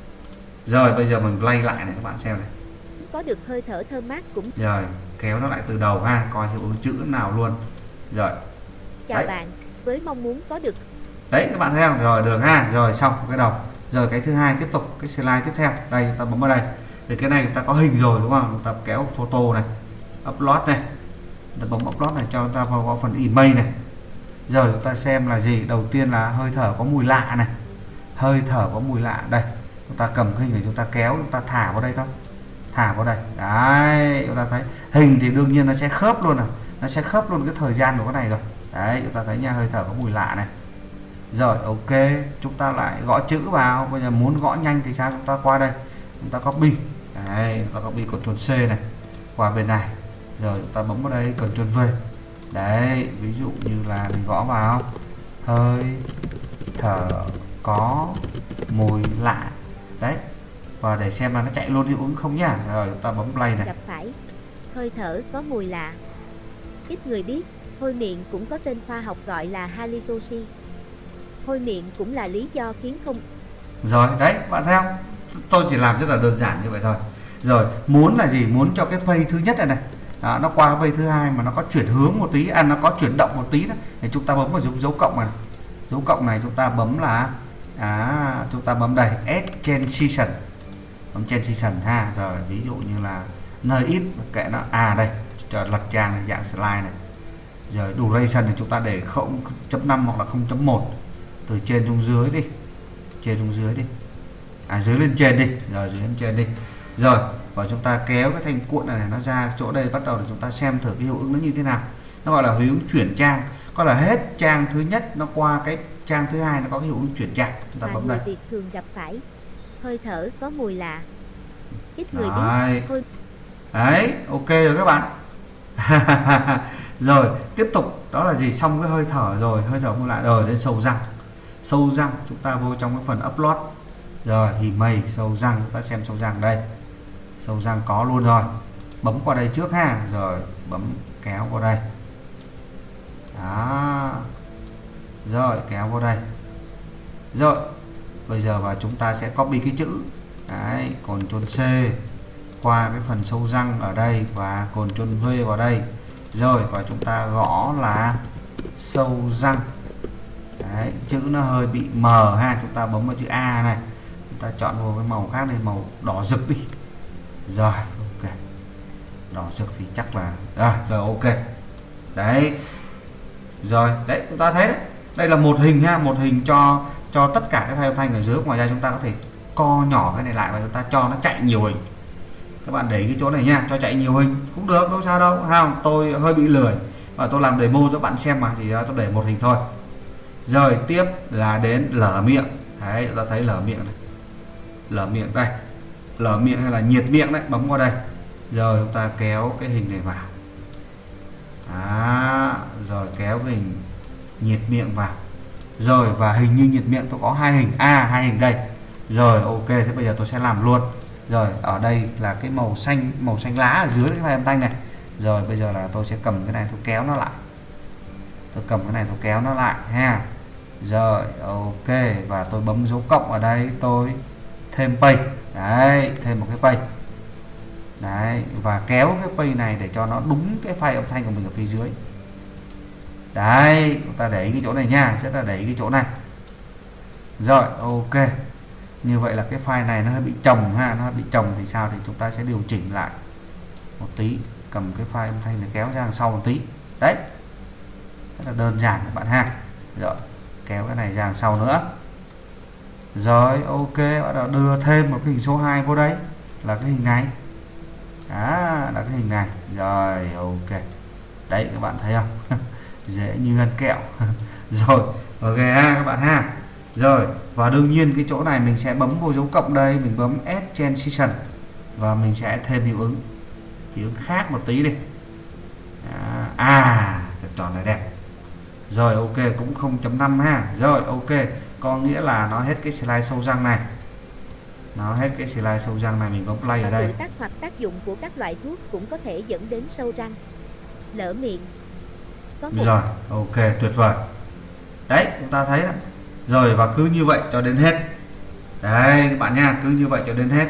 B: Rồi bây giờ mình play lại này các bạn xem này,
D: có được hơi thở thơm mát cũng.
B: Rồi kéo nó lại từ đầu ha, coi hiệu ứng chữ nào luôn. Rồi
D: chào đấy. Bạn với mong muốn có được,
B: đấy các bạn thấy không, rồi được ha, rồi xong cái đầu. Rồi cái thứ hai tiếp tục cái slide tiếp theo, đây chúng ta bấm vào đây thì cái này chúng ta có hình rồi đúng không, chúng ta kéo photo này, upload này, chúng ta bấm upload này cho chúng ta vào, vào phần image này. Rồi chúng ta xem là gì, đầu tiên là hơi thở có mùi lạ này, hơi thở có mùi lạ đây, chúng ta cầm cái hình này chúng ta kéo, chúng ta thả vào đây thôi, thả vào đây, đấy chúng ta thấy hình thì đương nhiên nó sẽ khớp luôn, này nó sẽ khớp luôn cái thời gian của cái này rồi, đấy chúng ta thấy nha, hơi thở có mùi lạ này. Rồi ok, chúng ta lại gõ chữ vào, bây giờ muốn gõ nhanh thì sao, chúng ta qua đây, chúng ta copy, đấy chúng ta copy Ctrl C này qua bên này, rồi chúng ta bấm vào đây Ctrl V, đấy ví dụ như là mình gõ vào hơi thở có mùi lạ, đấy, và để xem là nó chạy luôn hiệu ứng không nhá. Rồi chúng ta bấm play này,
D: gặp phải hơi thở có mùi lạ, ít người biết, hôi miệng cũng có tên khoa học gọi là halitosis. Hôi miệng cũng là lý do khiến không.
B: Rồi đấy bạn thấy không, tôi chỉ làm rất là đơn giản như vậy thôi. Rồi muốn là gì, muốn cho cái page thứ nhất này này đó, nó qua cái page thứ hai mà nó có chuyển hướng một tí, à, nó có chuyển động một tí đó, thì chúng ta bấm vào dấu, dấu cộng này, dấu cộng này chúng ta bấm là à, chúng ta bấm đây add transition, bấm transition ha. Rồi ví dụ như là nơi ít kệ nó, à đây cho lật trang này, dạng slide này. Rồi duration này chúng ta để không chấm năm hoặc là không chấm một, từ trên xuống dưới đi, trên xuống dưới đi, à dưới lên trên đi, rồi dưới lên trên đi. Rồi và chúng ta kéo cái thanh cuộn này, này nó ra chỗ đây, bắt đầu để chúng ta xem thử cái hiệu ứng nó như thế nào. Nó gọi là hiệu ứng chuyển trang, có là hết trang thứ nhất nó qua cái trang thứ hai nó có cái hiệu ứng chuyển trang. Chúng ta bấm đây.
D: Việc thường gặp phải hơi thở có mùi lạ, ít người
B: đấy.
D: biết. Thôi.
B: Đấy, ok rồi các bạn. Rồi tiếp tục đó là gì, xong cái hơi thở rồi, hơi thở mùi lạ rồi, đến sâu răng. Sâu răng chúng ta vô trong cái phần upload, rồi thì mây sâu răng, chúng ta xem sâu răng đây, sâu răng có luôn rồi, bấm qua đây trước ha, rồi bấm kéo vào đây đó, rồi kéo vào đây. Rồi bây giờ và chúng ta sẽ copy cái chữ đấy, Ctrl C qua cái phần sâu răng ở đây và Ctrl V vào đây, rồi và chúng ta gõ là sâu răng. Đấy, chữ nó hơi bị mờ ha, chúng ta bấm vào chữ A này, chúng ta chọn vào cái màu khác này, màu đỏ rực đi. Rồi ok, đỏ rực thì chắc là à, rồi ok đấy. Rồi đấy chúng ta thấy đấy, đây là một hình ha, một hình cho cho tất cả cái file âm thanh ở dưới. Ngoài ra chúng ta có thể co nhỏ cái này lại và chúng ta cho nó chạy nhiều hình. Các bạn để cái chỗ này nha, cho chạy nhiều hình cũng được, đâu sao đâu ha. Tôi hơi bị lười và tôi làm demo cho bạn xem mà, thì tôi để một hình thôi. Rồi tiếp là đến lở miệng. Đấy, chúng ta thấy lở miệng này, lở miệng đây, lở miệng hay là nhiệt miệng đấy, bấm qua đây, rồi chúng ta kéo cái hình này vào. Đó, rồi kéo cái hình nhiệt miệng vào. Rồi và hình như nhiệt miệng tôi có hai hình, à hai hình đây. Rồi ok, thế bây giờ tôi sẽ làm luôn. Rồi ở đây là cái màu xanh, màu xanh lá ở dưới cái file âm thanh này. Rồi bây giờ là tôi sẽ cầm cái này tôi kéo nó lại, tôi cầm cái này tôi kéo nó lại ha. Rồi ok, và tôi bấm dấu cộng ở đây, tôi thêm page, đấy, thêm một cái page đấy, và kéo cái page này để cho nó đúng cái file âm thanh của mình ở phía dưới. Đấy, chúng ta để ý cái chỗ này nha, rất là để ý cái chỗ này. Rồi ok, như vậy là cái file này nó hơi bị chồng ha, nó hơi bị chồng thì sao, thì chúng ta sẽ điều chỉnh lại một tí, cầm cái file âm thanh này kéo ra đằng sau một tí. Đấy, rất là đơn giản các bạn ha. Rồi kéo cái này ra đằng sau nữa. Rồi ok, bắt đầu đưa thêm một cái hình số hai vô đây, là cái hình này. Đó, là cái hình này. Rồi ok, đấy các bạn thấy không? dễ như ăn kẹo. Rồi ok ha các bạn ha. Rồi và đương nhiên cái chỗ này mình sẽ bấm vô dấu cộng đây, mình bấm Add Transition và mình sẽ thêm hiệu ứng hiệu ứng khác một tí đi. À, à tròn này đẹp. Rồi ok, cũng không chấm năm ha. Rồi ok, có nghĩa là nó hết cái slide sâu răng này. Nó hết cái slide sâu răng này, mình bấm play ở đây.
D: Tuổi tác hoặc tác dụng của các loại thuốc cũng có thể dẫn đến sâu răng, lở miệng. Có một...
B: Rồi ok, tuyệt vời. Đấy, chúng ta thấy đó. Rồi và cứ như vậy cho đến hết. Đây các bạn nha, cứ như vậy cho đến hết.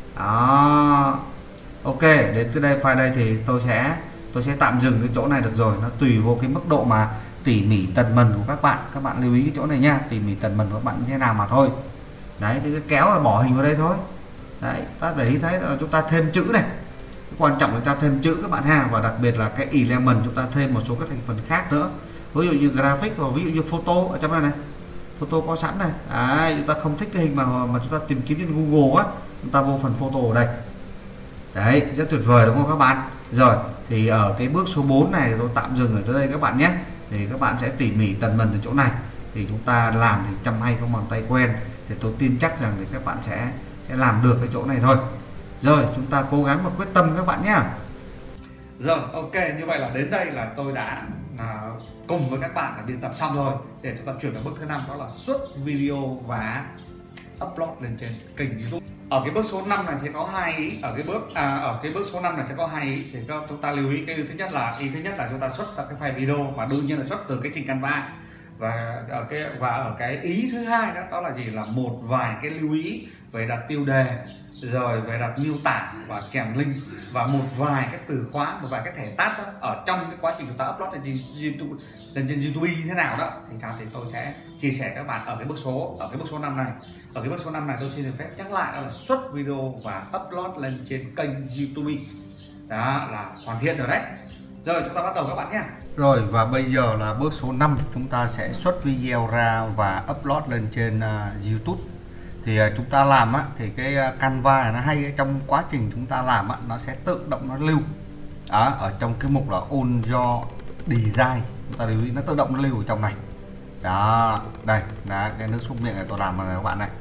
B: Đó. Ok, đến tới đây file đây thì tôi sẽ tôi sẽ tạm dừng cái chỗ này được rồi. Nó tùy vô cái mức độ mà tỉ mỉ tần mần của các bạn. Các bạn lưu ý cái chỗ này nha, tỉ mỉ tần mần của các bạn như thế nào mà thôi. Đấy, thì cái kéo là bỏ hình vào đây thôi. Đấy, ta để ý thấy là chúng ta thêm chữ này. Quan trọng là ta thêm chữ các bạn ha, và đặc biệt là cái element chúng ta thêm một số các thành phần khác nữa. Ví dụ như graphic và ví dụ như photo ở trong này này. Photo có sẵn này. Đấy, chúng ta không thích cái hình mà mà chúng ta tìm kiếm trên Google á, chúng ta vô phần photo ở đây. Đấy, rất tuyệt vời đúng không các bạn? Rồi, thì ở cái bước số bốn này tôi tạm dừng ở đây các bạn nhé. Thì các bạn sẽ tỉ mỉ tần mần ở chỗ này. Thì chúng ta làm thì chăm hay không bằng tay quen. Thì tôi tin chắc rằng thì các bạn sẽ sẽ làm được cái chỗ này thôi. Rồi, chúng ta cố gắng và quyết tâm các bạn nhé. Rồi, ok, như vậy là đến đây là tôi đã à, cùng với các bạn đã biên tập xong rồi. Để chúng ta chuyển đến bước thứ năm, đó là xuất video và upload lên trên kênh YouTube. Ở cái bước số năm này sẽ có hai ý. Ở cái bước à, ở cái bước số năm này sẽ có hai ý. Thì chúng ta lưu ý cái thứ nhất là ý thứ nhất là chúng ta xuất ra cái file video mà đương nhiên là xuất từ cái trình Canva. Và ở cái và ở cái ý thứ hai đó, đó là gì, là một vài cái lưu ý về đặt tiêu đề, rồi về đặt miêu tả và chèn link, và một vài cái từ khóa, một vài cái thẻ tag đó, ở trong cái quá trình chúng ta upload lên trên YouTube, lên trên YouTube như thế nào đó thì sao thì tôi sẽ chia sẻ các bạn ở cái bước số ở cái bước số năm này. Ở cái bước số năm này tôi xin được phép nhắc lại đó là xuất video và upload lên trên kênh YouTube. Đó là hoàn thiện rồi đấy. Rồi chúng ta bắt đầu các bạn nhé. Rồi và bây giờ là bước số năm, chúng ta sẽ xuất video ra và upload lên trên uh, YouTube. Thì uh, chúng ta làm á, thì cái uh, Canva này nó hay, trong quá trình chúng ta làm á, nó sẽ tự động nó lưu đó, ở trong cái mục là On Your Design. Chúng ta lưu ý nó tự động nó lưu ở trong này. Đó, đây là cái nước súc miệng này tôi làm này các bạn này.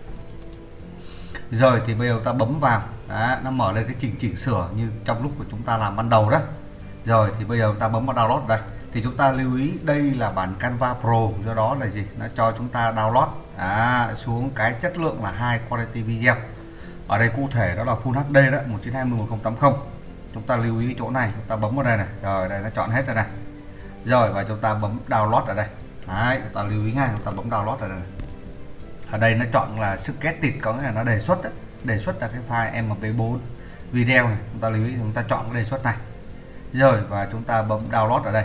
B: Rồi thì bây giờ ta bấm vào, đó, nó mở lên cái trình chỉnh sửa như trong lúc của chúng ta làm ban đầu đó. Rồi thì bây giờ chúng ta bấm vào download đây. Thì chúng ta lưu ý đây là bản Canva Pro, do đó là gì? Nó cho chúng ta download à, xuống cái chất lượng là high quality video. Ở đây cụ thể đó là Full hát đê đó, một chín hai mười một không tám không. Chúng ta lưu ý chỗ này, chúng ta bấm vào đây này. Rồi đây nó chọn hết rồi này. Rồi và chúng ta bấm download ở đây. Đấy, chúng ta lưu ý ngay, chúng ta bấm download ở đây này. Ở đây nó chọn là suggested, có nghĩa là nó đề xuất đó. Đề xuất là cái file em pê bốn video này. Chúng ta lưu ý, chúng ta chọn cái đề xuất này. Rồi và chúng ta bấm download ở đây.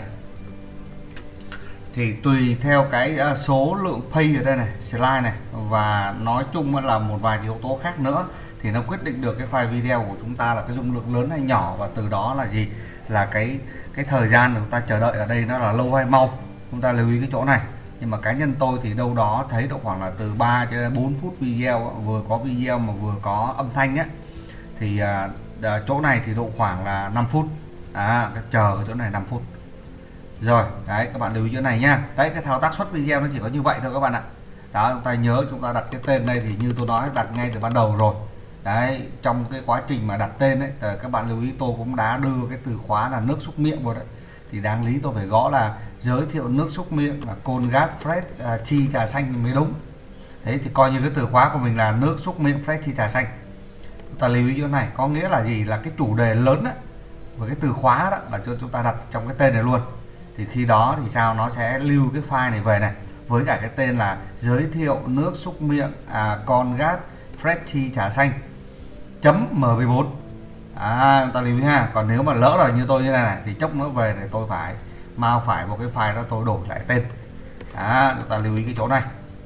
B: Thì tùy theo cái số lượng page ở đây này, slide này, và nói chung là một vài yếu tố khác nữa, thì nó quyết định được cái file video của chúng ta là cái dung lượng lớn hay nhỏ, và từ đó là gì, là cái cái thời gian chúng ta chờ đợi ở đây nó là lâu hay mau. Chúng ta lưu ý cái chỗ này. Nhưng mà cá nhân tôi thì đâu đó thấy độ khoảng là từ ba cho đến bốn phút video, vừa có video mà vừa có âm thanh á, thì uh, chỗ này thì độ khoảng là năm phút. À, chờ ở chỗ này năm phút. Rồi, đấy các bạn lưu ý chỗ này nhá. Đấy, cái thao tác xuất video nó chỉ có như vậy thôi các bạn ạ. Đó, chúng ta nhớ chúng ta đặt cái tên đây thì như tôi nói đặt ngay từ ban đầu rồi. Đấy, trong cái quá trình mà đặt tên ấy, các bạn lưu ý tôi cũng đã đưa cái từ khóa là nước súc miệng vào đấy. Thì đáng lý tôi phải gõ là giới thiệu nước súc miệng là Colgate Fresh uh, Chi trà xanh mới đúng. Thế thì coi như cái từ khóa của mình là nước súc miệng Fresh Chi trà xanh. Chúng ta lưu ý chỗ này, có nghĩa là gì, là cái chủ đề lớn đấy, và cái từ khóa đó là cho chúng ta đặt trong cái tên này luôn. Thì khi đó thì sao, nó sẽ lưu cái file này về này với cả cái tên là giới thiệu nước súc miệng à, Colgate Fresh Chi trà xanh chấm em pê bốn. À, chúng ta lưu ý ha. Còn nếu mà lỡ rồi như tôi như này, này thì chốc nữa về thì tôi phải mau phải một cái file đó tôi đổi lại tên. Đó, chúng ta lưu ý cái chỗ này.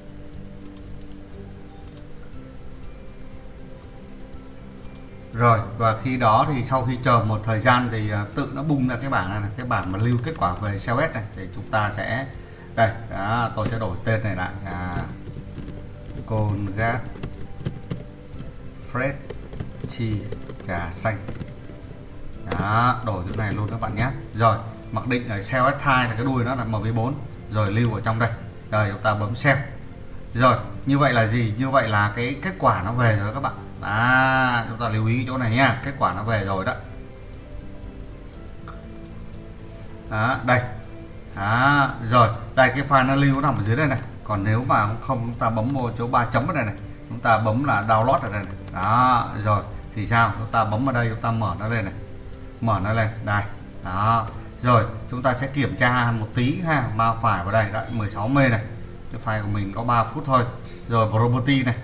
B: Rồi và khi đó thì sau khi chờ một thời gian thì uh, tự nó bung ra cái bảng này, này, cái bảng mà lưu kết quả về xê ét này, thì chúng ta sẽ đây, đó, tôi sẽ đổi tên này lại à, Colgate Fresh Chi trà xanh. Đó, đổi chỗ này luôn các bạn nhé. Rồi
A: mặc định là sell as type là cái đuôi nó là M V bốn, rồi lưu ở trong đây. Rồi chúng ta bấm sell. Rồi như vậy là gì? Như vậy là cái kết quả nó về rồi các bạn. À, chúng ta lưu ý chỗ này nha, kết quả nó về rồi đó. Đó, đây. Đó, rồi, đây cái file nó lưu nó nằm ở dưới đây này. Còn nếu mà không chúng ta bấm vào chỗ ba chấm ở đây này, chúng ta bấm là download ở đây này. Đó, rồi thì sao? Chúng ta bấm vào đây, chúng ta mở nó lên này. Mở nó lên, đây. Đó. Rồi, chúng ta sẽ kiểm tra một tí ha, mouse phải vào đây, đã mười sáu mê này. Cái file của mình có ba phút thôi. Rồi property này.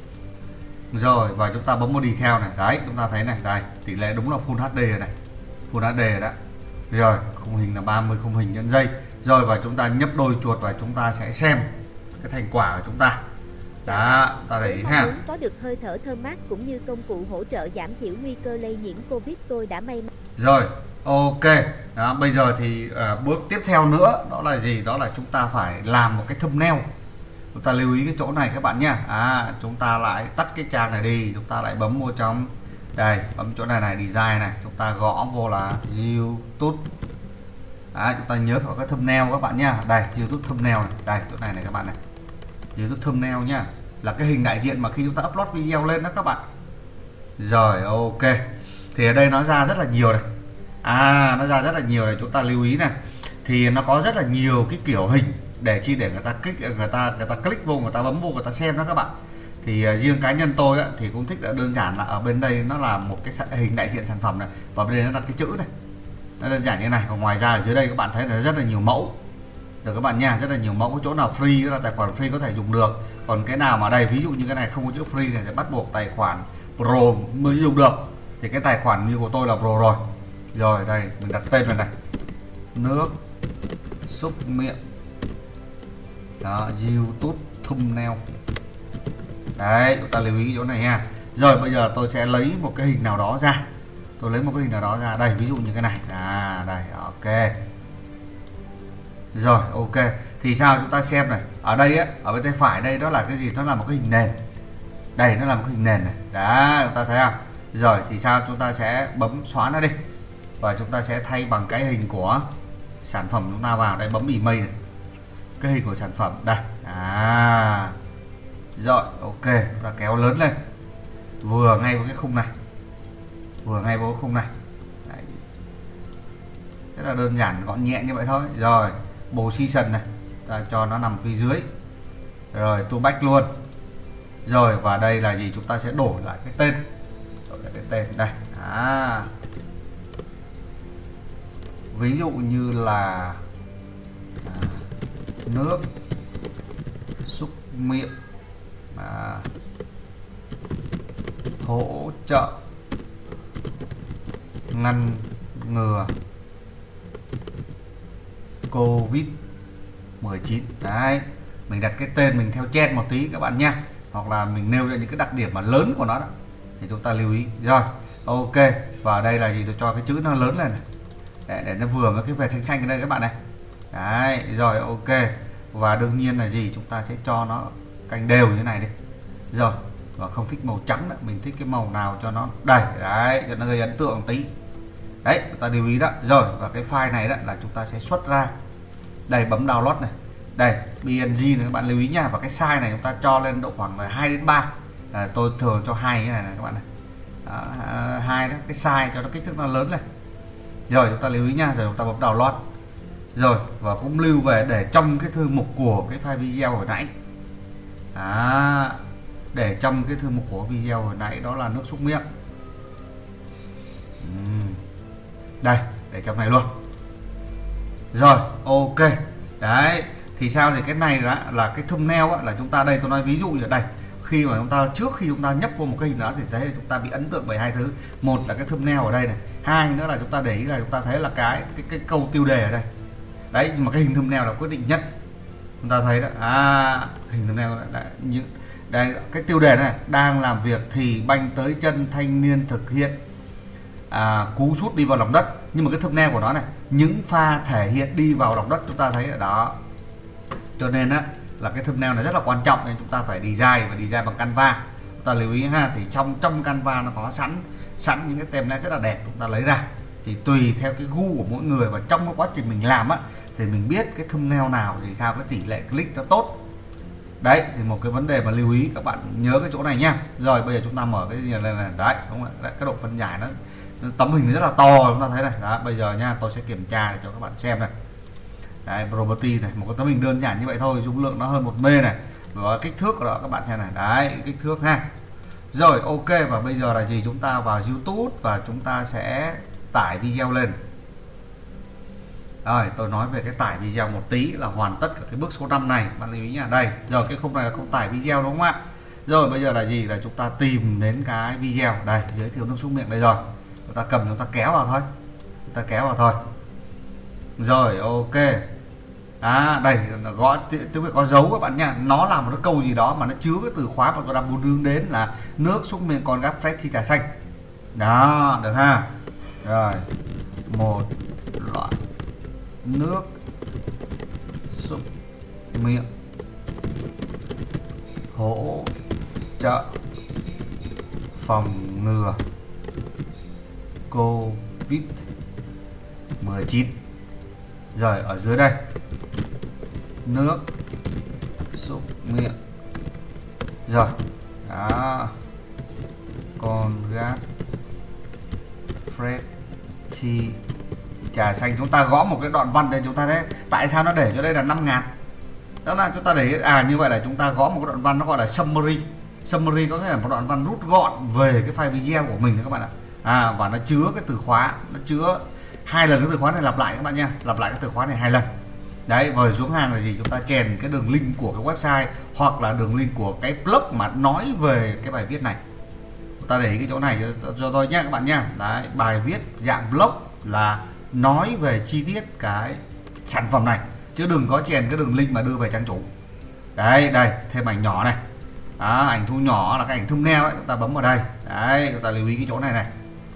A: Rồi và chúng ta bấm vào detail này. Đấy, chúng ta thấy này, đây, tỷ lệ đúng là Full hát đê rồi này. Full hát đê rồi đó. Rồi, khung hình là ba mươi khung hình nhân giây. Rồi và chúng ta nhấp đôi chuột và chúng ta sẽ xem cái thành quả của chúng ta. Đó, ta để ý ha.
D: Có được hơi thở thơm mát cũng như công cụ hỗ trợ giảm thiểu nguy cơ lây nhiễm Covid, tôi đã may mắn.
A: Rồi, ok. Đó, bây giờ thì uh, bước tiếp theo nữa đó là gì? Đó là chúng ta phải làm một cái thumbnail. Chúng ta lưu ý cái chỗ này các bạn nhé. À, chúng ta lại tắt cái trang này đi, chúng ta lại bấm vô trong đây, bấm chỗ này này, design này, chúng ta gõ vô là YouTube. Đấy, chúng ta nhớ phải có cái thumbnail các bạn nhá. Đây, YouTube thumbnail này, đây chỗ này này các bạn này. YouTube thumbnail nhá, là cái hình đại diện mà khi chúng ta upload video lên đó các bạn. Rồi, ok. Thì ở đây nó ra rất là nhiều này. À, nó ra rất là nhiều này, chúng ta lưu ý này. Thì nó có rất là nhiều cái kiểu hình để chi để người ta click người ta người ta click vô, người ta bấm vô, người ta xem đó các bạn. Thì uh, riêng cá nhân tôi á, thì cũng thích là đơn giản là ở bên đây nó là một cái hình đại diện sản phẩm này, và bên đây nó đặt cái chữ này, nó đơn giản như này. Còn ngoài ra ở dưới đây các bạn thấy là rất là nhiều mẫu được các bạn nha, rất là nhiều mẫu. Có chỗ nào free là tài khoản free có thể dùng được, còn cái nào mà đây ví dụ như cái này không có chữ free này thì bắt buộc tài khoản pro mới dùng được. Thì cái tài khoản như của tôi là pro rồi. Rồi đây mình đặt tên này này, nước súc miệng đó, YouTube thumbnail. Đấy, chúng ta lưu ý chỗ này nha. Rồi bây giờ tôi sẽ lấy một cái hình nào đó ra. Tôi lấy một cái hình nào đó ra. Đây, ví dụ như cái này. À, đây, ok. Rồi, ok. Thì sao chúng ta xem này. Ở đây á, ở bên tay phải đây đó là cái gì? Nó là một cái hình nền. Đây, nó là một cái hình nền này. Đó, chúng ta thấy không? Rồi, thì sao chúng ta sẽ bấm xóa nó đi. Và chúng ta sẽ thay bằng cái hình của sản phẩm chúng ta vào. Đây, bấm email này. Cái hình của sản phẩm. Đây. À. Rồi, ok, chúng ta kéo lớn lên. Vừa ngay với cái khung này. Vừa ngay với cái khung này. Đấy. Rất là đơn giản, gọn nhẹ như vậy thôi. Rồi, position này, ta cho nó nằm phía dưới. Rồi, to back luôn. Rồi, và đây là gì? Chúng ta sẽ đổi lại cái tên. Đổi lại cái tên, đây. À. Ví dụ như là à, nước súc miệng à, hỗ trợ ngăn ngừa Covid mười chín. Đấy, mình đặt cái tên mình theo trend một tí các bạn nha, hoặc là mình nêu ra những cái đặc điểm mà lớn của nó đó, thì chúng ta lưu ý. Rồi, ok. Và đây là gì? Tôi cho cái chữ nó lớn lên này để, để nó vừa với cái vệt xanh xanh ở đây các bạn này. Đấy, rồi ok. Và đương nhiên là gì? Chúng ta sẽ cho nó canh đều như này đi. Rồi, và không thích màu trắng nữa, mình thích cái màu nào cho nó đầy. Đấy, cho nó gây ấn tượng một tí. Đấy, chúng ta lưu ý đó. Rồi, và cái file này đó là chúng ta sẽ xuất ra. Đây, bấm download này. Đây, pê en giê này các bạn lưu ý nha. Và cái size này chúng ta cho lên độ khoảng là hai đến ba. À, tôi thường cho hai cái này này các bạn này. Đó, hai đó, cái size cho nó kích thước nó lớn lên. Rồi, chúng ta lưu ý nha. Rồi chúng ta bấm download. Rồi, và cũng lưu về để trong cái thư mục của cái file video hồi nãy. Đó, để trong cái thư mục của video hồi nãy đó là nước súc miệng. uhm. Đây, để trong này luôn. Rồi, ok. Đấy, thì sao thì cái này đó là cái thumbnail á, là chúng ta đây tôi nói ví dụ như ở đây, khi mà chúng ta trước khi chúng ta nhấp vô một cái hình đó thì thấy chúng ta bị ấn tượng bởi hai thứ. Một là cái thumbnail ở đây này, hai nữa là chúng ta để ý là chúng ta thấy là cái cái cái câu tiêu đề ở đây. Đấy, nhưng mà cái hình thumbnail là quyết định nhất. Chúng ta thấy đó, à, hình thumbnail là như đây, cái tiêu đề này đang làm việc thì banh tới chân thanh niên thực hiện à, cú sút đi vào lòng đất. Nhưng mà cái thumbnail của nó này, những pha thể hiện đi vào lòng đất, chúng ta thấy ở đó. Cho nên á là cái thumbnail này rất là quan trọng, nên chúng ta phải design và design bằng Canva. Chúng ta lưu ý ha, thì trong trong Canva nó có sẵn sẵn những cái template rất là đẹp, chúng ta lấy ra
B: thì tùy theo cái gu của mỗi người, và trong cái quá trình mình làm á thì mình biết cái thumbnail nào thì sao cái tỷ lệ click nó tốt. Đấy thì một cái vấn đề mà lưu ý các bạn nhớ cái chỗ này nha. Rồi bây giờ chúng ta mở cái gì này này, đấy đúng không ạ, cái độ phân giải nó, nó tấm hình nó rất là to, chúng ta thấy này. Đó, bây giờ nha, tôi sẽ kiểm tra để cho các bạn xem này. Đấy, property này, một cái tấm hình đơn giản như vậy thôi, dung lượng nó hơn một mê này, và kích thước của nó các bạn xem này, đấy kích thước ha. Rồi ok, và bây giờ là gì, chúng ta vào YouTube và chúng ta sẽ tải video lên. Rồi tôi nói về cái tải video một tí là hoàn tất cả cái bước số năm này, bạn lưu ý nha. Đây rồi, cái khung này là không tải video đúng không ạ? Rồi bây giờ là gì, là chúng ta tìm đến cái video đây, giới thiệu nước súc miệng đây rồi, chúng ta cầm chúng ta kéo vào thôi, chúng ta kéo vào thôi. Rồi ok, à đây gõ tiếng Việt có dấu các bạn nha, nó là một cái câu gì đó mà nó chứa cái từ khóa mà tôi đang muốn hướng đến là nước súc miệng con gáp Freshy trà xanh. Đó được ha. Rồi một loại nước súc miệng hỗ trợ phòng ngừa Covid mười chín. Rồi ở dưới đây, nước súc miệng, rồi đó, con gáp Freshy trà xanh. Chúng ta gõ một cái đoạn văn để chúng ta thấy tại sao nó để cho đây là năm ngàn. Đó là chúng ta để à như vậy là chúng ta gõ một cái đoạn văn nó gọi là summary. Summary có nghĩa là một đoạn văn rút gọn về cái file video của mình các bạn ạ. À và nó chứa cái từ khóa, nó chứa hai lần cái từ khóa này lặp lại các bạn nha, lặp lại cái từ khóa này hai lần. Đấy, rồi xuống hàng là gì, chúng ta chèn cái đường link của cái website hoặc là đường link của cái blog mà nói về cái bài viết này. Chúng ta để ý cái chỗ này cho, cho tôi nhé các bạn nha. Đấy, bài viết dạng blog là nói về chi tiết cái sản phẩm này, chứ đừng có chèn cái đường link mà đưa về trang chủ. Đấy, đây thêm ảnh nhỏ này. Đó, ảnh thu nhỏ là cái ảnh thumbnail ấy, chúng ta bấm vào đây. Đấy, chúng ta lưu ý cái chỗ này này.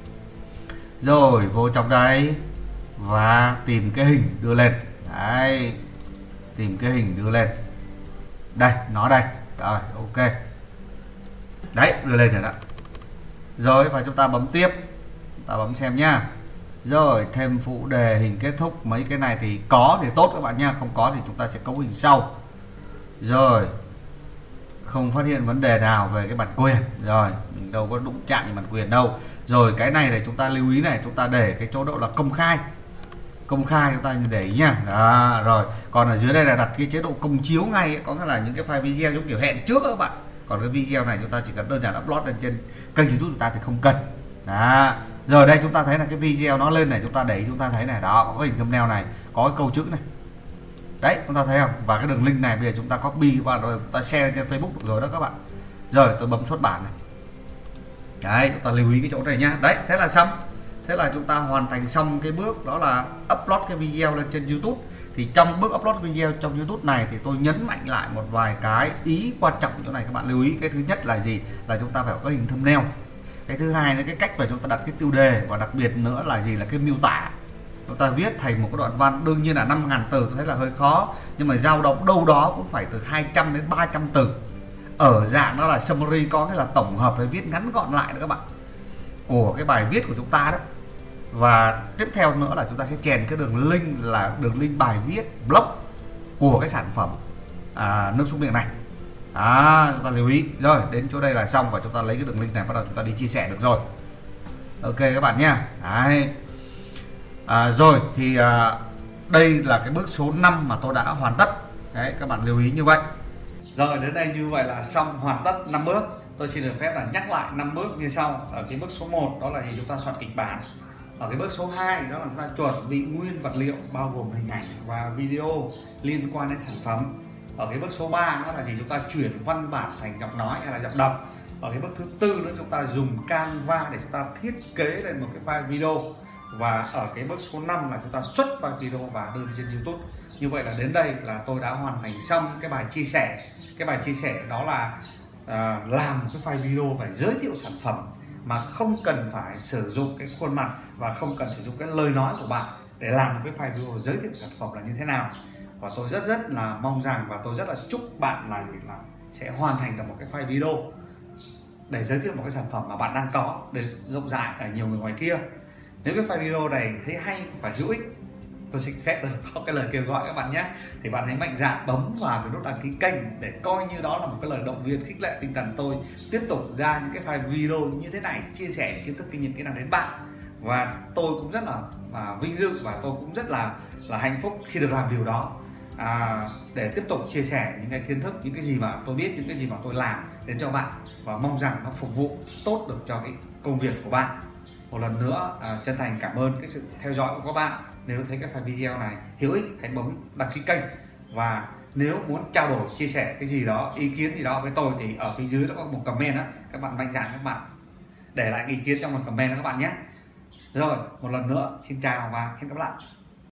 B: Rồi vô trong đây và tìm cái hình đưa lên. Đấy, tìm cái hình đưa lên. Đây, nó đây. Rồi, ok. Đấy, đưa lên rồi đó. Rồi và chúng ta bấm tiếp. Chúng ta bấm xem nhá. Rồi thêm phụ đề, hình kết thúc, mấy cái này thì có thì tốt các bạn nha, không có thì chúng ta sẽ cấu hình sau. Rồi không phát hiện vấn đề nào về cái bản quyền, rồi mình đâu có đụng chạm về bản quyền đâu. Rồi cái này này chúng ta lưu ý này, chúng ta để cái chỗ độ là công khai, công khai chúng ta để ý nha. Đó, rồi còn ở dưới đây là đặt cái chế độ công chiếu ngay ấy, có nghĩa là những cái file video giống kiểu hẹn trước các bạn. Còn cái video này chúng ta chỉ cần đơn giản upload lên trên kênh YouTube chúng ta thì không cần. Đó. Rồi đây chúng ta thấy là cái video nó lên này, chúng ta để ý chúng ta thấy này, đó có cái hình thumbnail này, có cái câu chữ này. Đấy, chúng ta thấy không? Và cái đường link này bây giờ chúng ta copy và rồi chúng ta share trên Facebook được rồi đó các bạn. Rồi tôi bấm xuất bản này. Đấy, chúng ta lưu ý cái chỗ này nhá. Đấy, thế là xong. Thế là chúng ta hoàn thành xong cái bước đó là upload cái video lên trên YouTube. Thì trong bước upload video trong YouTube này thì tôi nhấn mạnh lại một vài cái ý quan trọng chỗ này các bạn lưu ý. Cái thứ nhất là gì? Là chúng ta phải có cái hình thumbnail. Cái thứ hai là cái cách mà chúng ta đặt cái tiêu đề, và đặc biệt nữa là gì, là cái miêu tả. Chúng ta viết thành một cái đoạn văn, đương nhiên là năm ngàn từ tôi thấy là hơi khó, nhưng mà dao động đâu đó cũng phải từ hai trăm đến ba trăm từ. Ở dạng đó là summary, có nghĩa là tổng hợp để viết ngắn gọn lại đó các bạn, của cái bài viết của chúng ta đó. Và tiếp theo nữa là chúng ta sẽ chèn cái đường link là đường link bài viết blog của cái sản phẩm à, nước súc miệng này. À, chúng ta lưu ý. Rồi đến chỗ đây là xong, và chúng ta lấy cái đường link này bắt đầu chúng ta đi chia sẻ được rồi. Ok các bạn nha. Đấy. À, rồi thì à, đây là cái bước số năm mà tôi đã hoàn tất. Đấy, các bạn lưu ý như vậy. Rồi đến đây như vậy là xong, hoàn tất năm bước. Tôi xin được phép là nhắc lại năm bước như sau. Ở cái bước số một đó là gì, chúng ta soạn kịch bản. Ở cái bước số hai đó là chúng ta chuẩn bị nguyên vật liệu bao gồm hình ảnh và video liên quan đến sản phẩm. Ở cái bước số ba đó là gì, chúng ta chuyển văn bản thành giọng nói hay là giọng đọc. Ở cái bước thứ tư nữa chúng ta dùng Canva để chúng ta thiết kế lên một cái file video. Và ở cái bước số năm là chúng ta xuất file video và đưa lên trên YouTube. Như vậy là đến đây là tôi đã hoàn thành xong cái bài chia sẻ. Cái bài chia sẻ đó là à, làm một cái file video về giới thiệu sản phẩm mà không cần phải sử dụng cái khuôn mặt và không cần sử dụng cái lời nói của bạn để làm một cái file video giới thiệu sản phẩm là như thế nào. Và tôi rất rất là mong rằng và tôi rất là chúc bạn là gì, là sẽ hoàn thành được một cái file video để giới thiệu một cái sản phẩm mà bạn đang có để rộng rãi ở nhiều người ngoài kia. Nếu cái file video này thấy hay và hữu ích, tôi xin phép được có cái lời kêu gọi các bạn nhé, thì bạn hãy mạnh dạn bấm vào cái nút đăng ký kênh để coi như đó là một cái lời động viên khích lệ tinh thần tôi tiếp tục ra những cái file video như thế này, chia sẻ kiến thức kinh nghiệm kỹ năng đến bạn. Và tôi cũng rất là à, vinh dự và tôi cũng rất là là hạnh phúc khi được làm điều đó, à, để tiếp tục chia sẻ những cái kiến thức, những cái gì mà tôi biết, những cái gì mà tôi làm đến cho bạn, và mong rằng nó phục vụ tốt được cho cái công việc của bạn. Một lần nữa à, chân thành cảm ơn cái sự theo dõi của các bạn. Nếu thấy cái file video này hữu ích, hãy bấm đăng ký kênh. Và nếu muốn trao đổi, chia sẻ cái gì đó, ý kiến gì đó với tôi thì ở phía dưới nó có một comment đó, các bạn mạnh dạn các bạn để lại ý kiến trong một comment đó các bạn nhé. Rồi, một lần nữa xin chào và hẹn gặp lại.